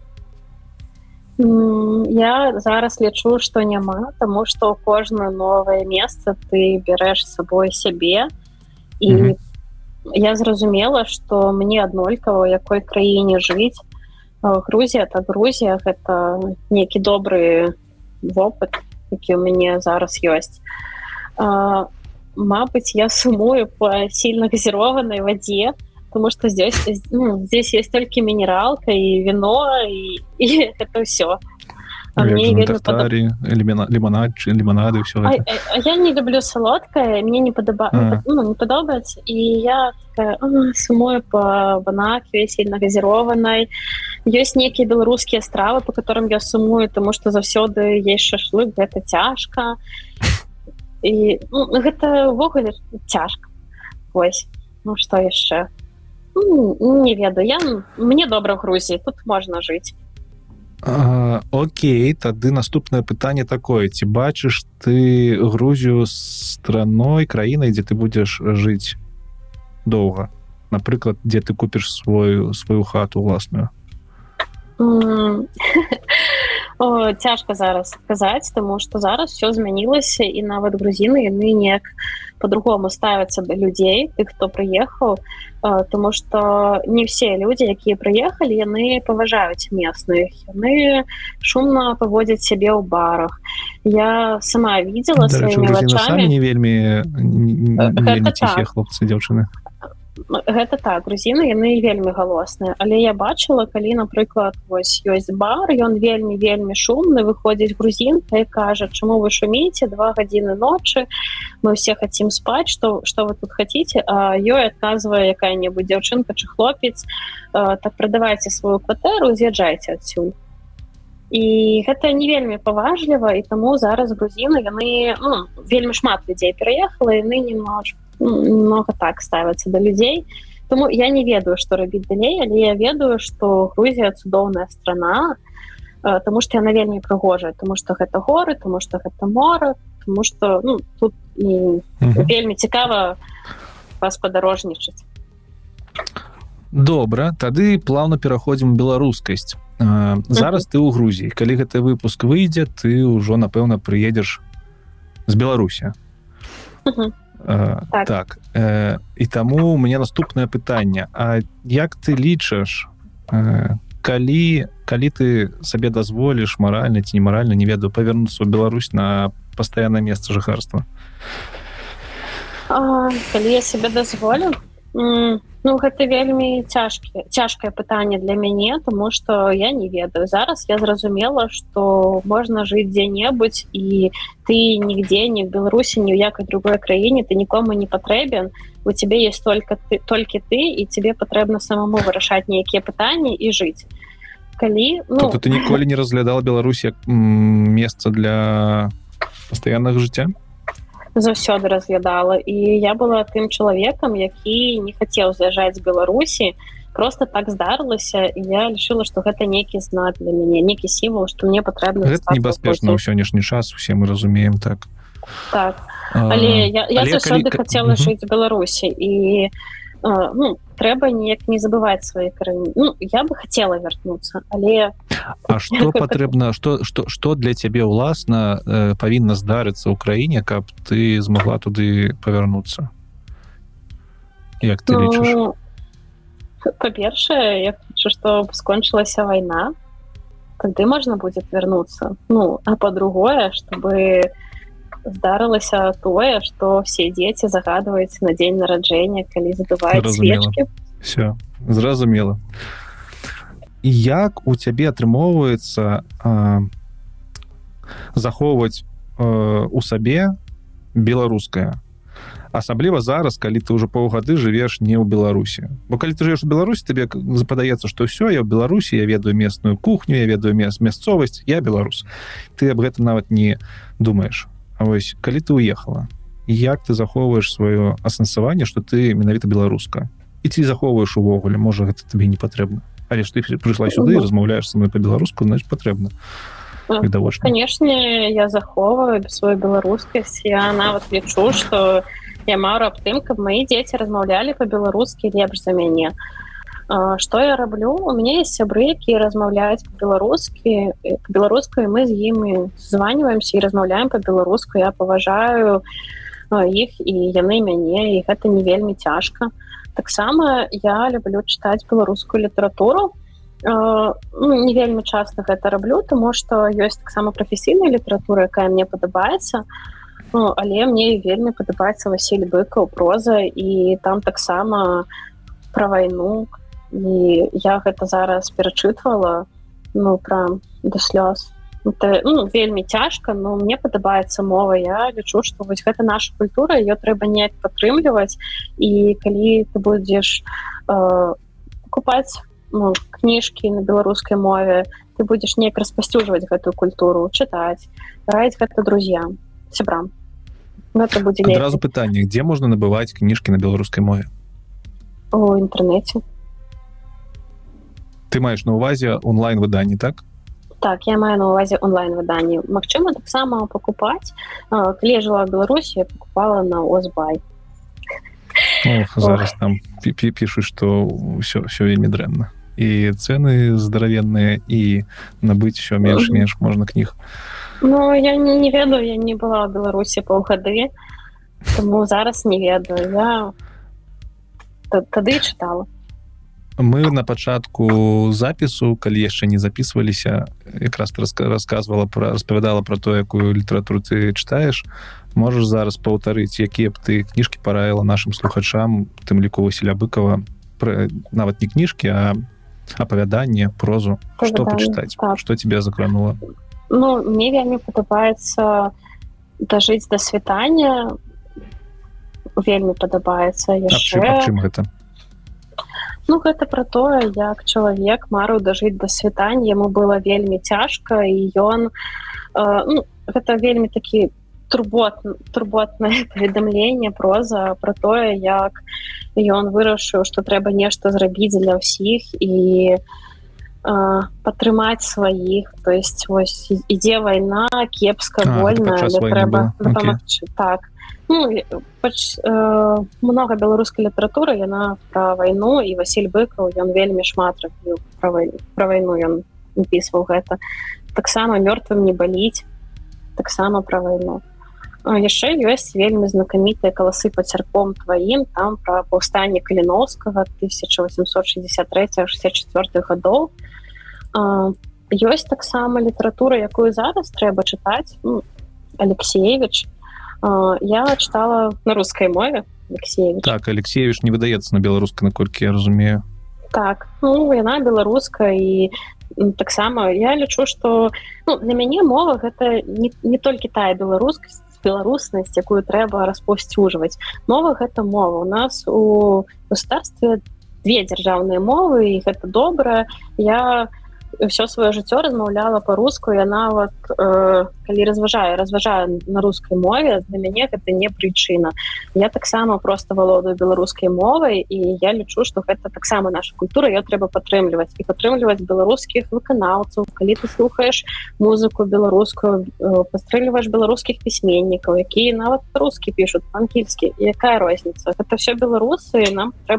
Я зараз лічу, што няма, таму што ў кожнае новае месца ты бярэш з сабой сябе, і mm-hmm. я зразумела, што мне аднолькава, у якой краіне жыць. Грузія, так Грузія, гэта нейкі добры вопыт, які ў мяне зараз ёсць. А, мабыць, я сумую па сильно газированной воде, потому что здесь, ну, здесь есть только минералка и вино, и, и это все. А мне вельмі подоб... лимонад, лимонады, все а, это. А, а я не люблю солодкое, мне не, подоба... а. ну, не подобается, и я такая, сумую по банакве, сильно газированной. Есть некие белорусские стравы, по которым я сумую, потому что завсёды есть шашлык, это тяжко. И ну, гэта ўвогуле цяжка. Вось. Ну што яшчэ? Ну, не ведаю. Я... Мне добра ў Грузіі, тут можна жыць. А, окей, тады наступнае пытанне такое. Ці бачыш ты Грузію страной, краінай, дзе ты будзеш жыць доўга? Напрыклад, дзе ты купіш свою, сваю хату ўласную? Mm. О, цяжка зараз сказаць, таму што зараз все змянілася, і нават грузіны яны неяк по-другому ставяцца да людзей, тых, хто прыехаў, таму што не все людзі, якія прыехалі, яны паважаюць местных, яны шумна паводзяць сябе ў барах. Я сама видела сваімі вачамі. Самі не вельмі, не, не вельмі ціхія хлопцы, дзяўчыны. Гэта так, грузіны, яны вельмі галосныя, але я бачыла, калі, напрыклад, вось ёсць бар, ён вельмі-вельмі шумны, выходзіць грузінка і кажа, чаму вы шуміце, два гадзіны ночы, мы ўсе хацім спаць, што, што вы тут хаціце, а ёй адказвае якая-небудзь дзяўчынка чи хлопец, так прадавайце сваю кватэру, з'язджайце адсюль. І гэта не вельмі паважліва, і таму зараз грузіны, яны, ну, вельмі шмат людзей пераехала, яны немножко много так ставяцца да людзей. Тому я не ведаю, што рабіць далей, але я ведаю, што Грузія цудоўная страна, тому што яна вельмі прыгожая, тому што гэта горы, тому што гэта мора, тому што ну, тут і uh-huh. вельмі цікава паспадарожнічаць. Добра, тады плавна пераходзім у беларускасць. Зараз uh-huh. ты ў Грузіі. Калі гэты выпуск выйдзе, ты ўжо, напэўна, прыедзеш з Беларусі. Uh-huh. Uh, так, так. Uh, і таму мне наступнае пытанне. А як ты лічыш, uh, калі, калі ты сабе дазволіш маральна ці немаральна, не ведаю, павернуцца ў Беларусь на пастаяннае месца жыхарства? Uh, калі я сабе дазволю? Mm, ну, гэта вельмі цяжкі, цяжкае пытанне для мяне, тому што я не ведаю. Зараз я зразумела, што можна жыць дзе-небудзь, і ты нігде, ні в Беларусі, ні ў якай другой краіне, ты нікому не патрэбен, у цябе ёсць толькі ты, толькі ты, і цябе патрэбна самому вырашаць нейкія пытанні і жыць. Калі, ну... Тобто ты ніколі не разглядала Беларусь як м, месца для пастаяннага жыцця? Заўсёды разглядала, і я была тым чалавекам, які не хацеў з'язджаць з Беларусі, просто так здарылася, і я лічыла, што гэта нейкі знак для мяне, нейкі сімвал, што мне патрэбна... Гэта небяспечна ў сённяшні час, усе мы разумеем так. Так, але а, я, я заўсёды калі... хацела uh-huh. жыць в Беларусі, і ну, трэба неяк не забываць свае карані. Ну, я бы хацела вярнуцца, але... А што патрэбна, што, што, што для цябе ўласна э, павінна здарыцца ў краіне, каб ты змагла туды павярнуцца? Як ты лічыш? Ну, па-першае, я хочу, што скончылася вайна, тады можна будзе вярнуцца. Ну, а па-другое, чтобы здарылася тое, што все дзеці загадваюць на дзень нараджэння, калі задуваюць свечкі. Все, зразумела. Як у цябе атрымоўваецца э, захоўваць э, у сабе беларускае? Асабліва зараз, калі ты ўжо паўгады жывеш не ў Беларусі. Бо калі ты жывеш у Беларусі, табе западаецца, што ўсё, я ў Беларусі, я ведаю местную кухню, я ведаю мес, мясцовасць, я беларус. Ты аб гэтым нават не думаеш. А вось, калі ты уехала, як ты захоўваеш сваё асэнсаванне, што ты менавіта беларуска? І ці захоўваеш увогуле, можа, гэта табе не патрэбна. Але ж ты прыйшла сюды і размаўляеш са мной па-беларуску, значит, патрэбна. Канешне, я захоўваю сваю беларускасць. Я нават лічу, што я мару аб тым, каб мои дзеці размаўлялі па-беларускі лепш за мяне. Што я раблю? У мяне есть сябры, якія размаўляюць па-беларускі, па-беларуску, і мы з імі званіваемся і размаўляем па-беларуску. Я паважаю іх, і яны мяне, і гэта не вельмі цяжка. Таксама я люблю чытаць беларускую літаратуру. Ну, не вельмі часта гэта раблю, таму што ёсць таксама прафесійная літаратура, якая мне падабаецца. Ну, але мне вельмі падабаецца Васіль Быкаў, проза, і там таксама пра вайну. І я гэта зараз перачытвала, ну, прям да слёз. Это, ну, вельмі цяжка, но мне падабаецца мова. Я лічу, што вось гэта наша культура, ее трэба неяк падтрымліваць. І калі ты будзеш э, покупаць ну, кніжкі на беларускай мове, ты будзеш неяк распасцюжваць гэтую культуру, чытаць, раіць гэта друзьям, сябрам. Гэта будзе лепей. Адразу пытанне, дзе можна набываць кніжкі на беларускай мове? У інтэрнэце. Ты маеш на ўвазе онлайн-выданні, так? Так, я маю на ўвазе онлайн-выданні. Магчыма, таксама пакупаць. Калі я жила ў Беларусі, я пакупала на Озбай. Ох, зараз там пішуць, што ўсё, ўсё вельмі дрэнна. І цэны здаравенныя, і набыць усё менш-менш можна кніг. Ну, я не, не ведаю, я не была ў Беларусі паўгады, таму зараз не ведаю. Я тады чытала. Мы на пачатку запісу, калі яшчэ не записываліся, якраз ты расказвала пра, распавядала пра то, якую літаратуру ты чытаеш. Можаш зараз паўтарыць, якія б ты кніжкі параіла нашым слухачам, тым ліку Васіля Быкава, пра, нават не кніжкі, а апавяданне, прозу. Што пачытаць? Так. Што тебе закранула? Ну, мне вельмі падабаецца дажыць да світання. Вельмі падабаецца яшчэ. А чым гэта? Ну, гэта пра тое, як чалавек марыў дажыць да світання, яму было вельмі цяжка, і ён... Э, ну, гэта вельмі такі турботн, турботнае паведамленне, проза пра тое, як ён вырашыў, што трэба нешта зрабіць для ўсіх і э, падтрымаць сваіх. То есть, вось, ідзе вайна, кепска, вольна, але трэба дапамагчы. Okay. Так. Ну, пач, э, много беларускай літаратуры, яна пра вайну, і Васіль Быкаў, ён вельмі шмат рабіў пра вайну, пра вайну ён напісваў гэта. Таксама «Мёртвым не баліць», таксама пра вайну. Яшчэ ёсць вельмі знакамітыя «Каласы па цярпом тваім», там пра паўстанне Каліноўскага тысяча восемьсот шестьдесят третьего — шестьдесят четвёртого гадоў. Ёсць таксама літаратура, якую зараз трэба чытаць, ну, Алексеевич. Я чытала на рускай мове Алексеевич. Так, Алексеевич не выдаецца на беларускай, наколькі я разумею. Так, ну, яна беларуская, і таксама я лічу, што ну, для мяне мова гэта не, не толькі тая беларускасць, беларуснасць, якую трэба распаўсюджваць. Мова гэта мова. У нас у государстве две дзяржаўныя мовы, і гэта добра. Я ўсё сваё жыццё размаўляла па-руску, я нават э, калі разважаю, разважаю на рускай мове, для мяне гэта не прычына. Я таксама проста валодаю беларускай мовай, і я лічу, што гэта таксама наша культура, ее трэба падтрымліваць і падтрымліваць беларускіх выканаўцаў. Калі ты слухаеш музыку беларускую, э, падтрымліваеш беларускіх пісьменнікаў, якія нават рускі пішуць, ангельскі, якая розніца? Гэта ўсё беларусы, і нам трэба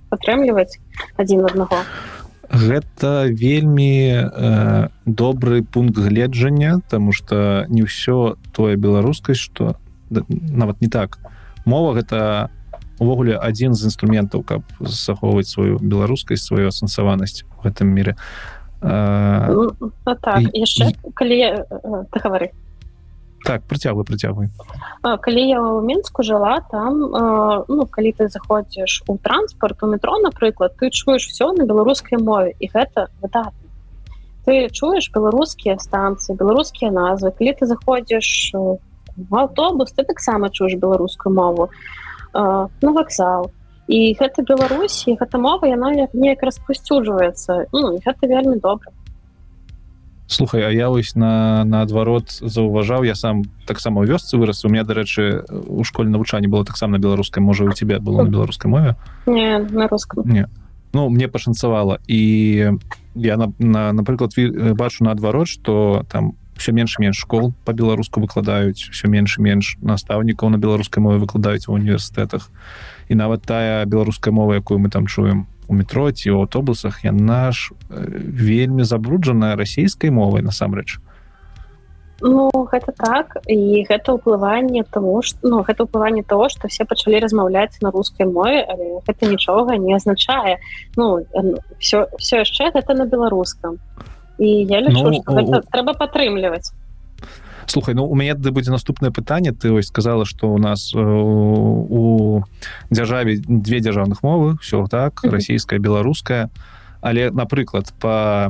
падтрымліваць адзін аднаго. Гэта вельмі э, добры пункт гледжання, таму што не ўсё тое беларускасць, што нават не так. Мова гэта увогуле адзін з інструментаў, каб захоўваць сваю беларускасць, сваю асэнсаванасць у гэтым міры. Э, ну, ну, так, і, яшчэ, і... калі ты гавары. Так, прыцягвай, прыцягвай. Калі я ў Мінску жыла, там, ну, калі ты заходзіш у транспарт, у метро, напрыклад, ты чуеш все на беларускай мове, і гэта выдатна. Ты чуеш беларускія станцыі, беларускія назвы. Калі ты заходзіш у аўтобус, ты таксама чуеш беларускую мову, на вакзал. І гэта Беларусь, і гэта мова, яна неяк распусцюджваецца. Ну, і гэта вельмі добра. Слухай, а я вось на, наадварот заўважаў, я сам таксама ў вёсцы вырас, у меня, дарэчы, у школе навучанне было таксама на беларускай, можа, у тебе было на беларускай мове? Не, на рускам. Не. Ну, мне пашанцавала, і я, на, на, напрыклад, бачу наадварот, што там все менш і менш школ па-беларуску выкладаюць, все менш і менш настаўнікаў на беларускай мове выкладаюць ва універсітэтах. І нават тая беларуская мова, якую мы там чуем у метро ці ў аўтобусах, яна ж вельмі забруджаная расійскай мовай насамрэч. Ну, гэта так, і гэта ўплыванне тому, што, ну, гэта ўплыванне того, што все пачалі размаўляць на рускай мове, але гэта нічога не азначае. Ну, все, все яшчэ гэта на беларускам. І я лічу, ну, што гэта у... трэба падтрымліваць. Слухай, ну у мяне тады будзе наступнае пытанне. Ты ось сказала, што у нас э, у дзяржаве две дзяржаўных мовы, ўсё так, расійская, беларуская. Але, напрыклад, па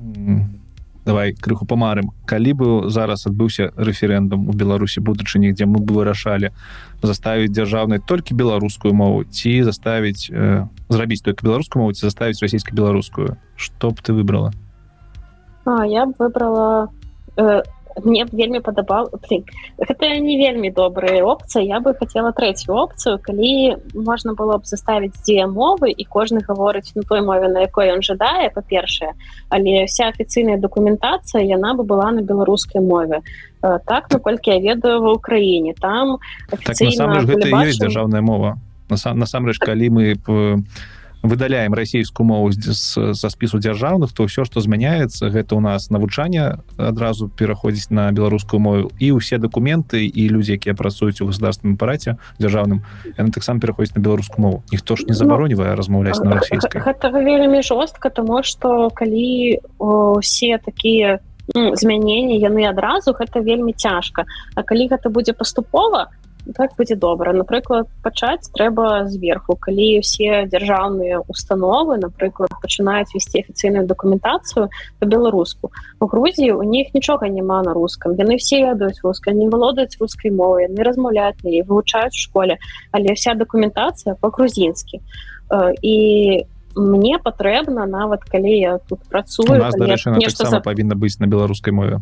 давай крыху памарым, калі бы зараз адбыўся рэферэндум у Беларусі будучыні, дзе мы бы вырашалі заставіць дзяржаўнай толькі беларускую мову, ці заставіць э, зрабіць толькі беларускую мову, ці заставіць расійска-беларускую, што б ты выбрала? А, я б выбрала э... мне б вельмі падабал, гэта не вельмі добрая опцыя, я бы хацела трэцюю опцыю, калі можна было б заставіць дзве мовы і кожны гаворыць на той мове, на якой ён жадае, па-першае, але вся афіцыйная дакументацыя, яна бы была на беларускай мове. Так, наколькі я ведаю, ва Ўкраіне, там афіцыйна... Так, насамрэч, гэта і ёсць дзяржаўная мова. Насамрэч, калі мы выдаляем расійскую мову са спісу дзяржаўных, то ўсё, што змяняецца, гэта ў нас навучанне адразу пераходзіць на беларускую мову, і ўсе дакументы і людзі, якія працуюць у государственным апараце дзяржаўным, яны таксама пераходзяць на беларускую мову. Ніхто ж не забаронівае размаўляць на расійскай. Гэта вельмі жорстка, таму што калі ўсе такія змяненні яны адразу, гэта вельмі цяжка. А калі гэта будзе паступова, так будзе добра. Напрыклад, пачаць трэба зверху. Калі ўсе дзяржаўныя установы, напрыклад, пачынаюць весці афіцыйную дакументацыю па-беларуску. У Грузіі у них нічога няма на рускам. Яны все ведаюць рускай, не валодаюць рускай мовай, яны размаўляюць на яе, вывучаюць у школе, але вся дакументацыя па-грузінскі. І мне патрэбна, нават калі я тут працую... У нас, дарэчы, яна таксама павінна быць на беларускай мове.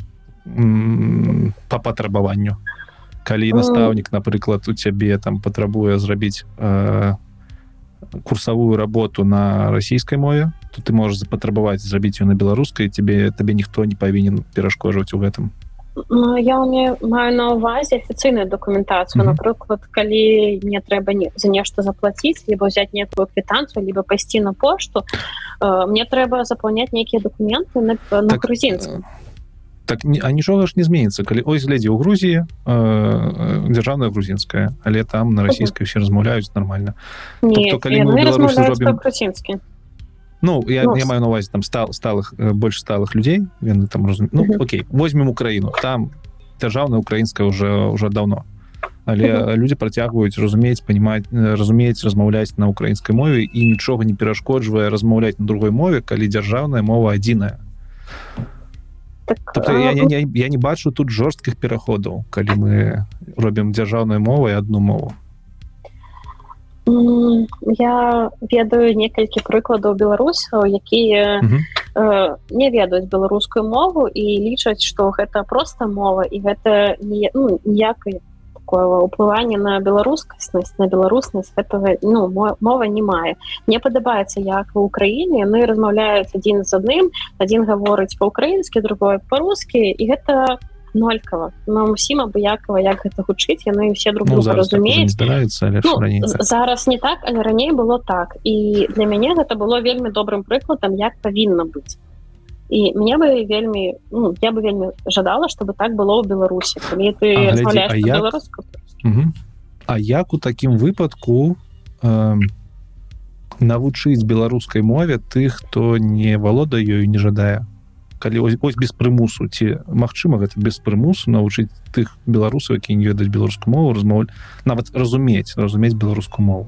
Па патрабаванню. Калі настаўнік, напрыклад, у цябе там патрабуе зрабіць э, курсавую работу на расійскай мове, то ты можаш запатрабаваць зрабіць ее на беларускай, тебе табе ніхто не павінен перашкоджваць у гэтым. Ну, я маю на ўвазе афіцыйную дакументацыю. Mm-hmm. Напрыклад, калі мне трэба не, за нешта заплаціць, либо взять некую квитанцию, либо пайсці на пошту, э, мне трэба запаўняць нейкія дакументы на, на так, грузінскім. Так, а нічога ж не зменіцца, калі ось глядзі ў Грузіі э, дзяржаўная грузінская, але там на расійскай усе размаўляюць нармальна. Не, тобто, калі мы ў Беларусі зробім... па-грузінскі. Ну, я, ну, я маю на увазі там стал, сталых, больш сталых людзей, яны там разум... Ну, uh-huh. окей, возьмем Украіну, там дзяржаўная украінская ўжо ўжо даўно. Але uh-huh. людзі працягваюць разумець, панімаць, разумець, размаўляць на украінскай мове і нічога не перашкоджвае размаўляць на другой мове, калі дзяржаўная мова адзіная. Так, тобто я, я, я, я не бачу тут жорсткіх пераходаў, калі мы робім дзяржаўную мову і адну мову. Я ведаю некалькі прыкладаў беларусаў, якія uh-huh. э, не ведаюць беларускую мову і лічаць, што гэта проста мова, і гэта не, ну, ніякае такое ўплыванне на беларускаснасць, на беларуснасць, гэтага, ну, мова не мае. Мне падабаецца, як ва Ўкраіне яны размаўляюць адзін з адным, адзін гаворыць па-ўкраінскі, другой па-рускі, і гэта аднолькава. Нам усім абыякава, як гэта гучыць, яны ўсе друг ну, друга разумеюць. Так здараецца, але ну, раней так. Зараз не так, але раней было так. І для мяне гэта было вельмі добрым прыкладам, як павінна быць. І мне бы вельмі, ну, я бы вельмі жадала, чтобы так было ў Беларусі. Калі ты а, размаўляеш а як... па-беларуску. Угу. А як у такім выпадку э, навучыць беларускай мове тых, хто не валодае ёю, не жадае? Калі ось, ось без прымусу, ці магчыма гэта без прымусу навучыць тых беларусаў, якія не ведаюць беларускую мову, размаўляць, нават разумець, разумець беларускую мову?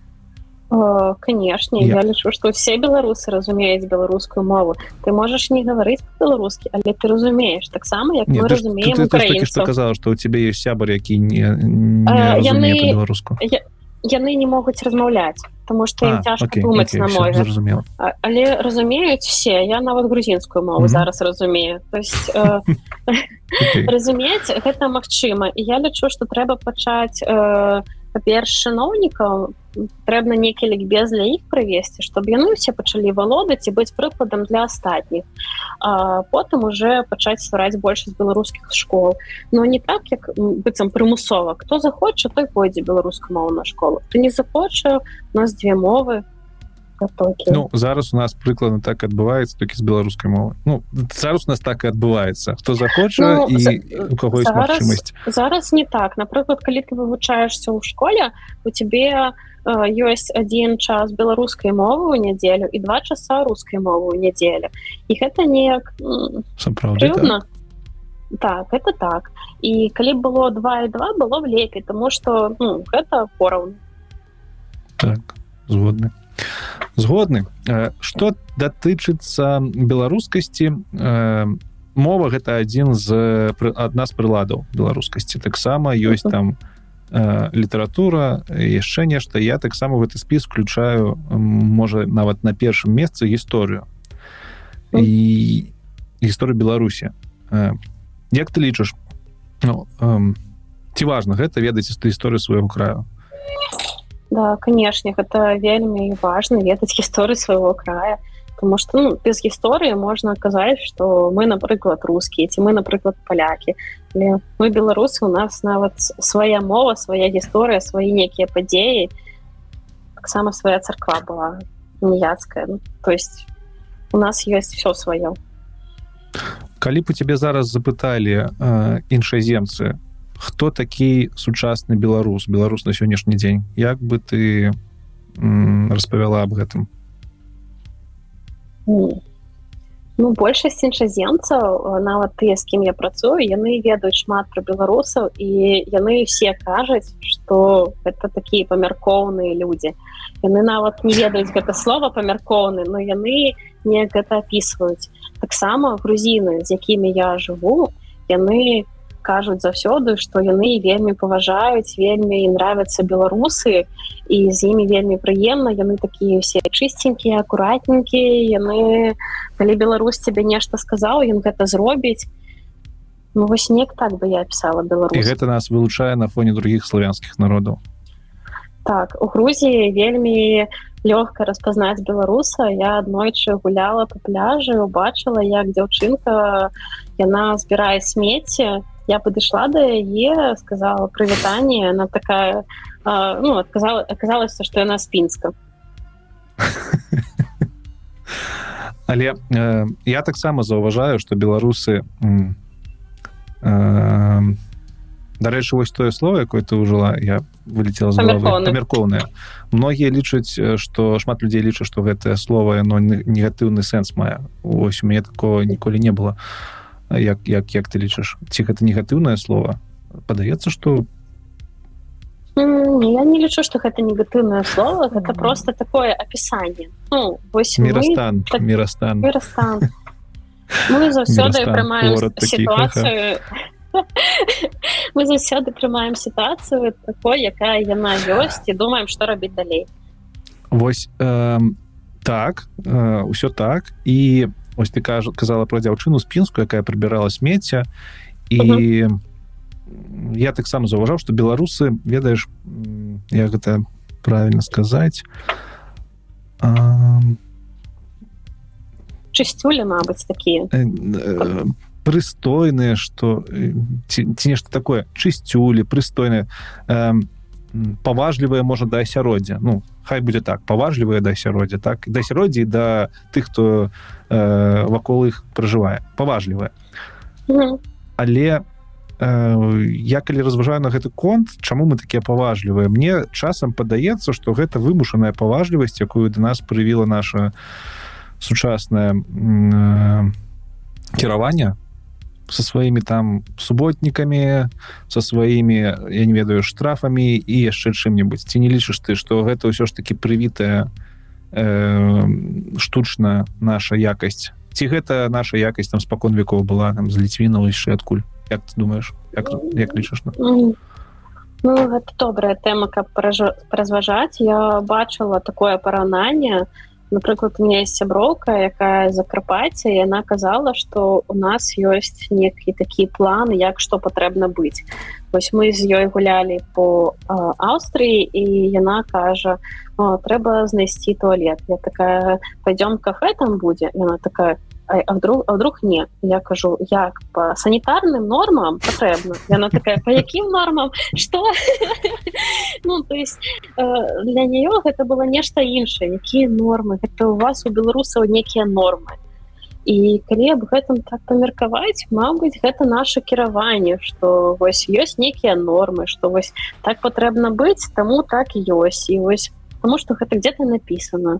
О, конечно, я. я лічу, што ўсе беларусы разумеюць беларускую мову. Ты можаш не гаварыць па-беларускі, але ты разумееш, таксама, як не, мы ты, разумеем ты, ты, украінцаў. Ты толькі што казала, што ў цябе ёсць сябар, які не, не а, разумее яны, па-беларуску. Я, яны не могуць размаўляць, таму што ім цяжка окей, думаць окей, на мове. Зразумела. А, але разумеюць все. Я нават грузінскую мову mm-hmm. зараз разумею. То есть э, okay. разумець гэта магчыма. І я лічу, што трэба пачаць э, па-перш, чыноўнікам трэбна нейкі лікбез для іх правесці, чтобы яны ўсе пачалі валодаць і быць прыкладам для астатніх. А потым уже пачаць ствараць большасць беларускіх школ. Но не так, як быццам прымусова. Хто захоча, той пойдзе беларускую мову на школу. Хто не захоча, у нас две мовы. Ну, зараз у нас прыкладна так адбываецца, толькі з беларускай мовы. Ну, зараз у нас так і адбываецца. Хто захоча, ну, і за... у каго ёсць магчымасць. Зараз не так. Напрыклад, калі ты вывучаешься ў школе, у тебе э, ёсць адзін час беларускай мовы ў нядзелю і два часа рускай мовы ў нядзелю. І гэта неяк крыўдна. Так, это так. І калі было два і два, было б лепей, тому што ну, гэта пораўну. Так, згодны. Згодны. Што датычыцца беларускасці, мова гэта адзін з адна з прыладаў беларускасці. Таксама ёсць там літаратура, яшчэ нешта. Я таксама в гэты спіс включаю, можа, нават на першым месцы гісторыю. І гісторыю Беларусі. Як ты лічыш? Ну, ці важна гэта ведаць гісторыю свайго краю? Да, конечно, гэта вельмі важна ведаць гісторыю свайго края, потому что ну, без гісторыі можна казаць, што мы, напрыклад, рускія, ці мы, напрыклад, палякі. Але мы, беларусы, у нас нават свая мова, свая гісторыя, свае некія падзеі. Таксама свая царква была уніяцкая. Ну, то есть у нас ёсць всё сваё. Калі б у цябе зараз запыталі э, іншаземцы, хто такі сучасны беларус, беларус на сённяшні дзень? Як бы ты м, распавяла аб гэтым? Ну, большасць іншаземцаў, нават тыя, з кім я працую, яны ведаюць шмат пра беларусаў, і яны ўсе кажуць, што гэта такія памяркоўныя людзі. Яны нават не ведаюць гэта слова памяркоўны, но яны неяк гэта апісваюць. Таксама грузіны, з якімі я жыву, яны кажуць заўсёды, што яны вельмі паважаюць, вельмі ім нравяцца беларусы, і з імі вельмі прыемна, яны такія ўсе чыстенькія, акуратненькія, яны, калі беларус цябе нешта сказаў, ён гэта зробіць. Ну, вось неяк так бы я апісала беларус. І гэта нас вылучае на фоне другіх славянскіх народаў. Так, у Грузіі вельмі лёгка распазнаць беларуса. Я аднойчы гуляла па пляжы, убачыла, як дзяўчынка, яна збірае смецце. Я падышла да яе, сказала прывітанне, она такая, э, ну, отказала, оказалася, што яна з Пінска. Але э, я таксама заўважаю, што беларусы э, э, дарэчы, вось тое слово, якое ты ўжыла, я вылетела з головы, памяркоўнае. Многія лічаць, што шмат людзей лічаць, што гэтае слово, оно негатыўны сэнс мае. Вось у мяне такого ніколі не было. Як, як, як ты лічыш? Ці гэта негатыўнае слово? Падаецца, што... Mm, я не лічу, што гэта негатыўнае слово, гэта mm. просто такое апісанне. Ну, вось Мірастан, мы... так... Мірастан. Мірастан. Мы заўсёды прымаем сітуацыю... Мы заўсёды прымаем сітуацыю такой, якая яна ёсць, і думаем, што рабіць далей. Вось, э, так, э, ўсё так, і ось ты казала про дзяўчыну з Пінску, якая прыбірала смецце, і uh-huh. я таксама заўважаў, што беларусы, ведаеш, як гэта правільна сказаць, а... чысцюлі, мабыць, такія. прыстойныя, што ці, ці нешта такое, чысцюлі, прыстойныя, э, паважлівыя, можа, да асяроддзя. Ну, хай будзе так, паважлівыя да асяроддзя, так? Да асяроддзя і да тых, хто э, вакол іх пражывае. Паважлівыя. Mm-hmm. Але я калі разважаю на гэты конт, чаму мы такія паважлівыя, мне часам падаецца, што гэта вымушаная паважлівасць, якую да нас прывіла наша сучаснае э, кіраванне со сваімі там суботнікамі, со сваімі, я не ведаю, штрафамі і яшчэ чым-небудзь. Ці не лічыш ты, што гэта ўсё ж такі прывітая э, штучна наша якасць? Ці гэта наша якасць там спакон векоў была там з Ліцвінаў яшчэ адкуль? Як ты думаешь? Як, як лічыш? Ну, гэта добрая тэма, каб паразважаць. Я бачыла такое параўнанне. Напрыклад, у меня есть сяброўка, якая з Закарпацця, і яна казала, што у нас ёсць некі такі план, як што патрэбна быць. Вось мы з ёй гулялі по э, Аўстрыі, і яна кажа, трэба знайсці туалет. Я такая, пойдём в кафе, там будзе? Яна такая, а вдруг, а вдруг не? Я кажу, як? По санітарным нормам патрэбна. Яна такая, по якім нормам? Што? Ну, то есть, для неё гэта было нешта іншае. Якія нормы? Гэта у вас, у беларусаў, некія нормы. І калі аб гэтым так памеркаваць, мабыць, гэта наша кіраванне, што вось ёсць некія нормы, што вось так патрэбна быць, таму так і ёсць. І вось, таму што гэта где-то напісана.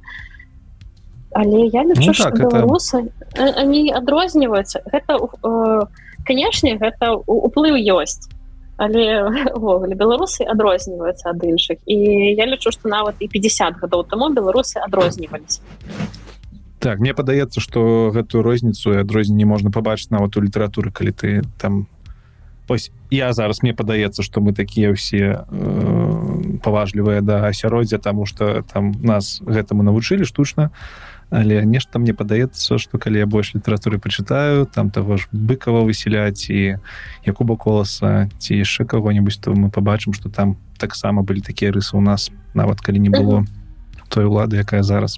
Але я лічу, ну, так, што беларусы, это... они адрозніваюцца. Гэта, э, канешне, гэта уплыў ёсць. Але ввогуле беларусы адрозніваюцца ад іншых. І я лічу, што нават і пятьдесят гадоў таму беларусы адрозніваліся. Так, мне падаецца, што гэтую розніцу і адрозненне можна пабачыць нават у літаратуры, калі ты там... Ось, я зараз, мне падаецца, што мы такія ўсе э, паважлівыя да асяроддзя, таму што там нас гэтаму навучылі штучна. Але нешта мне падаецца, што калі я больш літаратуры пачытаю, там таго ж Быкова Васіля ці Якуба Коласа ці яшчэ каго-небудзь, то мы пабачым, што там таксама былі такія рысы ў нас, нават калі не было той улады, якая зараз.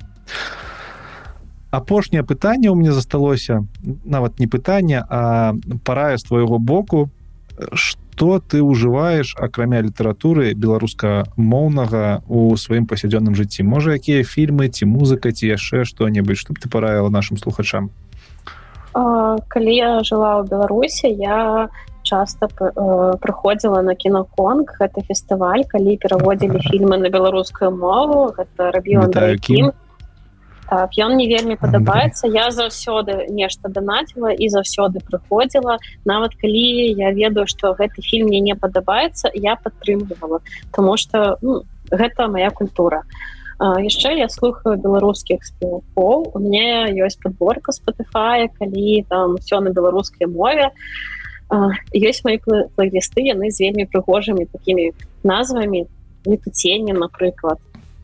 Апошняе пытанне ў мяне засталося, нават не пытанне, а парая з твайго боку, што ты ўжываеш, акрамя літаратуры беларускамоўнага у сваім паўсядзённым жыцці? Можа, якія фільмы, ці музыка, ці яшчэ што-небудзь, што б ты параіла нашым слухачам? А, калі я жыла ў Беларусі, я часта э, прыходзіла на кіноконг, гэта фестываль, калі пераводзілі фільмы на беларускую мову, гэта рабіў Андрэй Кім. Так, ён мне вельмі падабаецца. Я заўсёды нешта данаціла і заўсёды прыходзіла. Нават калі я ведаю, што гэты фільм мне не падабаецца, я падтрымлівала, таму што ну, гэта моя культура. А, яшчэ я слухаю беларускіх спевакоў. У мяне ёсць падборка Spotify, калі там усё на беларускай мове. А, ёсць мои плейлісты, яны з вельмі прыгожымі такімі назвамі. Летуценне, напрыклад.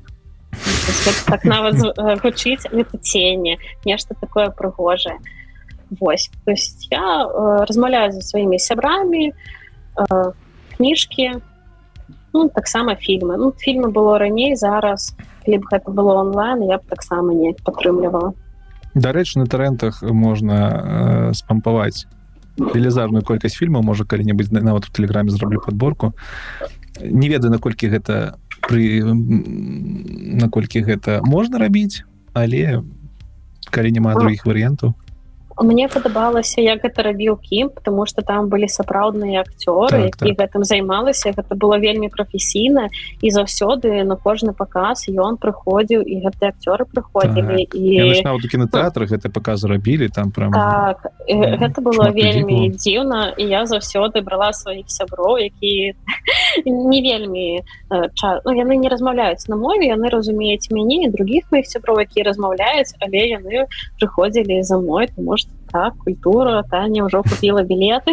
Так нават гучыць летуценне, нешта такое прыгожае. Вось. То есть я э, размаўляю за сваімі сябрамі, э, кніжкі, ну, таксама фільмы. Ну, фільмы было раней, зараз, калі б гэта было онлайн, я б таксама не падтрымлівала. Дарэчы, на тарэнтах можна э, спампаваць велізарную колькасць фільмаў, можа, калі-небудзь нават у Тэлеграме зраблю падборку. Не ведаю, наколькі гэта пры наколькі гэта можна рабіць, але калі няма другіх варыянтаў. Мне падабалася, як гэта рабіў Кім, потому што там былі сапраўдныя акцёры, так, які так. гэтым займалася. Гэта было вельмі прафесійна, і заўсёды на кожны паказ ён прыходзіў, і гэтыя акцёры прыходзілі. Так. І... Яны ж нават у кінотэатрах гэты паказы рабілі, там прям... Так, гэта было вельмі дзіўна, і я заўсёды брала сваіх сяброў, які не вельмі... Ну, яны не размаўляюць на мове, яны разумеюць мяне і другіх маіх сяброў, якія размаўляюць, але яны прыходзілі за мной, тому што так, культура, Таня ўжо купіла білеты.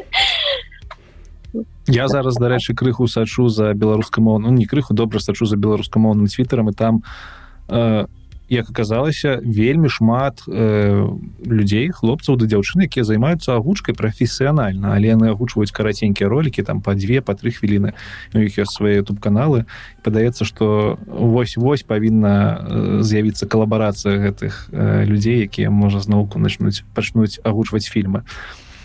Я зараз, дарэчы, крыху сачу за беларускамоўным, ну, не крыху, добра сачу за беларускамоўным твіттерам, і там, э, як аказалася, вельмі шмат э, людзей, хлопцаў да дзяўчын, якія займаюцца агучкай прафесіянальна, але яны агучваюць караценькія ролікі, там па две, па тры хвіліны, у іх ёсць свае ютуб-каналы. Падаецца, што вось-вось павінна з'явіцца калабарацыя гэтых э, людзей, якія, можа, зноўку начнуць, пачнуць агучваць фільмы.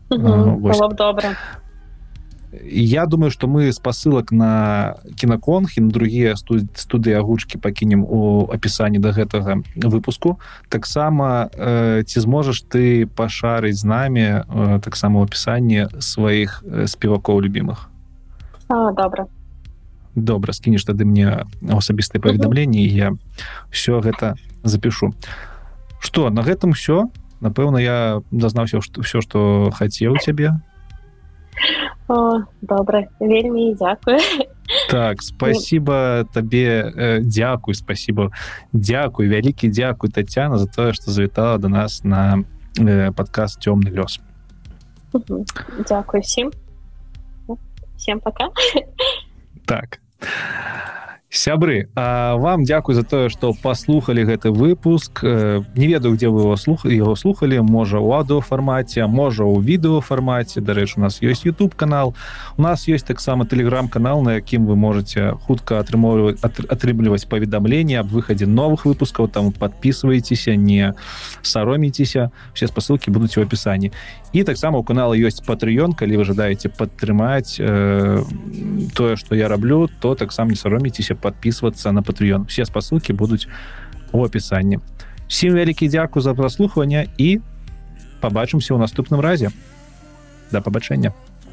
Угу, было б добра. Я думаю, что мы спасылак на Кінаконг і на другія студыі агучкі пакінем у апісанні да гэтага выпуску. Таксама э, ці зможаш ты пашарыць з намі э, таксама ў апісанні сваіх э, спевакоў любімых? А, добра. Добра, скінеш тады мне асабістыя паведамленні, і я ўсё гэта запішу. Што, на гэтым ўсё? Напэўна, я дазнаўся ўсё, што хацеў цябе. О, добра, вельмі дзякую. Так, спасибо табе, дзякуй, спасибо. Дзякуй, вялікі дзякуй, Тацяна, за тое, што завітала до нас на падкаст «Цёмны лёс». Дзякуй всім. Всем пока. Так. Сябры, а вам дзякуй за тое, што паслухалі гэты выпуск. Не ведаю, дзе вы яго слухалі, можа ў аўдыофармаце, можа ў відэафармаце. Дарэчы, у нас ёсць YouTube-канал. У нас ёсць таксама Telegram-канал, на якім вы можаце хутка атрымліваць паведамленні аб выхадзе новых выпускаў. Там падпісвайцеся, не саромейцеся. Усе спасылкі будуць у апісанні. І таксама ў канала ёсць Patreon, калі вы жадаеце падтрымаць э, тое, што я раблю, то таксама не саромейцеся подписываться на Patreon. Все спасылкі будуць у апісанні. Всім вялікі дзякуй за праслухванне і пабачымся ў наступным разе. Да пабачэння.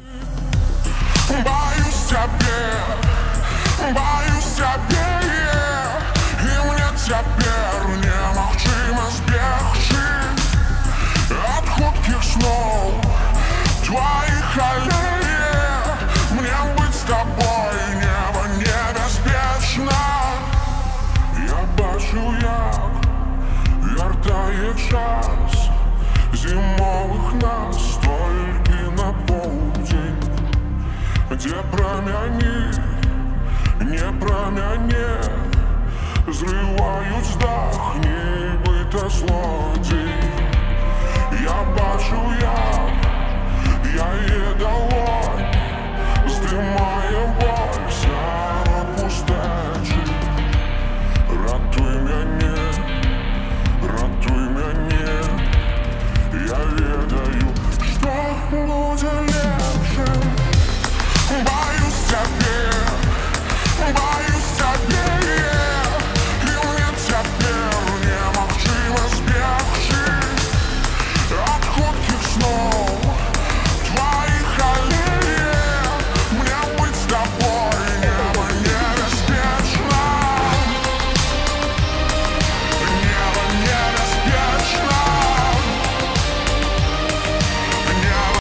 Баюсь цябе, баюсь цябе, і мне цяпер немагчыма збегчы ад хуткіх слоў тваіх алеек. Мне быць з табой неба небяспечна. Я бачу, як вяртае час зімовых нас толькі на поўдзень, дзе прамяні не пра мяне зрываюць дах, нібыта злодзей.